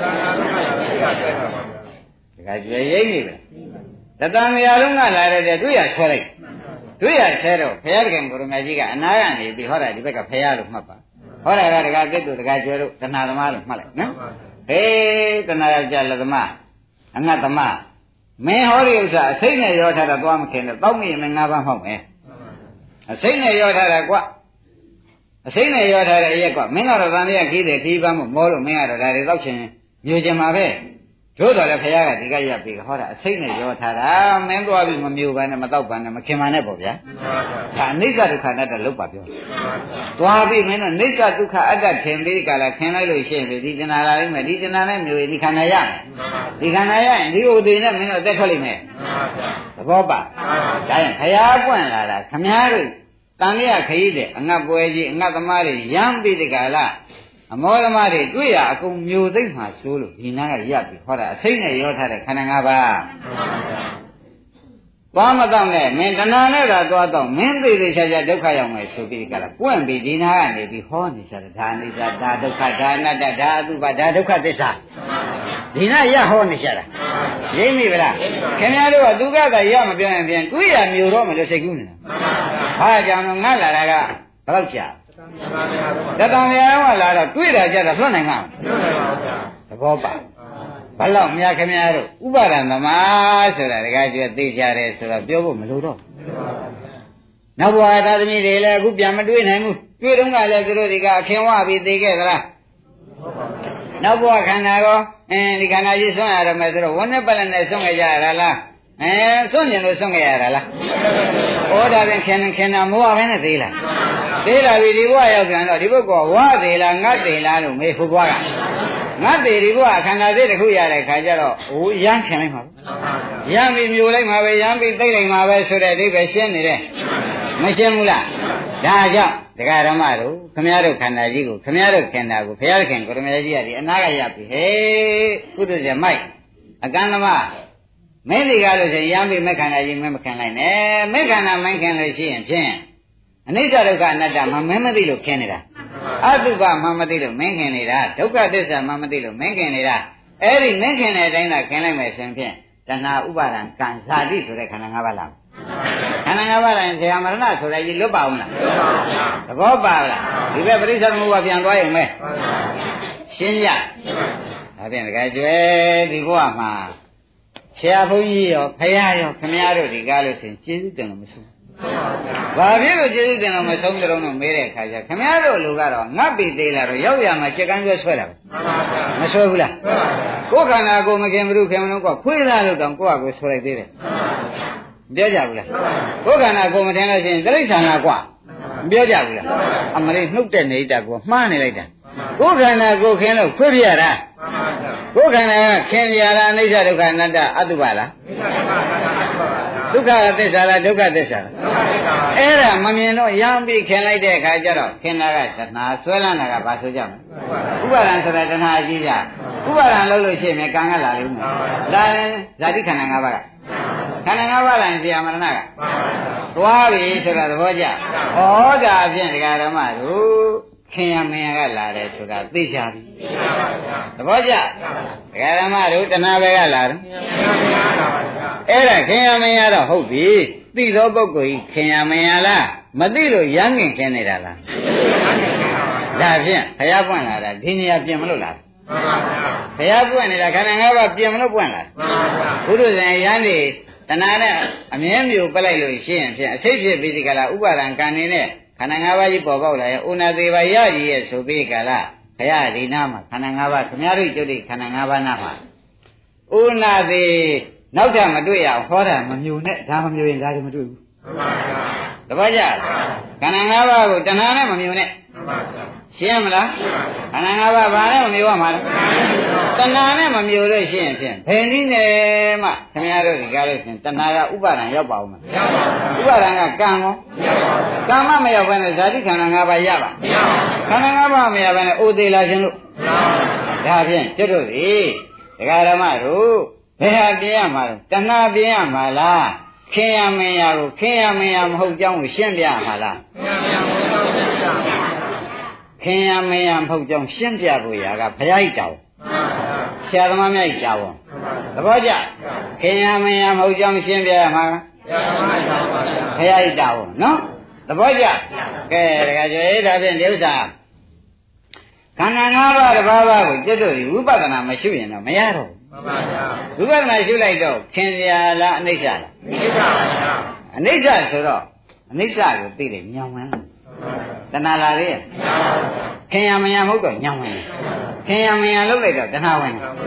တခါကျွေရိမ့်နေပဲတတန်နေရာလုံးကလာတဲ့တွေ့ရဆွဲလိုက်တွေ့ရဆဲတော့ဘုရားခင်ကိုရမကြီးကအနာကနေပြီးဟောတာဒီဘက်ကဘုရားလို့မှတ်ပါဟောတာကတခါကစ်တို့တခါကျွေတို့တဏှာသမားလို့မှတ်လိုက်နော်ဟေးတဏှာယောက်ျားလက်သမားအငတ်သမားမင်းဟောဒီဥစ္စာအစိမ့်နဲ့ရောထားတာသွားမခင်တော့တောက်မိရင်မငါးပါးမှောက်မယ်အစိမ့်နဲ့ရောထားတာကွအစိမ့်နဲ့ရောထားတဲ့အရက်ကွမင်းကတော့တန်တရားခီးတယ်ခီးပန်းမမောလို့မင်းကတော့ဒါတွေတောက်ချင်မြူချင်မှာပဲတို့တော်လည်းဖရာကဒီကရပ်ပြီးဟောတာအစိတ်နဲ့ရောထားတာမင်းသွားပြီးမမျိုးပါနဲ့မတော့ပါနဲ့မခင်ပါနဲ့ပေါ့ဗျာဒါအနိစ္စဒုက္ခအနတ္တလုတ်ပါပြောသွားပြီးမင်းတို့အနိစ္စဒုက္ခအတ္တထင်ပြီးကြလားခင်လိုက်လို့ရှိရင်ဒီတဏှာလာလိမ့်မယ်ဒီတဏှာနဲ့မျိုးဒီခန္ဓာရမယ်ဒီခန္ဓာရရင်ဒီဥဒေနဲ့မင်းတို့အသက်ထွက်လိမ့်မယ်သဘောပါဒါရင်ဖရာပွင့်လာတာခမားတို့တန်လျာခရီးတဲ့အငတ်ပွဲကြီးအငတ်သမားတွေရမ်းပြီးတကလားအမောသမားတွေတွေ့ရအကုန်မျိုးသိမ့်မှဆိုးလို့ဒီနာကရပ်ပြီးဟောတာအစိမ့်နဲ့ရောထားတဲ့ခန္ဓာ၅ပါးသွားမတော့နဲ့မင်းတဏှာနဲ့သာသွားတော့မင်းသိသိချာချာဒုက္ခရောက်မယ်ဆိုပြီးကြလားပွင့်ပြီးဒီနာကနေပြီးဟောနေကြတယ်ဒါအနိစ္စဒါဒုက္ခဒါအနတ္တဒါအတုပဒါဒုက္ခသစ္စာဒီနာရဟောနေကြတာရိပ်မိဗလားခင်ဗျားတို့ကသူကသာရမပြောရင်ပြန်တွေ့ရမျိုးတော့မလို့စိတ်ကူးနေတာဟာကြောင့်ငါလာတာကဘယ်တော့ကြာတတန်တရားကလာတော့တွေ့တာကြတော့လွတ်နိုင်မှာမလွတ်နိုင်ပါဘူးဗျာသဘောပါဘယ်လောက်များခင်ဗျားတို့ဥပါဒံသမားဆိုတာတကယ်ကျွတ်သိကြတယ်ဆိုတော့ပြောဖို့မလိုတော့နောက်ဘဝသာသမီတွေလည်းအခုပြန်မတွေ့နိုင်ဘူးတွေ့တော့ကလည်းသူတို့ဒီကအခင်ဝပြီးသိခဲ့သလားနောက်ဘဝခန္ဓာကောအင်းဒီခန္ဓာကြီးဆွံ့ရရမယ်ဆိုတော့ဝန်းနဲ့ပလနဲ့ဆွံ့ခဲ့ကြရတာလားအဲဆွံ့ကျင်လို့ဆွံ့ခဲ့ရတာလားဩဒါပြန်ခင်ခင်တာမိုးရပဲနဲ့သေးလားသေးလာပြီဒီဘဝရောက်ပြန်တော့ဒီဘုကောဝါသေးလားငတ်သေးလားလို့မေးဖို့ဘွားကငတ်သေးဒီဘဝခန္ဓာသေးတစ်ခုရတဲ့ခါကျတော့ဟိုရမ်းခင်လိုက်မှာရမ်းပြီးမျိုးလိုက်မှာပဲရမ်းပြီးသိလိုက်မှာပဲဆိုတဲ့အဓိပ္ပာယ်ရှင်းနေတယ်မရှင်းဘူးလားဒါကြောင့်တရားဓမ္မတို့ခမည်းတော်ခန္ဓာကြီးကိုခမည်းတော်ခန္ဓာကိုဘုရားခင်ကိုရမကြီးကဒီအနာကရပြီဟေးကုသဇမိုက်အကန္တမမင်းဒီကားလို့ဆိုရင်ရမ်းပြီးမခန္ဓာကြီးမမခံလိုက်နဲ့မခန္ဓာမခံလို့ရှိရင်ဖြင့်အနိစ္စဒုက္ခအနတ္တမမင်းမသိလို့ခင်းနေတာအတုပမမသိလို့မင်းခင်နေတာဒုက္ခသစ္စာမမသိလို့မင်းခင်နေတာအဲ့ဒီမင်းခင်တဲ့အတိုင်းသာခင်လိုက်မယ်ဆိုရင်ဖြင့်တဏှာဥပါဒံကံဇာတိဆိုတဲ့ခန္ဓာ၅ပါးလားခန္ဓာ၅ပါးတိုင်းဇေယမရဏဆိုတဲ့ကြီးလွတ်ပါအောင်လားသဘောပါလားဒီဘက်ပရိစ္ဆေသမုပ္ပါပြန်သွားရင်မဲရှင်းကြဒါဖြင့်တကယ်ကျွဲဒီဘဝမှာဆရာဘုန်းကြီးရောဖရာရောခမည်းတော်ဒီကားလို့ဆိုရင်ကျေးဇူးတင်လို့မဆုံးဘာဖြစ်လို့ကျေးဇူးတင်လို့မဆုံးကြတော့မေးတဲ့အခါကျခမည်းတော်လူကတော့ငတ်ပြီသေးလာတော့ရောက်ရမှာကြက်ကန်းကျွဲဆွဲတာပဲမဆွဲဘူးလားကိုယ်ခန္ဓာကိုမခင်ဘူးခင်မလို့ကခွေးသားလို့တောင်ကိုယ့်အကိုဆွဲလိုက်သေးတယ်ပြောကြဘူးလားကိုယ်ခန္ဓာကိုမထင်လို့ရှိရင်တိရစ္ဆာန်လားကွာပြောကြဘူးလားအမလေးနှုတ်တဲ့နေတာကိုမှားနေလိုက်တာကိုယ်ခန္ဓာကိုခင်လို့ခွေးပြရတာကိုယ်ခန္ဓာကခင်ရတာအနိစ္စဒုက္ခအနတ္တအတုပါလားဒုက္ခသစ္စာလားဒုက္ခသစ္စာလားအဲ့ဒါမမြင်တော့ရမ်းပြီးခင်လိုက်တဲ့အခါကျတော့ခင်တာကတဏှာဆွဲလန်းတာကဘာဆိုကြမလဲဥပါဒံဆိုတာတဏှာကြီးကြဥပါဒံလို့လို့ရှိရင်ကံကလာလိမ့်မယ်ဒါရင်ဇာတိခန္ဓာ၅ပါးကခန္ဓာ၅ပါးလိုက်ဇေယမရဏကသွားပြီဆိုတာသဘောကျဩဒါဖြင့်ဒကာဓမ္မတို့ခင်ရမင်းကလာတယ်ဆိုတာသိချပြီသဘောကျဒကာဓမ္မတို့တဏှာပဲကလာတယ်အဲ့ဒါခင်ရမင်းကတော့ဟုတ်ပြီသိသောပုဂ္ဂိုလ်ကြီးခင်ရမင်းလားမသိလို့ရမ်းငင်ခင်နေတာလားဒါဖြင့်ဘုရားပွင့်လာတာဒီနေရာပြင်မလို့လားဘုရားပွင့်နေတာခန္ဓာ၅ပါးပြင်မလို့ပွင့်လာဘုရုဇဉ်ရမ်းနေတဏှာနဲ့အမြဲမျိုးပလိုက်လို့ရှိရင်ဖြင့်အစိတ်ဖြစ်ပြီးဒီကလာဥပါဒံကံနေနဲ့ခန္ဓာ၅ပါးကြီးပေါ်ပေါက်လာရဲ့ဥနာသေးပါရကြီးရဲ့ဆိုပြီးကလာဘုရားဒီနာမှာခန္ဓာ၅ပါးခမည်းတော်ကျုပ်ဒီခန္ဓာ၅ပါးနာမှာဥနာသေးနောက်ထပ်မတွေ့ရအောင်ဟောတာမမျိုးနဲ့ဒါမမျိုးရင်ဒါလည်းမတွေ့ဘူးတပည့်ကြခန္ဓာ၅ပါးကိုတဏှာနဲ့မမျိုးနဲ့ရှင်းမလားခန္ဓာ၅ပါးဘာနဲ့မမျိုးရမှာလဲတဏှာနဲ့မမျိုးလို့ရှိရင်ဖြင့်ဘယ်နည်းနဲ့မှခင်ဗျားတို့ဒီကားလို့ရှင်တဏှာကဥပါဒံရောက်ပါဦးမလားဥပါဒံကကံရောကံမမရောက်ဘဲနဲ့ဇာတိခန္ဓာ၅ပါးရပါခန္ဓာ၅ပါးမရဘဲနဲ့အိုသေးလာခြင်းလို့ဒါဖြင့်ကျွတ်တို့ဒီဒကာဓမ္မတို့ဘယ်ဟာပြင်းရမှာလဲတဏှာပြင်းရမှာလားခင်ရမင်းရကိုခင်ရမင်းရမဟုတ်ကြောင်းကိုရှင်းပြရမှာလားခင်ရမင်းရမဟုတ်ကြောင်းရှင်းပြဖို့ရာကဘုရားကြီးတောင်းဆရာသမားများကြီးတောင်းသဘောကျခင်ရမင်းရမဟုတ်ကြောင်းရှင်းပြရမှာဘုရားကြီးတောင်းနော်သဘောကျကဲတခါကျရေးဒါဖြင့်ဒီဥစ္စာခန္ဓာ၅ပါးတစ်ပါးပါးကိုကျွတ်တို့ဒီဝိပဿနာမရှိရင်တော့မရတော့ဘူးဝိပဿနာရှုလိုက်တော့ခင်စရာလားအနိစ္စလားအနိစ္စပါဗျာအနိစ္စဆိုတော့အနိစ္စကိုသိတယ်ညောင်မှန်းတဏှာလာလေခင်ရမရမဟုတ်တော့ညောင်မှန်းခင်ရမရလုပ်လိုက်တော့တဏှာဝင်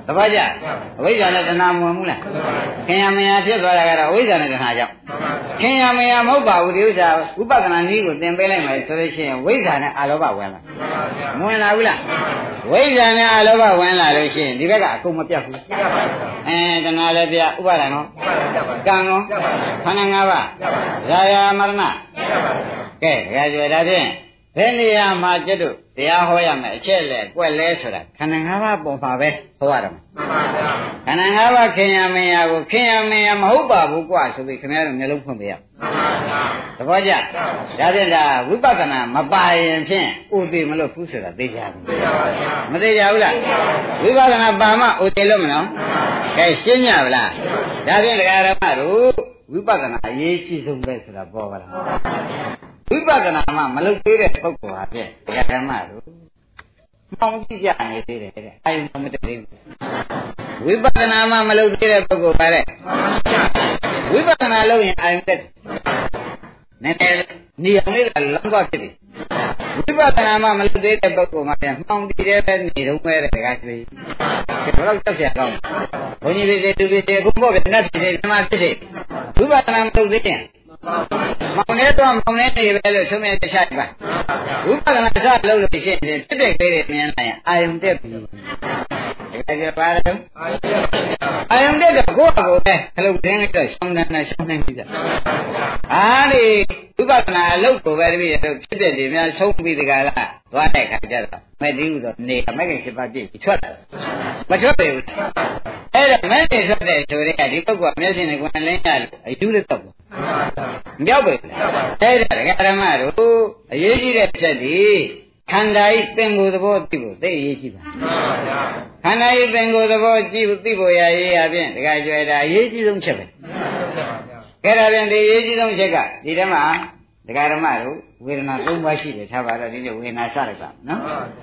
သဘောကျအဝိဇ္ဇာနဲ့တဏှာမဝင်ဘူးလားခင်ရမရဖြစ်သွားတာကတော့အဝိဇ္ဇာနဲ့တဏှာကြောင့်ခင်ရမရမဟုတ်ပါဘူးဒီဥစ္စာဝိပဿနာနည်းကိုသင်ပေးလိုက်မယ်ဆိုလို့ရှိရင်ဝိဇ္ဇာနဲ့အာလောဘဝင်လာမဝင်လာဘူးလားဝိဇ္ဇာနဲ့အာလောဘဝင်လာလို့ရှိရင်ဒီဘက်ကအကုန်မပြတ်ဘူးအဲတဏှာလည်းပြဥပါဒံရောကံရောခန္ဓာ၅ပါးရာယာမရဏကဲဒါကြွယ်ဒါဖြင့်ဘယ်နေရာမှာကျွတ်တို့တရားဟောရမယ်အချက်လဲကွက်လဲဆိုတာခန္ဓာ၅ပါးပုံမှာပဲဟောရမှာခန္ဓာ၅ပါးခင်ရမရကိုခင်ရမရမဟုတ်ပါဘူးကွာဆိုပြီးခင်ဗျားတို့မျိုးလုံးဖွင့်ပေးရသဘောကျဒါဖြင့်ဒါဝိပဿနာမပါရင်ဖြင့်ဥသိမလို့ဘူးဆိုတာသိကြဘူးမသိကြဘူးလားဝိပဿနာပါမှဥသိလို့မနော်ကဲရှင်းကြဗလားဒါဖြင့်ဒကာရမတို့ဝိပဿနာအရေးကြီးဆုံးပဲဆိုတာပေါ်ပါလားဝိပဿနာမှမလုပ်သေးတဲ့ပုဂ္ဂိုလ်ဟာဖြင့်ဒကာရမတို့မောင်းကြည့်ကြနေသေးတယ်တဲ့အာယုံမတည်ဘူးဝိပဿနာမှမလုပ်သေးတဲ့ပုဂ္ဂိုလ်ပါတဲ့ဝိပဿနာလုပ်ရင်အာယုံတက်နည်းနည်းနေအောင်လေးကလမ်းသွားဖြစ်တယ်ဝိပဿနာမှမလုပ်သေးတဲ့ပုဂ္ဂိုလ်မှပြန်မှောင်တည်တဲ့ပဲနေတော့မဲ့တဲ့ဒကာကြီးဘယ်တော့ကြောက်ကြကောင်းဘုန်းကြီးတွေတူတွေအခုပေါ့ဗျနတ်ဖြစ်တယ်ဓမ္မဖြစ်တယ်ဝိပဿနာမလုပ်သေးရင်မောင်နေတော့မောင်နေနေပဲလို့ဆုံးမြတ်တခြားပါဝိပဿနာစလုပ်လို့ရှိရင်တက်တဲ့သေးတယ်မြင်လိုက်ရင်အာယုံတက်ပြီဒါကြပါတော့အာယုံတက်တော့ကိုယ့်အကိုပဲခလုတ်တင်းလိုက်တော့ရှောင်းနေတာရှောင်းနေပြီအားဒီဝိပဿနာအလုပ်ကိုပဲတပည့်တို့ဖြစ်တဲ့ဒီများဆုံးပြီးတကလားသွားတဲ့ခါကျတော့မဲ့တိဟုတော့နေမက်ကင်ဖြစ်ပါပြည့်ထွက်လာမထွက်ပေဘူးအဲ့ဒါမဲ့နေထွက်တဲ့ဆိုတဲ့ဒီပုဂ္ဂိုလ်မျက်စိနဲ့ကိုယ်လင်းရလို့အယူလေးတော့မပြောက်ပဲအဲ့ဒါဒကာဓမ္မတို့အရေးကြီးတဲ့ဖြတ်ဒီခန္ဓာဤပင်ကိုယ်သဘောသိဖို့သိအရေးကြီးပါခန္ဓာဤပင်ကိုယ်သဘောကြည့်သိဖို့ရရေးအပြင်ဒကာကျွဲတာအရေးကြီးဆုံးချက်ပဲကဲဒါပြန်ဒီအရေးကြီးဆုံးချက်ကဒီထဲမှာဒကာဓမ္မတို့ဝေဒနာ၃ပါးရှိတယ်ထားပါတော့ဒီနေ့ဝေဒနာစလိုက်ပါနော်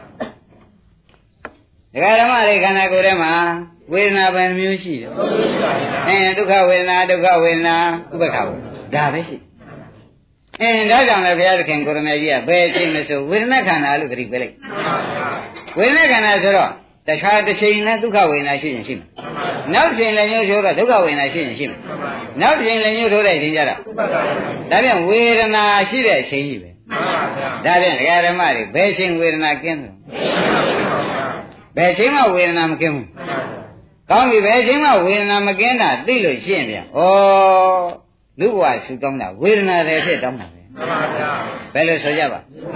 ဒကာဓမ္မတွေခန္ဓာကိုယ်ထဲမှာဝေဒနာဘယ်မျိုးရှိတယ်အဲဒုက္ခဝေဒနာဒုက္ခဝေဒနာဥပ္ပခဝေဒနာဒါပဲရှိအင်းဒါကြောင့်လည်းဘုရားသခင်ကိုရမေကြီးကဘယ်အချိန်လဲဆိုဝေဒနာခန္ဓာလို့ခရီးပေးလိုက်ဝေဒနာခန္ဓာဆိုတော့တခါတစ်ချိန်နဲ့ဒုက္ခဝေဒနာရှိရင်ရှိမယ်နောက်တစ်ချိန်လည်းညှို့ထိုးတော့ဒုက္ခဝေဒနာရှိရင်ရှိမယ်နောက်တစ်ချိန်လည်းညှို့ထိုးတဲ့အချိန်ကြတော့ဒါပြန်ဝေဒနာရှိတဲ့အချိန်ကြီးပဲဒါပြန်ဒကာဓမ္မတွေဘယ်ချိန်ဝေဒနာကင်းတယ်ဘယ်ချိန်မှဝေဒနာမကင်းဘူးကောင်းပြီဘယ်ချိန်မှဝေဒနာမကင်းတာသိလို့ရှိရင်ပြန်ဩလူဘဝဆူတောင်းတာဝေဒနာတွေဖြစ်တောင်းတာပဲဘယ်လိုဆိုကြပါ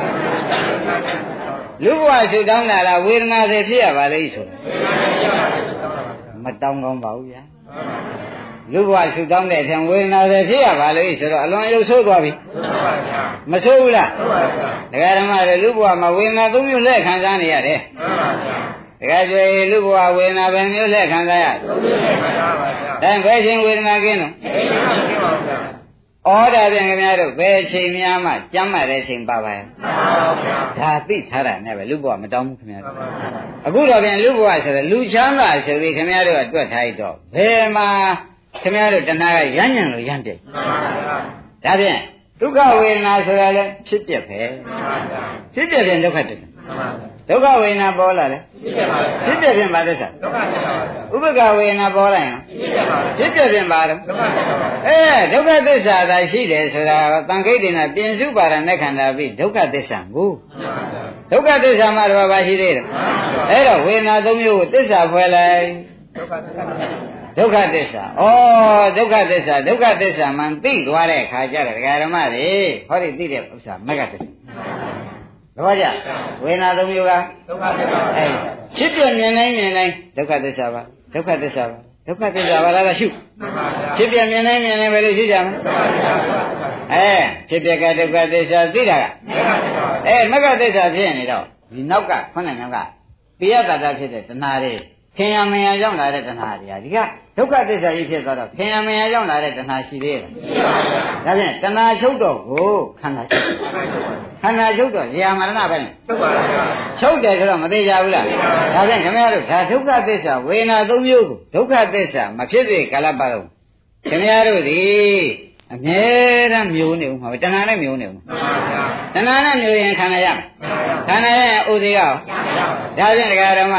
လူဘဝဆူတောင်းတာလားဝေဒနာတွေဖြစ်ရပါလိမ့်ဆိုမတောင်းကောင်းပါဘူးဗျာလူဘဝဆူတောင်းတဲ့အထင်ဝေဒနာတွေဖြစ်ရပါလိမ့်ဆိုတော့အလွန်ရုပ်ဆိုးသွားပြီမဆိုးဘူးလားဒကာဓမ္မတွေလူဘဝမှာဝေဒနာသုံးမျိုးလက်ခံစားနေရတယ်ဒကာကျွေလူဘဝဝေဒနာပဲမျိုးလက်ခံစားရအဲဘယ်ချိန်ဝေဒနာကင်းတော့ဩဒါပြန်ခင်ဗျားတို့ဘယ်ချိန်များမှကြမ်းမှတဲ့ချိန်ပါပါရဲ့ဒါသိထားတာနဲ့ပဲလူဘဝမတောင်းဘူးခင်ဗျားတို့အခုတော့ပြန်လူဘဝဆိုတော့လူချမ်းသာဆိုပြီးခင်ဗျားတို့ကတွက်ထားရတော့ဘယ်မှာခင်ဗျားတို့တဏှာကရမ်းညံလို့ရမ်းပြည့်ဒါပြန်ဒုက္ခဝေဒနာဆိုတာလည်းဖြစ်ပြပဲဖြစ်ပြပြန်ဒုက္ခတည်းဒုက္ခဝေဒနာပေါ်လာတယ်ဖြစ်ပြပြန်ပါသစ္စာဥပ္ပကဝေဒနာပေါ်လာရင်ဖြစ်ပြပြန်ပါတော့အဲဒုက္ခသစ္စာသာရှိတယ်ဆိုတာတန်ခိတ်တင်တာပြင်စုပါရဏခန္ဓာပြီးဒုက္ခသစ္စာကိုဒုက္ခသစ္စာမှာတော့ဘာရှိသေးလဲအဲ့တော့ဝေဒနာသုံးမျိုးကိုသစ္စာဖွဲ့လိုက်ဒုက္ခသစ္စာဩဒုက္ခသစ္စာဒုက္ခသစ္စာမှန်သိသွားတဲ့အခါကျတော့ဒကာဓမ္မတွေဟောဒီသိတဲ့ဥစ္စာမဂ္ဂသစ္စာတော့ကြဝေဒနာသုံးမျိုးကဒုက္ခသစ္စာအဲဖြစ်ပြမြင်နိုင်မြင်နိုင်ဒုက္ခသစ္စာပါဒုက္ခသစ္စာပါဒုက္ခသစ္စာပါလားရှုဖြစ်ပြမြင်နိုင်မြင်နိုင်ပဲလို့ရှိကြမှာအဲဖြစ်ပြကဒုက္ခသစ္စာသိတာကအဲမဂ္ဂသစ္စာဖြစ်နေတော့ဒီနောက်ကခုနကကပိယတတဖြစ်တဲ့တဏှာတွေခင်ယမင်ရရောက်လာတဲ့တဏှာတွေဟာဒီကဒုက္ခသစ္စာကြီးဖြစ်သွားတော့ခင်ယမင်ရရောက်လာတဲ့တဏှာရှိသေးလားရှိပါဘူးဒါဖြင့်တဏှာချုပ်တော့ကိုခန္ဓာခန္ဓာချုပ်တော့ဇာမရဏပဲချုပ်ပါလားချုပ်တယ်ဆိုတော့မသေးကြဘူးလားဒါဖြင့်ခင်ဗျားတို့ဒါဒုက္ခသစ္စာဝေဒနာသုံးမျိုးကိုဒုက္ခသစ္စာမဖြစ်သေးကာလပတ်လုံးခင်ဗျားတို့ဒီအမြဲတမ်းမျိုးနေဦးမှာပဲတဏှာနဲ့မျိုးနေဦးမှာတဏှာနဲ့မျိုးရင်ခန္ဓာရမယ်ခန္ဓာရရင်ဥဒိကရောဒါဖြင့်ဒကာဓမ္မတို့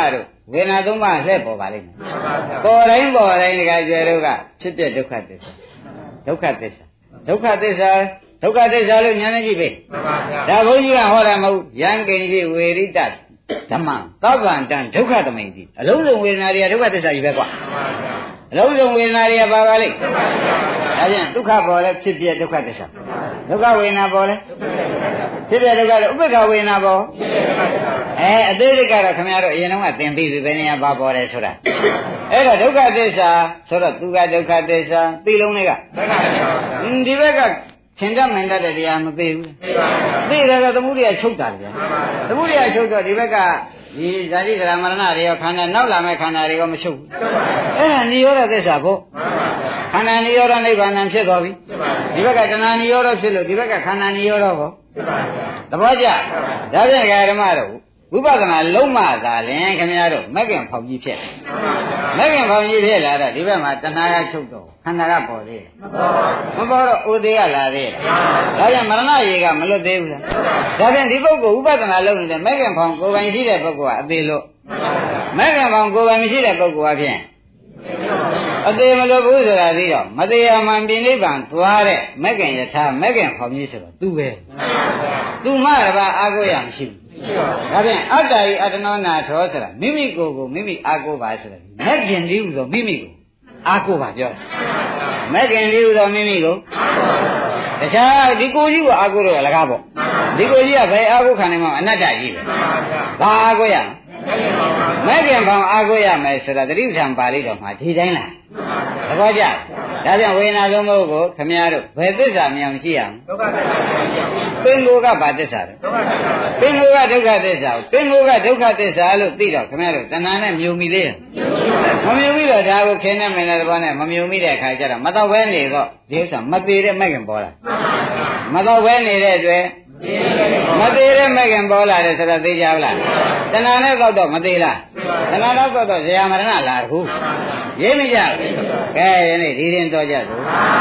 ဝေဒနာသုံးပါးလှည့်ပေါ်ပါလိမ့်မယ်မှန်ပါဗျာပေါ်တိုင်းပေါ်တိုင်းဒီကကျွဲတို့ကဖြစ်ပြဒုက္ခသစ္စာဒုက္ခသစ္စာဒုက္ခသစ္စာဒုက္ခသစ္စာလို့ညာနေကြည့်ပဲမှန်ပါဗျာဒါဘုန်းကြီးကဟောတာမဟုတ်ယံကိဉ္စီဝေရိတဓမ္မသဗ္ဗံတံဒုက္ခသမိန်ကြီးအလုံးစုံဝေဒနာတွေကဒုက္ခသစ္စာကြီးပဲကွာမှန်ပါဗျာအလုံးစုံဝေဒနာတွေကပါပါလိမ့်ဒုက္ခသစ္စာပါဗျာဒါဖြင့်ဒုက္ခပေါ်လဲဖြစ်ပြဒုက္ခသစ္စာဒုက္ခဝေဒနာပေါ်လဲဖြစ်ပြဒုက္ခလဲဥပ္ပခဝေဒနာပေါ်အဲအသေးစိတ်ကတော့ခင်ဗျားတို့အရင်တုန်းကသင်ပြီးပြီဘယ်နေရာပါပေါ်တယ်ဆိုတာအဲ့တော့ဒုက္ခသစ္စာဆိုတော့သူကဒုက္ခသစ္စာသိလုံးလေးကဒုက္ခသစ္စာပါဗျာဒီဘက်ကခင်တတ်မင်တတ်တဲ့တရားမသိဘူးသိပါဗျာသိတယ်ဆိုသမုဒိယချုပ်တာဗျာမှန်ပါဗျာသမုဒိယချုပ်တော့ဒီဘက်ကဒီဇာတိကရမရဏတွေရောခန္ဓာနောက်လာမဲ့ခန္ဓာတွေရောမချုပ်ဘူးချုပ်ပါဗျာအဲ့ဒါနိရောဓသစ္စာဖို့မှန်ပါဗျာခန္ဓာနိရောဓနိဗ္ဗာန်ဖြစ်သွားပြီဖြစ်ပါဗျာဒီဘက်ကတဏှာနိရောဓဖြစ်လို့ဒီဘက်ကခန္ဓာနိရောဓပေါ့ဖြစ်ပါဗျာသဘောကျဒါဖြင့်ဓမ္မတို့ဝိပဿနာလုံးမသာလင်ခင်ဗျားတို့မက္ကင်ဖောင်ကြီးဖြစ်မှန်ပါဗျာမက္ကင်ဖောင်ကြီးဖြစ်လာတော့ဒီဘက်မှာတဏှာကချုပ်တော့ခန္ဓာကပေါ်သေးတယ်မှန်ပါဗျာမပေါ်တော့ဥသေးကလာသေးတယ်ဒါကြောင့်မရဏရေကမလွတ်သေးဘူးလားဒါဖြင့်ဒီပုဂ္ဂိုလ်ဥပဒနာလုပ်နေတဲ့မက္ကင်ဖောင်ကိုယ်ပိုင်ရှိတဲ့ပုဂ္ဂိုလ်ကအသေးလို့မှန်ပါဗျာမက္ကင်ဖောင်ကိုယ်ပိုင်မရှိတဲ့ပုဂ္ဂိုလ်အဖြစ်အသေးမလွတ်ဘူးဆိုတာသိတော့မတရားမှန်ပြိနိဗ္ဗာန်သွားတဲ့မက္ကင်ယထာမက္ကင်ဖောင်ကြီးဆိုတော့သူပဲသူမှတပါအာကိုရမရှိဘူးဒါဖြင့်အတ္တဤအတ္တနောနာထောဆိုတာမိမိကိုယ်ကိုမိမိအာကိုပါဆိုတာမက္ကင်လေးဟူသောမိမိကိုအာကိုပါပြောတယ်မက္ကင်လေးဟူသောမိမိကိုတခြားဒီကိုကြီးကိုအာကိုတော့လကားပေါ့ဒီကိုကြီးကဘယ်အာကိုခံနိုင်မှာအနတ္တကြီးပဲဘာအာကိုရမက္ကင်ဖောင်အာကိုရမယ်ဆိုတာတတိပ္ပံပါဠိတော်မှာဒီတိုင်းလားသဘောကျဒါကြောင့်ဝေဒနာသုံးခုကိုခမည်းတော်ဘယ်သစ္စာမြောင်ကြည့်ရအောင်ဒုက္ခသစ္စာပါဗျာပင်ကိုကဘာသစ္စာလဲဒုက္ခသစ္စာပါပင်ကိုကဒုက္ခသစ္စာကိုပင်ကိုကဒုက္ခသစ္စာလို့သိတော့ခမည်းတော်တဏှာနဲ့မြုံမိသေးရဲ့မမြုံမိတော့ဒါကိုခင်းနေမင်းတဲ့ဘောနဲ့မမြုံမိတဲ့အခါကျတော့မတော့ဘဲနေတော့ဒီဥစ္စာမသေးတဲ့မက္ကင်ပေါ်လာမတော့ဘဲနေတဲ့အတွက်မသေးတဲ့မက္ကင်ပေါ်လာတယ်ဆိုတော့သိကြဘူးလားတဏှာနဲ့တော့တော့မသေးလားတဏှာတော့တော့ဇေယမရဏလာတခုရေးမကြဘူးကဲယနေ့ဒီရင်တော့ကြစို့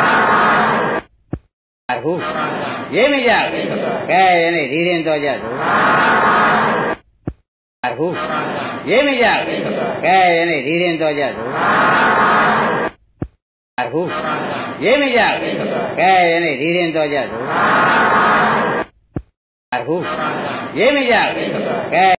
အခုရေးမကြဘူးကဲယနေ့ဒီရင်တော့ကြစို့အခုရေးမကြဘူးကဲယနေ့ဒီရင်တော့ကြစို့အခုရေးမကြဘူးကဲယနေ့ဒီရင်တော့ကြစို့အခုရေးမကြဘူးကဲ